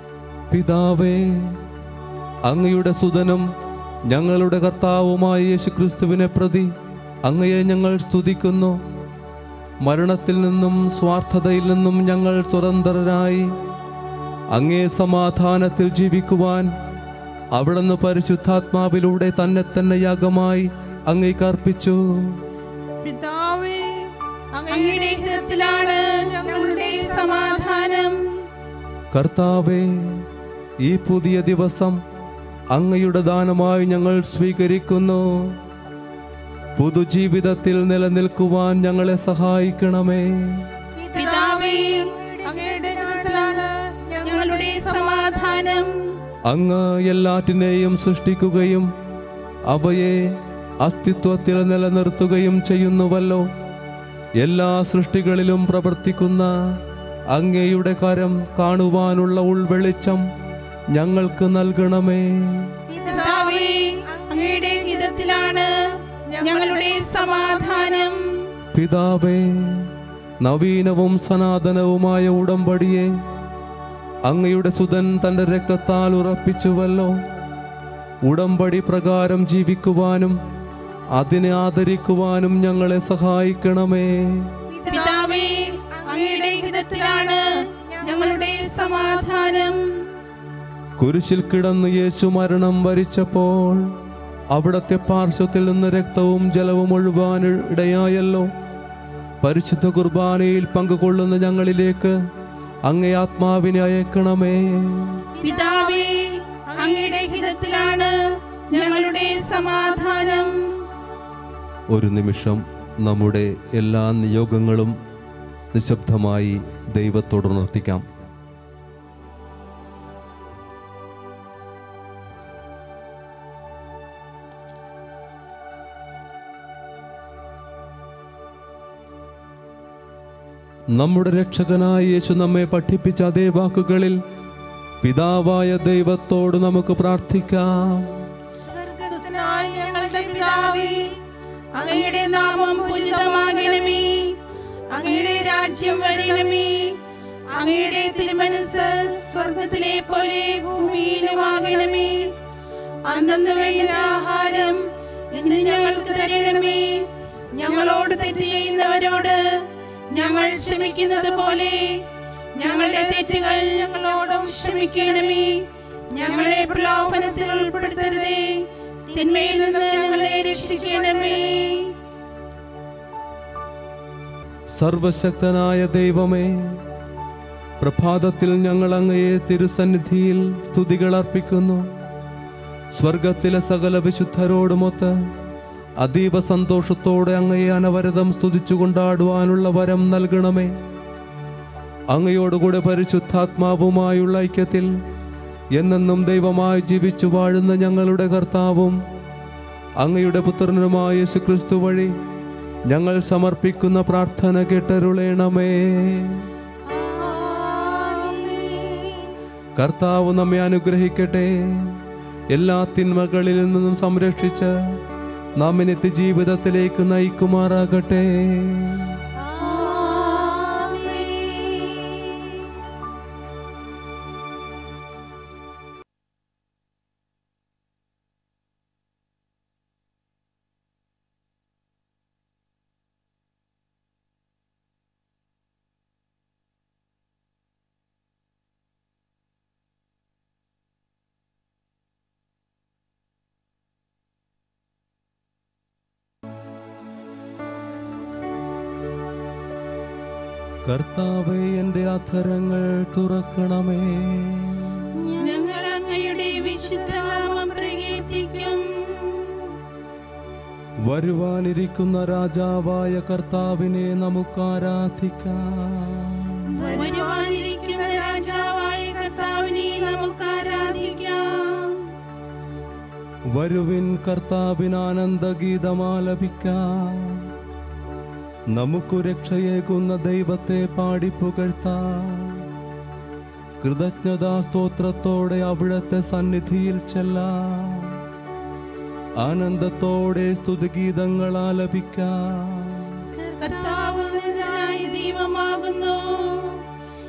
പിതാവേ, അങ്ങയുടെ സുതനും ഞങ്ങളുടെ കർത്താവുമായ യേശുക്രിസ്തുവിനെ പ്രതി അങ്ങയെ ഞങ്ങൾ സ്തുതിക്കുന്നു. മരണത്തിൽ നിന്നും സ്വാർത്ഥതയിൽ നിന്നും ഞങ്ങൾ സ്വതന്ത്രരായി അങ്ങേ സമാധാനത്തിൽ ജീവിക്കുവാൻ അവിടുന്ന് പരിശുദ്ധാത്മാവിലൂടെ തന്നെ തന്നെ യാഗമായി അങ്ങേക്ക് അർപ്പിച്ചു. പിതാവേ, അങ്ങയുടെ ഹിതത്തിലാണ് ഞങ്ങളുടെ സമാധാനം. കർത്താവേ, ഈ പുതിയ ദിവസം അങ്ങയുടെ ദാനമായി ഞങ്ങൾ സ്വീകരിക്കുന്നു. പുതുജീവിതത്തിൽ നിലനിൽക്കുവാൻ ഞങ്ങളെ സഹായിക്കണമേ. പിതാവേ, അങ്ങയുടെ ഹിതത്തിലാണ് ഞങ്ങളുടെ സമാധാനം. അങ്ങ് എല്ലാറ്റിനെയും സൃഷ്ടിക്കുകയും അവയെ അസ്തിത്വത്തിൽ നിലനിർത്തുകയും ചെയ്യുന്നുവല്ലോ. എല്ലാ സൃഷ്ടികളിലും പ്രവർത്തിക്കുന്ന അങ്ങയുടെ കരം കാണുവാനുള്ള ഉൾവെളിച്ചം ഞങ്ങൾക്ക് നൽകണമേ. പിതാവേ, അങ്ങയുടെ ഹിതത്തിലാണ് ഞങ്ങളുടെ സമാധാനം. പിതാവേ, നവീനവും സനാതനവുമായ ഉടമ്പടിയെ അങ്ങയുടെ സുതൻ തൻ്റെ രക്തത്താൽ ഉറപ്പിച്ചുവല്ലോ. ഉടമ്പടി പ്രകാരം ജീവിക്കുവാനും അതിനെ ആദരിക്കുവാനും ഞങ്ങളെ സഹായിക്കണമേ. പിതാവേ, അങ്ങയുടെ ഹിതത്തിലാണ് ഞങ്ങളുടെ സമാധാനം. കുരിശിൽ കിടന്ന് യേശു മരണം വരിച്ചപ്പോൾ അവിടത്തെ പാർശ്വത്തിൽ നിന്ന് രക്തവും ജലവും ഒഴുകാൻ ഇടയായല്ലോ. പരിശുദ്ധ കുർബാനയിൽ പങ്കുകൊള്ളുന്ന ഞങ്ങളിലേക്ക് അങ്ങേ ആത്മാവിനെ അയക്കണമേ. പിതാവേ, അങ്ങയുടെ ഹിതത്തിലാണ് ഞങ്ങളുടെ സമാധാനം. ഒരു നിമിഷം നമ്മുടെ എല്ലാ നിയോഗങ്ങളും നിശബ്ദമായി ദൈവത്തോട് ഉണർത്തിക്കാം. നമ്മുടെ രക്ഷകനായ യേശു നമ്മെ പഠിപ്പിച്ച അതേ വാക്കുകളിൽ പിതാവായ ദൈവത്തോട് നമുക്ക് പ്രാർത്ഥിക്കാം. സ്വർഗ്ഗസ്ഥനായ ഞങ്ങളുടെ പിതാവേ, അങ്ങയുടെ നാമം പൂജിതമാകണമേ. അങ്ങയുടെ രാജ്യം വരണമേ. അങ്ങയുടെ തിരുമനസ്സ് സ്വർഗത്തിലെ പോലെ ഭൂമിയിലുമാകണമേ. അന്നന്ന് വേണ്ട ആഹാരം ഇന്ന് ഞങ്ങൾക്ക് തരണമേ. ഞങ്ങളോട് തെറ്റ് ചെയ്യുന്നവരോട് ഞങ്ങൾ ക്ഷമിക്കുന്നത് പോലെ ഞങ്ങളുടെ തെറ്റുകൾ ഞങ്ങളോടും ക്ഷമിക്കണമേ. ഞങ്ങളെ പ്രലോഭനത്തിൽ ഉൾപ്പെടുത്തരുതേ, തിന്മയിൽ നിന്ന് ഞങ്ങളെ രക്ഷിക്കണമേ. സർവശക്തനായ ദൈവമേ, പ്രഭാതത്തിൽ ഞങ്ങൾ അങ്ങയെ തിരുസന്നിധിയിൽ സ്തുതികൾ അർപ്പിക്കുന്നു. സ്വർഗത്തിലെ സകല വിശുദ്ധരോടുമൊത്ത് അതീവ സന്തോഷത്തോടെ അങ്ങയെ അനവരതം സ്തുതിച്ചു കൊണ്ടാടുവാനുള്ള വരം നൽകണമേ. അങ്ങയോടുകൂടെ പരിശുദ്ധാത്മാവുമായുള്ള ഐക്യത്തിൽ എന്നെന്നും ദൈവമായി ജീവിച്ചു വാഴുന്ന ഞങ്ങളുടെ കർത്താവും അങ്ങയുടെ പുത്രനുമായ യേശുക്രിസ്തു വഴി ഞങ്ങൾ സമർപ്പിക്കുന്ന പ്രാർത്ഥന കേട്ടരുളേണമേ. കർത്താവ് നമ്മെ അനുഗ്രഹിക്കട്ടെ. എല്ലാ തിന്മകളിൽ നിന്നും സംരക്ഷിച്ച് നമ്മെ നിത്യജീവിതത്തിലേക്ക് നയിക്കുമാറാകട്ടെ. കർത്താവേ, എൻ്റെ അധരങ്ങൾ തുറക്കണമേ. ഞങ്ങൾ അങ്ങയുടെ വിശുദ്ധനാമം പ്രകീർത്തിക്കും. വരുവാനിരിക്കുന്ന രാജാവായ കർത്താവിനെ നമുക്ക് ആരാധിക്കാം. വരുവാനിരിക്കുന്ന രാജാവായ കർത്താവിനെ നമുക്ക് ആരാധിക്കാം. വരുവിൻ, കർത്താവിന് ആനന്ദഗീതമാലപിക്കാം. നമുക്കു രക്ഷയേകുന്ന ദൈവത്തെ പാടി പുകഴ്ത്താം. കൃതജ്ഞതാ സ്തോത്രത്തോടെ അവിടുത്തെ സന്നിധിയിൽ ചെല്ലാം. ആനന്ദത്തോടെ സ്തുതിഗീതങ്ങൾ ആലപിക്കാം. കർത്താവ് ഉന്നതനായ ദൈവമാകുന്നു.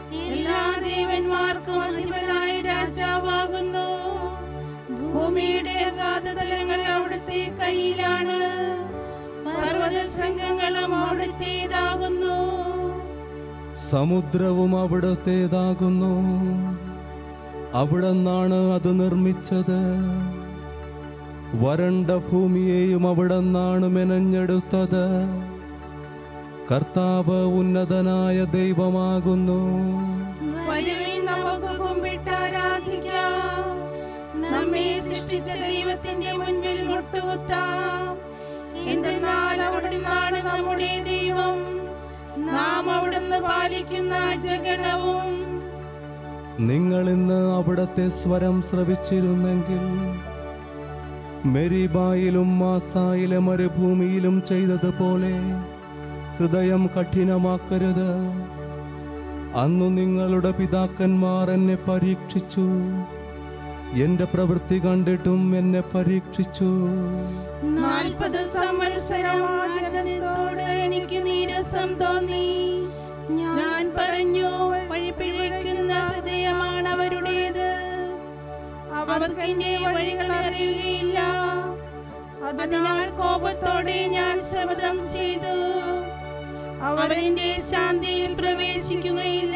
എല്ലാ ദേവന്മാർക്കും അധിപനായ രാജാവാകുന്നു. ഭൂമിയുടെ അഗാധതലങ്ങൾ അവിടുത്തെ കയ്യിലാണ്. പർവ്വത ശൃംഗങ്ങളും അവിടുത്തേതാകുന്നു. സമുദ്രവും അവിടുത്തേതാകുന്നു. അവിടുന്നാണ് അത് നിർമ്മിച്ചത്. വരണ്ട ഭൂമിയെയും അവിടുന്നാണ് മെനഞ്ഞെടുത്തത്. കർത്താവ് ഉന്നതനായ ദൈവമാകുന്നു. വരുവിൻ, നമുക്ക് കുമ്പിട്ട് ആരാധിക്കാം. നമ്മെ സൃഷ്ടിച്ച ദൈവത്തിന്റെ മുൻപിൽ മുട്ടുകുത്താം. എന്തെന്നാൽ അവിടുന്നാണ് നമ്മുടെ ദൈവം, നാം അവിടുന്ന് പാലിക്കുന്ന അജഗണവും. നിങ്ങൾ ഇന്ന് അവിടുത്തെ സ്വരം ശ്രവിച്ചിരുന്നെങ്കിൽ മെരിബായിലും മാസായിലെ മരുഭൂമിയിലും ചെയ്തതുപോലെ ഹൃദയം കഠിനമാക്കരുത്. അന്നു നിങ്ങളുടെ പിതാക്കന്മാർ എന്നെ പരീക്ഷിച്ചു, എന്റെ പ്രവൃത്തി കണ്ടിട്ടും എന്നെ പരീക്ഷിച്ചു. 40 സംവത്സരം ആചരണത്തോട് എനിക്ക് നീരസം തോന്നി. ഞാൻ പറഞ്ഞു, വഴിപിഴയ്ക്കുന്ന ഹൃദയമാണ് അവരുടേത്. അവർക്ക് എന്റെ വഴികൾ അറിയുകയില്ല. അതിനാൽ കോപത്തോടെ ഞാൻ ശപഥം ചെയ്തു, അവർ എന്റെ ശാന്തിയിൽ പ്രവേശിക്കുകയില്ല.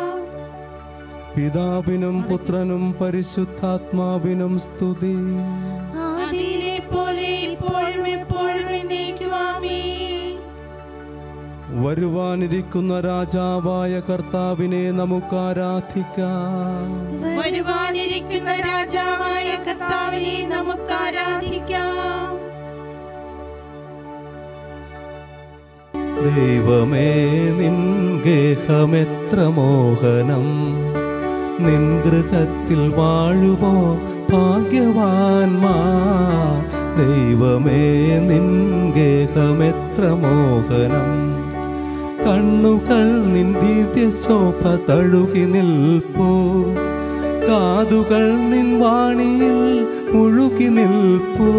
പിതാവിനും പുത്രനും പരിശുദ്ധാത്മാവിനും സ്തുതി. ആദിയിലെ പോലെ ഇപ്പോഴും എപ്പോഴും എന്നേക്കും ആമേൻ. വരുവാനിരിക്കുന്ന രാജാവായ കർത്താവിനെ നമുക്ക് ആരാധിക്കാം. വരുവാനിരിക്കുന്ന രാജാവായ കർത്താവിനെ നമുക്ക് ആരാധിക്കാം. ദൈവമേ, നിൻ ഗേഹമെത്ര മോഹനം, നിൻ ഗൃഹത്തിൽ വാഴുവോ ഭാഗ്യവാന്മാർ. ദൈവമേ, നിൻ ഗേഹമെത്ര മോഹനം, കണ്ണുകൾ നിൻ ദിവ്യശോഭ തഴുകി നിൽപ്പൂ. കാതുകൾ നിൻ വാണിയിൽ മുഴുകി നിൽപ്പൂ.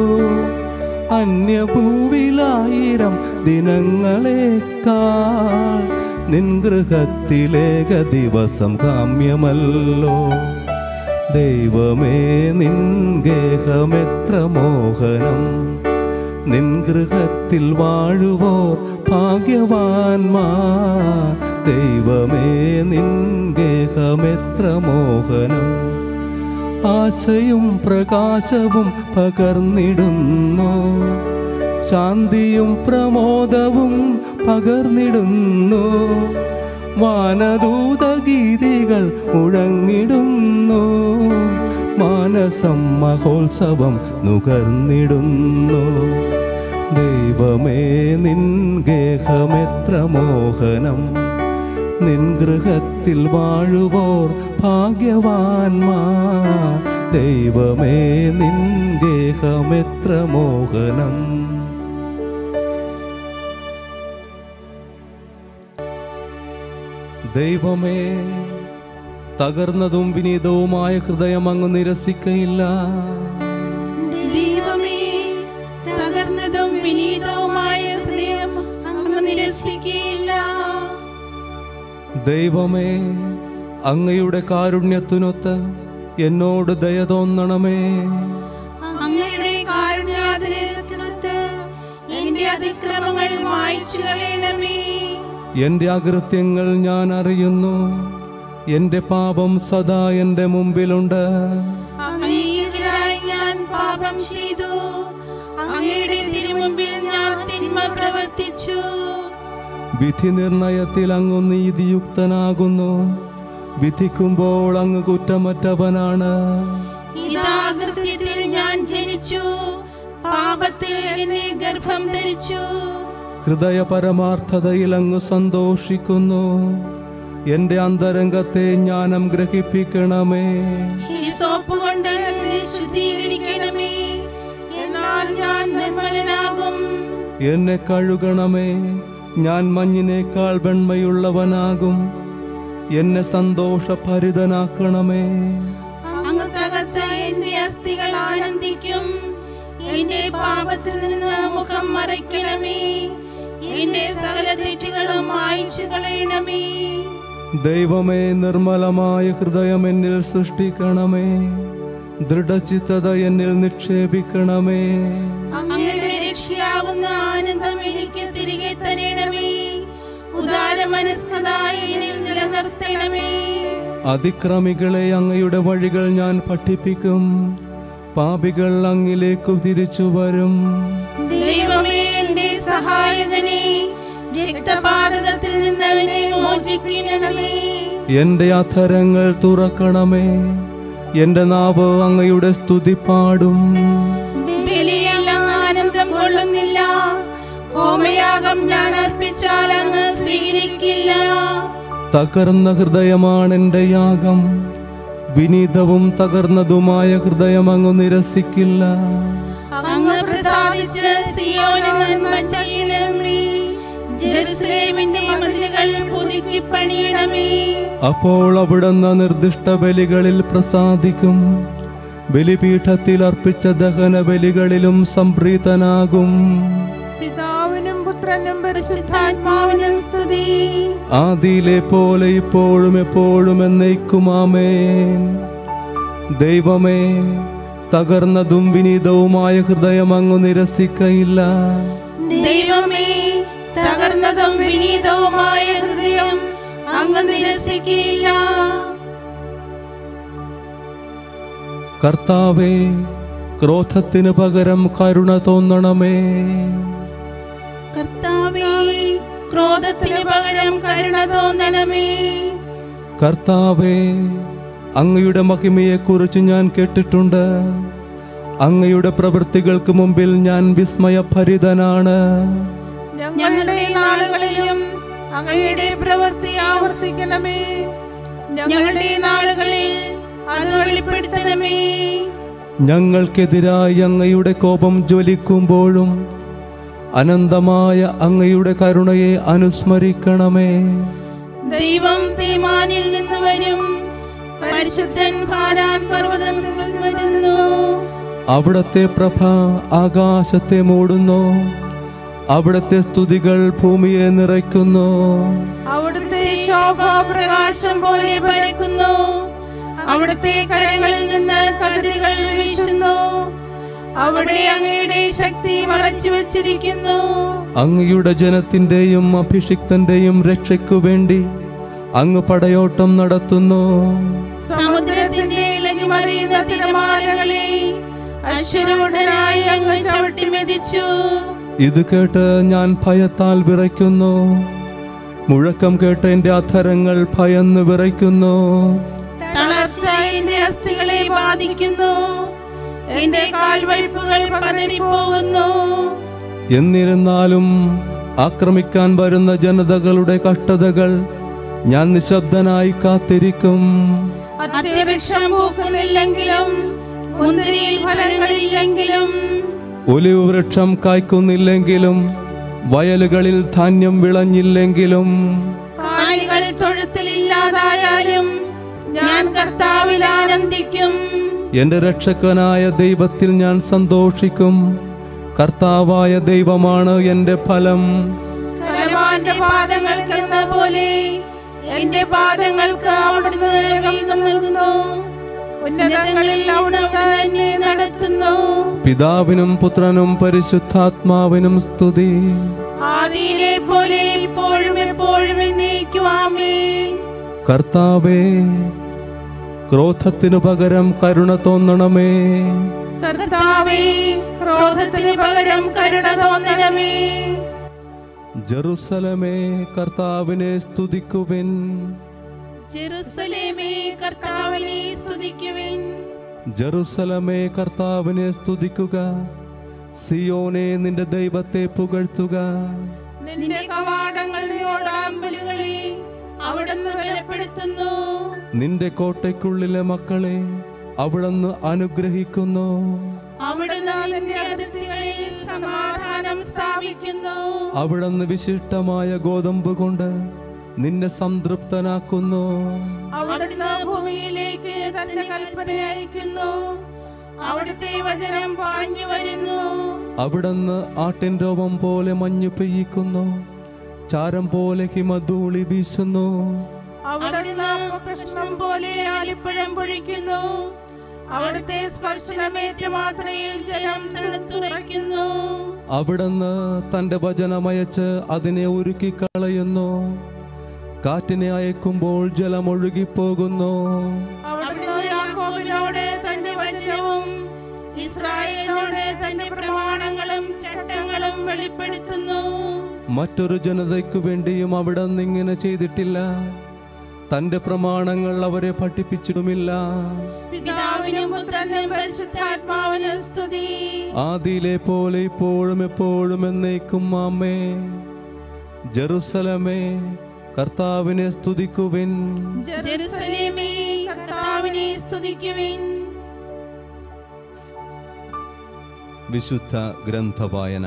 അന്യഭൂവിലായിരം ദിനങ്ങളേക്കാൾ നിൻ ഗൃഹത്തിലേക ദിവസം കാമ്യമല്ലോ. ദൈവമേ, നിൻ ഗേഹമെത്ര മോഹനം, നിൻ ഗൃഹത്തിൽ വാഴുവോർ ഭാഗ്യവാന്മാർ. ദൈവമേ, നിൻ ഗേഹമെത്ര മോഹനം, ആശയും പ്രകാശവും പകർന്നിടുന്നു. ശാന്തിയും പ്രമോദവും പകർന്നിടുന്നു. വാനദൂതഗീതികൾ മുഴങ്ങിടുന്നു. മാനസം മഹോത്സവം നുകർന്നിടുന്നു. ദൈവമേ, നിൻ ഗേഹമെത്ര മോഹനം, നിൻ ഗൃഹത്തിൽ വാഴുവോർ ഭാഗ്യവാന്മാർ. ദൈവമേ, നിൻ ഗേഹമെത്ര മോഹനം. ദൈവമേ, തകർന്നതും വിനീതവുമായ ഹൃദയം അങ്ങ് നിരസിക്കയില്ല. ദൈവമേ, തകർന്നതും വിനീതവുമായ ഹൃദയം അങ്ങ് നിരസിക്കുകയില്ല. ദൈവമേ, അങ്ങയുടെ കാരുണ്യത്തിനൊത്ത് എന്നോട് ദയ തോന്നണമേ. അങ്ങയുടെ കാരുണ്യാതിരേകത്തിനൊത്ത് എന്റെ അതിക്രമങ്ങൾ മായ്ച്ചു കളയണമേ. എന്റെ അകൃത്യങ്ങൾ ഞാൻ അറിയുന്നു. എന്റെ പാപം സദാ എന്റെ മുമ്പിലുണ്ട്. അങ്ങേക്കെതിരായി ഞാൻ പാപം ചെയ്തു. അങ്ങയുടെ തിരുമുമ്പിൽ ഞാൻ തിന്മ പ്രവർത്തിച്ചു. വിധി നിർണയത്തിൽ അങ്ങ് നീതിയുക്തനാകുന്നു. വിധിക്കുമ്പോൾ അങ്ങ് കുറ്റമറ്റവനാണ്. ഇതാകൃത്യത്തിൽ ഞാൻ ജനിച്ചു, പാപത്തിൽ എന്നെ ഗർഭം ധരിച്ചു. ഹൃദയ പരമാർത്ഥതയിൽ അങ്ങ് സന്തോഷിക്കുന്നു. എന്റെ അന്തരംഗത്തെ ജ്ഞാനം ഗ്രഹിപ്പിക്കണമേ. ഹിസോപ്പ് കൊണ്ട് എന്നെ ശുദ്ധീകരിക്കണമേ, എന്നാൽ ഞാൻ നിർമ്മലനാകും. എന്നെ കഴുകണമേ, ഞാൻ മഞ്ഞിനേക്കാൾ വെണ്മയുള്ളവനാകും. എന്നെ സന്തോഷഭരിതനാക്കണമേ. അങ്ങ് തകർത്ത എന്റെ അസ്ഥികൾ ആനന്ദിക്കും. എന്റെ പാപത്തിൽ നിന്ന് മുഖം മറയ്ക്കണമേ. എന്റെ സകല തെറ്റുകളും മായ്ച്ചു കളയണമേ. ദൈവമേ, നിർമ്മലമായ ഹൃദയം എന്നിൽ സൃഷ്ടിക്കണമേ, ദൃഢചിത്തത എന്നിൽ നിക്ഷേപിക്കണമേ. അങ്ങയുടെ രക്ഷയാവുന്ന ആനന്ദം എനിക്ക് തിരികെ തരണമേ, ഉദാരമനസ്കത എന്നിൽ നിലനിർത്തണമേ. അതിക്രമികളെ അങ്ങയുടെ വഴികൾ ഞാൻ പഠിപ്പിക്കും, പാപികൾ അങ്ങിലേക്കു തിരിച്ചു വരും. ദൈവമേ, എന്റെ സഹായകനെ, രക്തപാതകത്തിൽ നിന്ന് എന്നെ മോചിപ്പിക്കണമേ. എന്റെ അധരങ്ങൾ തുറക്കണമേ, എന്റെ നാവ് അങ്ങയുടെ സ്തുതി പാടും. ബലിയെല്ലാം ആനന്ദം കൊള്ളുന്നില്ല, ഹോമയാഗം ഞാൻ അർപ്പിച്ചാൽ അങ്ങ് സ്വീകരിക്കില്ല. തകർന്ന ഹൃദയമാണ് എൻ്റെ യാഗം, വിനീതവും തകർന്നതുമായ ഹൃദയം അങ്ങ് നിരസിക്കില്ല. അങ്ങ് പ്രസാദിച്ച് സിയോനിൽ നന്മ ചെയ്യണമേ, ജെറുസലേമിന്റെ മതിലുകൾ പുതുക്കി പണിയണമേ. അപ്പോൾ അവിടുന്ന് നിർദ്ദിഷ്ട ബലികളിൽ പ്രസാദിക്കും, ബലിപീഠത്തിൽ അർപ്പിച്ച ദഹന ബലികളിലും സംപ്രീതനാകും. പിതാവിനും പുത്രനും പരിശുദ്ധാത്മാവിനും സ്തുതി, ആദിയിലെ പോലെ ഇപ്പോഴും എപ്പോഴും എന്നേക്കും ആമേൻ. ദൈവമേ, തകർന്നതും വിനീതവുമായ ഹൃദയം അങ്ങ് നിരസിക്കയില്ല. ദൈവമേ, തകർന്നതും വിനീതവുമായ ഹൃദയം അങ്ങ് നിരസിക്കില്ല. കർത്താവേ, ക്രോധത്തിന് പകരം കരുണ തോന്നണമേ. കർത്താവേ, ക്രോധത്തിന് പകരം കരുണ തോന്നണമേ. കർത്താവേ, അങ്ങയുടെ മഹിമയെക്കുറിച്ച് ഞാൻ കേട്ടിട്ടുണ്ട്, അങ്ങയുടെ പ്രവൃത്തികൾക്ക് മുമ്പിൽ ഞാൻ വിസ്മയഭരിതനാണ്. ഞങ്ങളുടെ നാളുകളിലും അങ്ങയുടെ പ്രവൃത്തി ആവർത്തിക്കണമേ, ഞങ്ങളുടെ നാളുകളിൽ അത് വെളിപ്പെടുത്തണമേ. ഞങ്ങൾക്കെതിരായി അങ്ങയുടെ കോപം ജ്വലിക്കുമ്പോഴും അനന്തമായ അങ്ങയുടെ കരുണയെ അനുസ്മരിക്കണമേ. ദൈവം തേമാനിൽ നിന്ന് വരും, പരിശുദ്ധൻ പാരാൻ പർവ്വതത്തിൽ നിന്ന് വരുന്നു. അവിടുത്തെ പ്രഭ ആകാശത്തെ മൂടുന്നു, അവിടുത്തെ സ്തുതികൾ ഭൂമിയെ നിറയ്ക്കുന്നു. അവിടുത്തെ ശോഭ പ്രകാശം പോലെ പരക്കുന്നു, അവിടുത്തെ കരങ്ങളിൽ നിന്ന് കതിരുകൾ വീശുന്നു. അവിടെ അങ്ങയുടെ ശക്തി മറച്ചു വച്ചിരിക്കുന്നു. അങ്ങയുടെ ജനത്തിന്റെയും അഭിഷിക്തന്റെയും രക്ഷയ്ക്കു വേണ്ടി അങ്ങ് പടയോട്ടം നടത്തുന്നു. സമുദ്രത്തിന്റെ ഇളകി മറിയുന്ന തിരമാലകളെ അശ്വരൂഢനായി അങ്ങ് ചവിട്ടി മെതിച്ചു. ഇത് കേട്ട് ഞാൻ ഭയത്താൽ വിറയ്ക്കുന്നു, മുഴക്കം കേട്ട് എന്റെ അധരങ്ങൾ ഭയന്ന് വിറയ്ക്കുന്നു. തളർച്ച എന്റെ അസ്ഥികളെ ബാധിക്കുന്നു, എന്റെ കാൽവയ്പുകൾ പതറിപ്പോകുന്നു. എന്നിരുന്നാലും ആക്രമിക്കാൻ വരുന്ന ജനതകളുടെ കഷ്ടതകൾ ഞാൻ നിശബ്ദനായി കാത്തിരിക്കും. അത്യവൃക്ഷം പൂക്കുന്നില്ലെങ്കിലും, മുന്തിരിയിൽ ഫലങ്ങളില്ലെങ്കിലും, ഒലിവ് വൃക്ഷം കായ്ക്കുന്നില്ലെങ്കിലും, വയലുകളിൽ ധാന്യം വിളഞ്ഞില്ലെങ്കിലും, കാലികൾ തൊഴുത്തിലില്ലാതായാലും ഞാൻ കർത്താവിൽ ആനന്ദിക്കും. എന്റെ രക്ഷകനായ ദൈവത്തിൽ ഞാൻ സന്തോഷിക്കും. കർത്താവായ ദൈവമാണ് എന്റെ ഫലം. കലമാന്റെ പാദങ്ങൾക്കെന്ന പോലെ എന്റെ പാദങ്ങൾക്ക് അവിടുന്ന് വേഗം നൽകുന്നു. ഉന്നതങ്ങളിൽ അവിടുന്ന് എന്നെ നടത്തുന്നു. പിതാവിനും പുത്രനും പരിശുദ്ധാത്മാവിനും സ്തുതി. ആദിയിലെ പോലെ ഇപ്പോഴും എപ്പോഴും എന്നേക്കും ആമേൻ. കർത്താവേ, ക്രോധത്തിനു പകരം കരുണ തോന്നണമേ. കർത്താവേ, ക്രോധത്തിന് പകരം കരുണ തോന്നണമേ. ജെറുസലമേ, കർത്താവിനെ സ്തുതിക്കുവിൻ. ജെറുസലേമേ, കർത്താവിനെ സ്തുതിക്കുവിൻ. ജെറുസലമേ, കർത്താവിനെ സ്തുതിക്കുക. സിയോനെ, നിന്റെ ദൈവത്തെ പുകഴ്ത്തുക. നിന്റെ കവാടങ്ങളുടെ ഓടാമ്പലുകളെ അവിടുന്ന് ബലപ്പെടുത്തുന്നു. നിന്റെ കോട്ടയ്ക്കുള്ളിലെ മക്കളെ അവിടുന്ന് അനുഗ്രഹിക്കുന്നു. അവിടുന്ന് നിന്റെ അതിർത്തികളിൽ സമാധാനം സ്ഥാപിക്കുന്നു. അവിടുന്ന് വിശിഷ്ടമായ ഗോതമ്പ് കൊണ്ട് നിന്നെ സംതൃപ്തനാക്കുന്നു. അവിടുന്ന് ഭൂമിയിലേക്ക് തന്റെ കൽപ്പന അയക്കുന്നു. അവിടുത്തെ വചനം പാഞ്ഞു വരുന്നു. അവിടുന്ന് ആട്ടിൻ രോമം പോലെ മഞ്ഞു പെയ്യിക്കുന്നു, ചാരം പോലെ ഹിമധൂളി വീശുന്നു. അവിടുന്ന് അപ്പകഷ്ണം പോലെ ആലിപ്പഴം പൊഴിക്കുന്നു. അവിടുത്തെ സ്പർശനമേറ്റ മാത്രയിൽ ജലം തണുത്തുറയ്ക്കുന്നു. അവിടുന്ന് തന്റെ വചനമയച്ച് അതിനെ ഉരുക്കിക്കളയുന്നു. കാറ്റിനെ അയക്കുമ്പോൾ ജലമൊഴുകിപ്പോകുന്നു. അവിടുന്ന് യാക്കോബിനോട് തന്റെ വചനവും ഇസ്രായേലിനോട് തന്റെ പ്രമാണങ്ങളും ചട്ടങ്ങളും വെളിപ്പെടുത്തുന്നു. മറ്റൊരു ജനതയ്ക്കു വേണ്ടിയും അവിടുന്ന് ഇങ്ങനെ ചെയ്തിട്ടില്ല. തന്റെ പ്രമാണങ്ങൾ അവരെ പഠിപ്പിച്ചിട്ടുമില്ല. പിതാവിനും പുത്രനും പരിശുദ്ധാത്മാവിനും സ്തുതി. ആദിയിലെ പോലെ ഇപ്പോഴും എപ്പോഴും എന്നേക്കും ആമേൻ. ജെറുസലമേ, കർത്താവിനെ സ്തുതിക്കുവിൻ. ജെറുസലേമേ, കർത്താവിനെ സ്തുതിക്കുവിൻ. വിശുദ്ധ ഗ്രന്ഥവായന.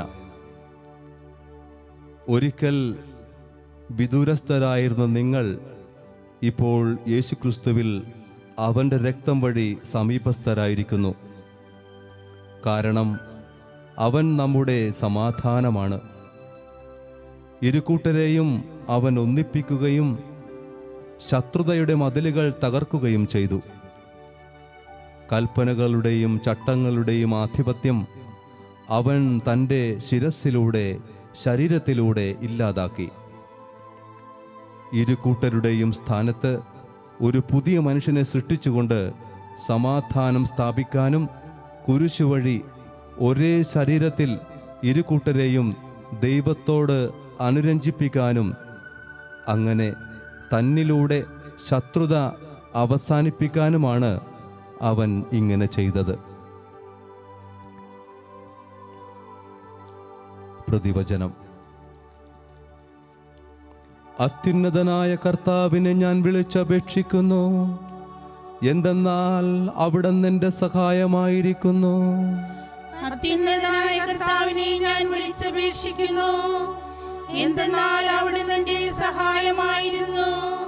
ഒരിക്കൽ വിദൂരസ്ഥരായിരുന്ന നിങ്ങൾ ഇപ്പോൾ യേശുക്രിസ്തുവിൽ അവൻ്റെ രക്തം വഴി സമീപസ്ഥരായിരിക്കുന്നു. കാരണം അവൻ നമ്മുടെ സമാധാനമാണ്. ഇരുകൂട്ടരെയും അവൻ ഒന്നിപ്പിക്കുകയും ശത്രുതയുടെ മതിലുകൾ തകർക്കുകയും ചെയ്തു. കൽപ്പനകളുടെയും ചട്ടങ്ങളുടെയും ആധിപത്യം അവൻ തൻ്റെ ശിരസ്സിലൂടെ, ശരീരത്തിലൂടെ ഇല്ലാതാക്കി. ഇരുകൂട്ടരുടെയും സ്ഥാനത്ത് ഒരു പുതിയ മനുഷ്യനെ സൃഷ്ടിച്ചുകൊണ്ട് സമാധാനം സ്ഥാപിക്കാനും കുരിശുവഴി ഒരേ ശരീരത്തിൽ ഇരുകൂട്ടരെയും ദൈവത്തോട് അനുരഞ്ജിപ്പിക്കാനും, അങ്ങനെ തന്നിലൂടെ ശത്രുത അവസാനിപ്പിക്കാനുമാണ് അവൻ ഇങ്ങനെ ചെയ്തത്. പ്രതിവചനം. അത്യുന്നതനായ കർത്താവിനെ ഞാൻ വിളിച്ചപേക്ഷിക്കുന്നു. എന്തെന്നാൽ അവിടുന്ന് എൻ്റെ സഹായമായിരിക്കുന്നു. അത്യുന്നതനായ കർത്താവിനെ ഞാൻ വിളിച്ചപേക്ഷിക്കുന്നു. എന്തെന്നാൽ അവിടുന്ന് എൻ്റെ സഹായമായിരുന്നു.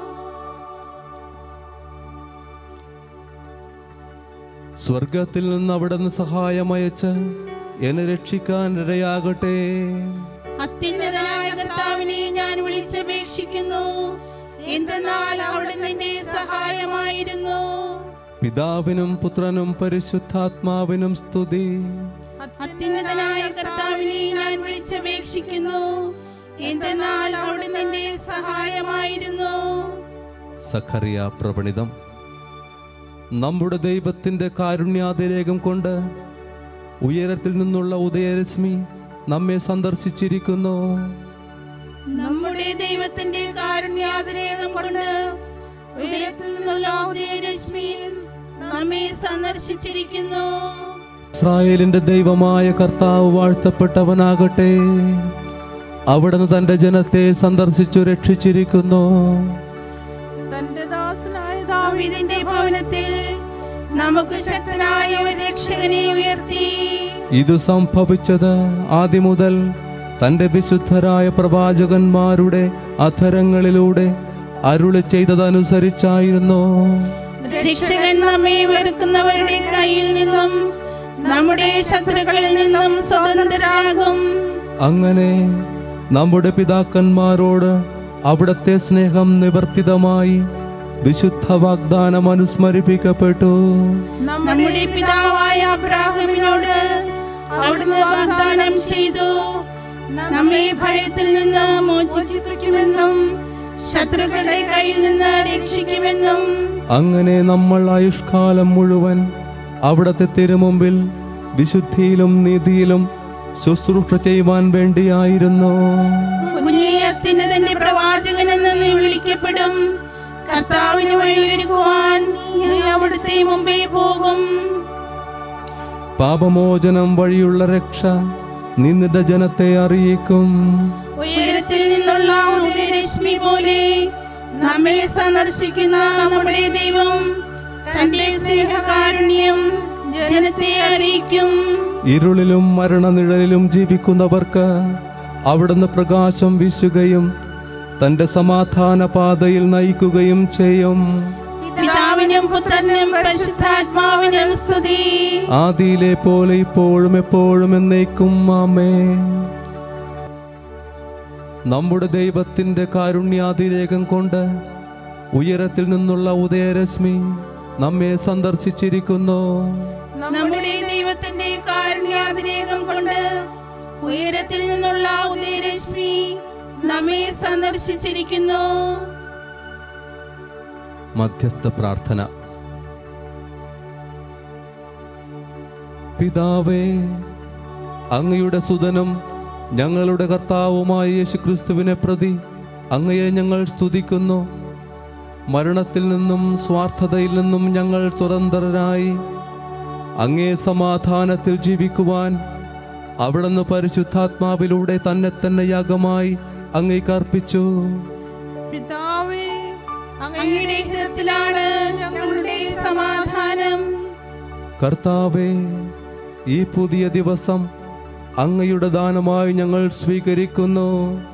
സ്വർഗത്തിൽ നിന്ന് അവിടുന്ന് സഹായമയച്ച് എന്നെ രക്ഷിക്കാൻ ഇടയാകട്ടെ. അത്യുന്നതനായ കർത്താവിനെ ഞാൻ വിളിച്ചപേക്ഷിക്കുന്നു. എന്തെന്നാൽ അവിടുന്ന് എൻ്റെ സഹായമായിരുന്നു. പിതാവിനും പുത്രനും പരിശുദ്ധാത്മാവിനും സ്തുതി. അത്യുന്നതനായ കർത്താവിനെ ഞാൻ വിളിച്ചപേക്ഷിക്കുന്നു. എന്തെന്നാൽ അവിടുന്ന് എൻ്റെ സഹായമായിരുന്നു. സഖറിയ പ്രവണിതം. നമ്മുടെ ദൈവത്തിൻ്റെ കാരുണ്യാതിരേകം കൊണ്ട് ഉയരത്തിൽ നിന്നുള്ള ഉദയരശ്മി നമ്മെ സന്ദർശിച്ചിരിക്കുന്നു. നമ്മുടെ ദൈവത്തിന്റെ കാരുണ്യാതിരേകം കൊണ്ട് ഉയരത്തിൽ നിന്നുള്ള ഉദയരശ്മി നമ്മെ സന്ദർശിച്ചിരിക്കുന്നു. ഇസ്രായേലിന്റെ ദൈവമായ കർത്താവ് വാഴ്ത്തപ്പെട്ടവനാകട്ടെ. അവിടുന്ന് തന്റെ ജനത്തെ സന്ദർശിച്ചു രക്ഷിച്ചിരിക്കുന്നു. തന്റെ ദാസനായ ദാവീദിന്റെ ഭവനത്തിൽ നമുക്ക് ശക്തനായ ഒരു രക്ഷകനെ ഉയർത്തി. ഇത് സംഭവിച്ചത് ആദ്യം മുതൽ തന്റെ വിശുദ്ധരായ പ്രവാചകന്മാരുടെ അധരങ്ങളിലൂടെ അരുളി ചെയ്തതനുസരിച്ചായിരുന്നു. രക്ഷകൻ നമ്മെ വെറുക്കുന്നവരുടെ കയ്യിൽ നിന്നും നമ്മുടെ ശത്രുക്കളിൽ നിന്നും സ്വതന്ത്രരാകും. അങ്ങനെ നമ്മുടെ പിതാക്കന്മാരോട് അവിടുത്തെ സ്നേഹം നിവർത്തിതമായി വിശുദ്ധ വാഗ്ദാനം അനുസ്മരിപ്പിക്കപ്പെട്ടു. നമ്മുടെ പിതാവായ അബ്രാഹാമിനോട് അവിടുന്ന് വാഗ്ദാനം ചെയ്തു, നമ്മെ ഭയത്തിൽ നിന്ന് മോചിപ്പിക്കുമെന്നും ശത്രുക്കളുടെ കയ്യിൽ നിന്ന് രക്ഷിക്കുമെന്നും. അങ്ങനെ നമ്മൾ ആയുഷ്കാലം മുഴുവൻ അവിടുത്തെ തിരുമുമ്പിൽ വിശുദ്ധിയിലും നീതിയിലും ശുശ്രൂഷ ചെയ്യുവാൻ വേണ്ടിയായിരുന്നു. കുഞ്ഞിയത്തിന്റെ പ്രവാചകൻ എന്ന് വിളിക്കപ്പെടും. കർത്താവിന് വഴിയൊരുക്കുവാൻ നീ അവിടുത്തെ മുമ്പേ പോകും. പാപമോചനം വഴിയുള്ള രക്ഷ നിന്റെ ജനത്തെ അറിയിക്കും. ഉയരത്തിൽ നിന്നുള്ള ഉദയരശ്മി പോലെ നമ്മെ സന്ദർശിക്കുന്ന നമ്മുടെ ദൈവം തന്റെ സ്നേഹകാരുണ്യം ജനത്തെ അറിയിക്കും. ഇരുളിലും മരണനിഴലിലും ജീവിക്കുന്നവർക്ക് അവിടുന്ന് പ്രകാശം വീശുകയും തന്റെ സമാധാന പാതയിൽ നയിക്കുകയും ചെയ്യും. പിതാവിനും പുത്രനും പരിശുദ്ധാത്മാവിനും സ്തുതി. ആദിയിലെ പോലെ ഇപ്പോഴും എപ്പോഴും എന്നേക്കും ആമേൻ. നമ്മുടെ ദൈവത്തിന്റെ കാരുണ്യാതിരേകം കൊണ്ട് ഉയരത്തിൽ നിന്നുള്ള ഉദയരശ്മി നമ്മെ സന്ദർശിച്ചിരിക്കുന്നു. നമ്മുടെ ദൈവത്തിന്റെ കാരുണ്യാതിരേകം കൊണ്ട് ഉയരത്തിൽ നിന്നുള്ള ഉദയരശ്മി നമ്മെ സന്ദർശിച്ചിരിക്കുന്നു. മധ്യസ്ഥ പ്രാർത്ഥന. പിതാവേ, അങ്ങയുടെ സുതനും ഞങ്ങളുടെ കർത്താവുമായ യേശുക്രിസ്തുവിനെ പ്രതി അങ്ങയെ ഞങ്ങൾ സ്തുതിക്കുന്നു. മരണത്തിൽ നിന്നും സ്വാർത്ഥതയിൽ നിന്നും ഞങ്ങൾ സ്വതന്ത്രരായി അങ്ങേ സമാധാനത്തിൽ ജീവിക്കുവാൻ അവിടുന്ന് പരിശുദ്ധാത്മാവിലൂടെ തന്നെ തന്നെ യാഗമായി അങ്ങേക്ക് അർപ്പിച്ചു. പിതാവേ, അങ്ങയുടെ ഹിതത്തിലാണ് ഞങ്ങളുടെ സമാധാനം. കർത്താവേ, ഈ പുതിയ ദിവസം അങ്ങയുടെ ദാനമായി ഞങ്ങൾ സ്വീകരിക്കുന്നു.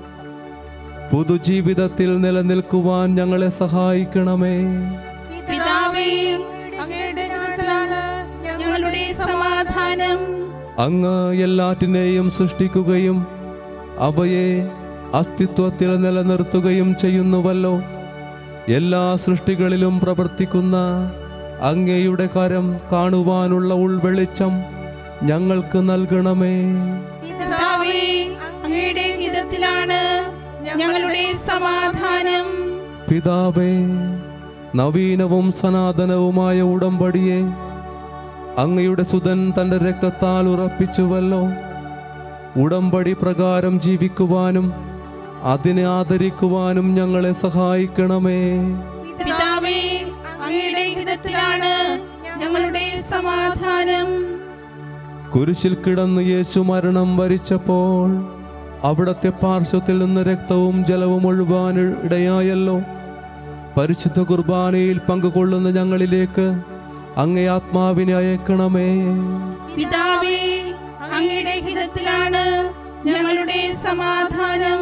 പുതുജീവിതത്തിൽ നിലനിൽക്കുവാൻ ഞങ്ങളെ സഹായിക്കണമേ. പിതാവേ, അങ്ങയുടെ ഹിതത്തിലാണ് ഞങ്ങളുടെ സമാധാനം. അങ്ങ് എല്ലാറ്റിനെയും സൃഷ്ടിക്കുകയും അവയെ അസ്തിത്വത്തിൽ നിലനിർത്തുകയും ചെയ്യുന്നുവല്ലോ. എല്ലാ സൃഷ്ടികളിലും പ്രവർത്തിക്കുന്ന അങ്ങയുടെ കരം കാണുവാനുള്ള ഉൾവെളിച്ചം ഞങ്ങൾക്ക് നൽകണമേ. പിതാവേ, അങ്ങയുടെ ഹിതത്തിലാണ് ഞങ്ങളുടെ സമാധാനം. പിതാവേ, നവീനവും സനാതനവുമായ ഉടമ്പടിയെ അങ്ങയുടെ സുതൻ തൻ്റെ രക്തത്താൽ ഉറപ്പിച്ചുവല്ലോ. ഉടമ്പടി പ്രകാരം ജീവിക്കുവാനും അതിനെ ആദരിക്കുവാനും ഞങ്ങളെ സഹായിക്കണമേ. പിതാവേ, അങ്ങയുടെ ഹിതത്തിലാണ് ഞങ്ങളുടെ സമാധാനം. കുരിശിൽ കിടന്ന് യേശു മരണം വരിച്ചപ്പോൾ അവിടത്തെ പാർശ്വത്തിൽ നിന്ന് രക്തവും ജലവും ഒഴുകാൻ ഇടയായല്ലോ. പരിശുദ്ധ കുർബാനയിൽ പങ്കുകൊള്ളുന്ന ഞങ്ങളിലേക്ക് അങ്ങേ ആത്മാവിനെ അയക്കണമേ. പിതാവേ, അങ്ങയുടെ ഹിതത്തിലാണ് ഞങ്ങളുടെ സമാധാനം.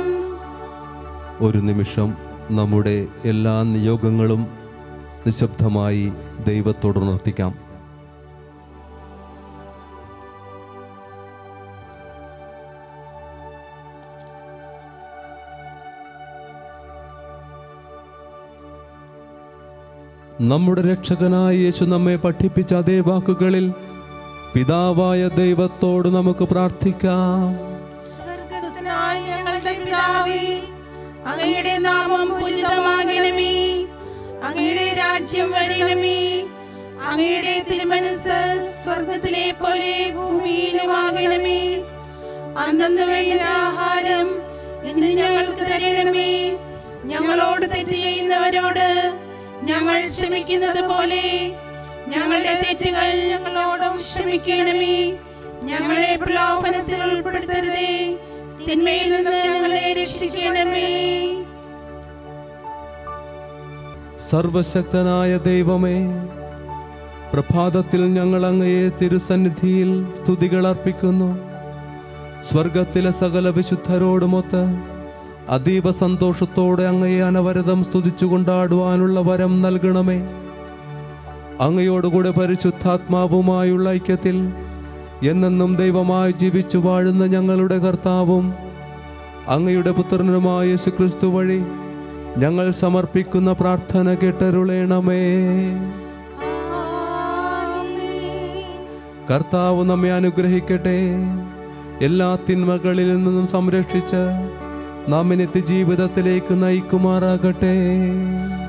ഒരു നിമിഷം നമ്മുടെ എല്ലാ നിയോഗങ്ങളും നിശബ്ദമായി ദൈവത്തോട് ഉണർത്തിക്കാം. നമ്മുടെ രക്ഷകനായ യേശു നമ്മെ പഠിപ്പിച്ച അതേ വാക്കുകളിൽ പിതാവായ ദൈവത്തോട് നമുക്ക് പ്രാർത്ഥിക്കാം. സ്വർഗ്ഗസ്ഥനായ ഞങ്ങളുടെ പിതാവേ, അങ്ങയുടെ നാമം പൂജിതമാകണമേ. അങ്ങയുടെ രാജ്യം വരണമേ. അങ്ങയുടെ തിരുമനസ്സ് സ്വർഗ്ഗത്തിലെ പോലെ ഭൂമിയിലുമാകണമേ. അന്നന്ന് വേണ്ട ആഹാരം ഇന്ന് ഞങ്ങൾക്ക് തരണമേ. ഞങ്ങളോട് തെറ്റ് ചെയ്യുന്നവരോട് ഞങ്ങൾ ക്ഷമിക്കുന്നത് പോലെ ഞങ്ങളുടെ തെറ്റുകൾ ഞങ്ങളോടും ക്ഷമിക്കണമേ. ഞങ്ങളെ പ്രലോഭനത്തിൽ ഉൾപ്പെടുത്തരുതേ, തിന്മയിൽ നിന്ന് ഞങ്ങളെ രക്ഷിക്കണമേ. സർവശക്തനായ ദൈവമേ, പ്രഭാതത്തിൽ ഞങ്ങൾ അങ്ങയെ തിരുസന്നിധിയിൽ സ്തുതികൾ അർപ്പിക്കുന്നു. സ്വർഗത്തിലെ സകല വിശുദ്ധരോടുമൊത്ത് അതീവ സന്തോഷത്തോടെ അങ്ങയെ അനവരതം സ്തുതിച്ചു കൊണ്ടാടുവാനുള്ള വരം നൽകണമേ. അങ്ങയോടുകൂടെ പരിശുദ്ധാത്മാവുമായുള്ള ഐക്യത്തിൽ എന്നെന്നും ദൈവമായി ജീവിച്ചു വാഴുന്ന ഞങ്ങളുടെ കർത്താവും അങ്ങയുടെ പുത്രനുമായ യേശുക്രിസ്തു വഴി ഞങ്ങൾ സമർപ്പിക്കുന്ന പ്രാർത്ഥന കേട്ടരുളേണമേ. കർത്താവ് നമ്മെ അനുഗ്രഹിക്കട്ടെ. എല്ലാ തിന്മകളിൽ നിന്നും സംരക്ഷിച്ച് നാം നിത്യജീവിതത്തിലേക്ക് നയിക്കുമാറാകട്ടെ.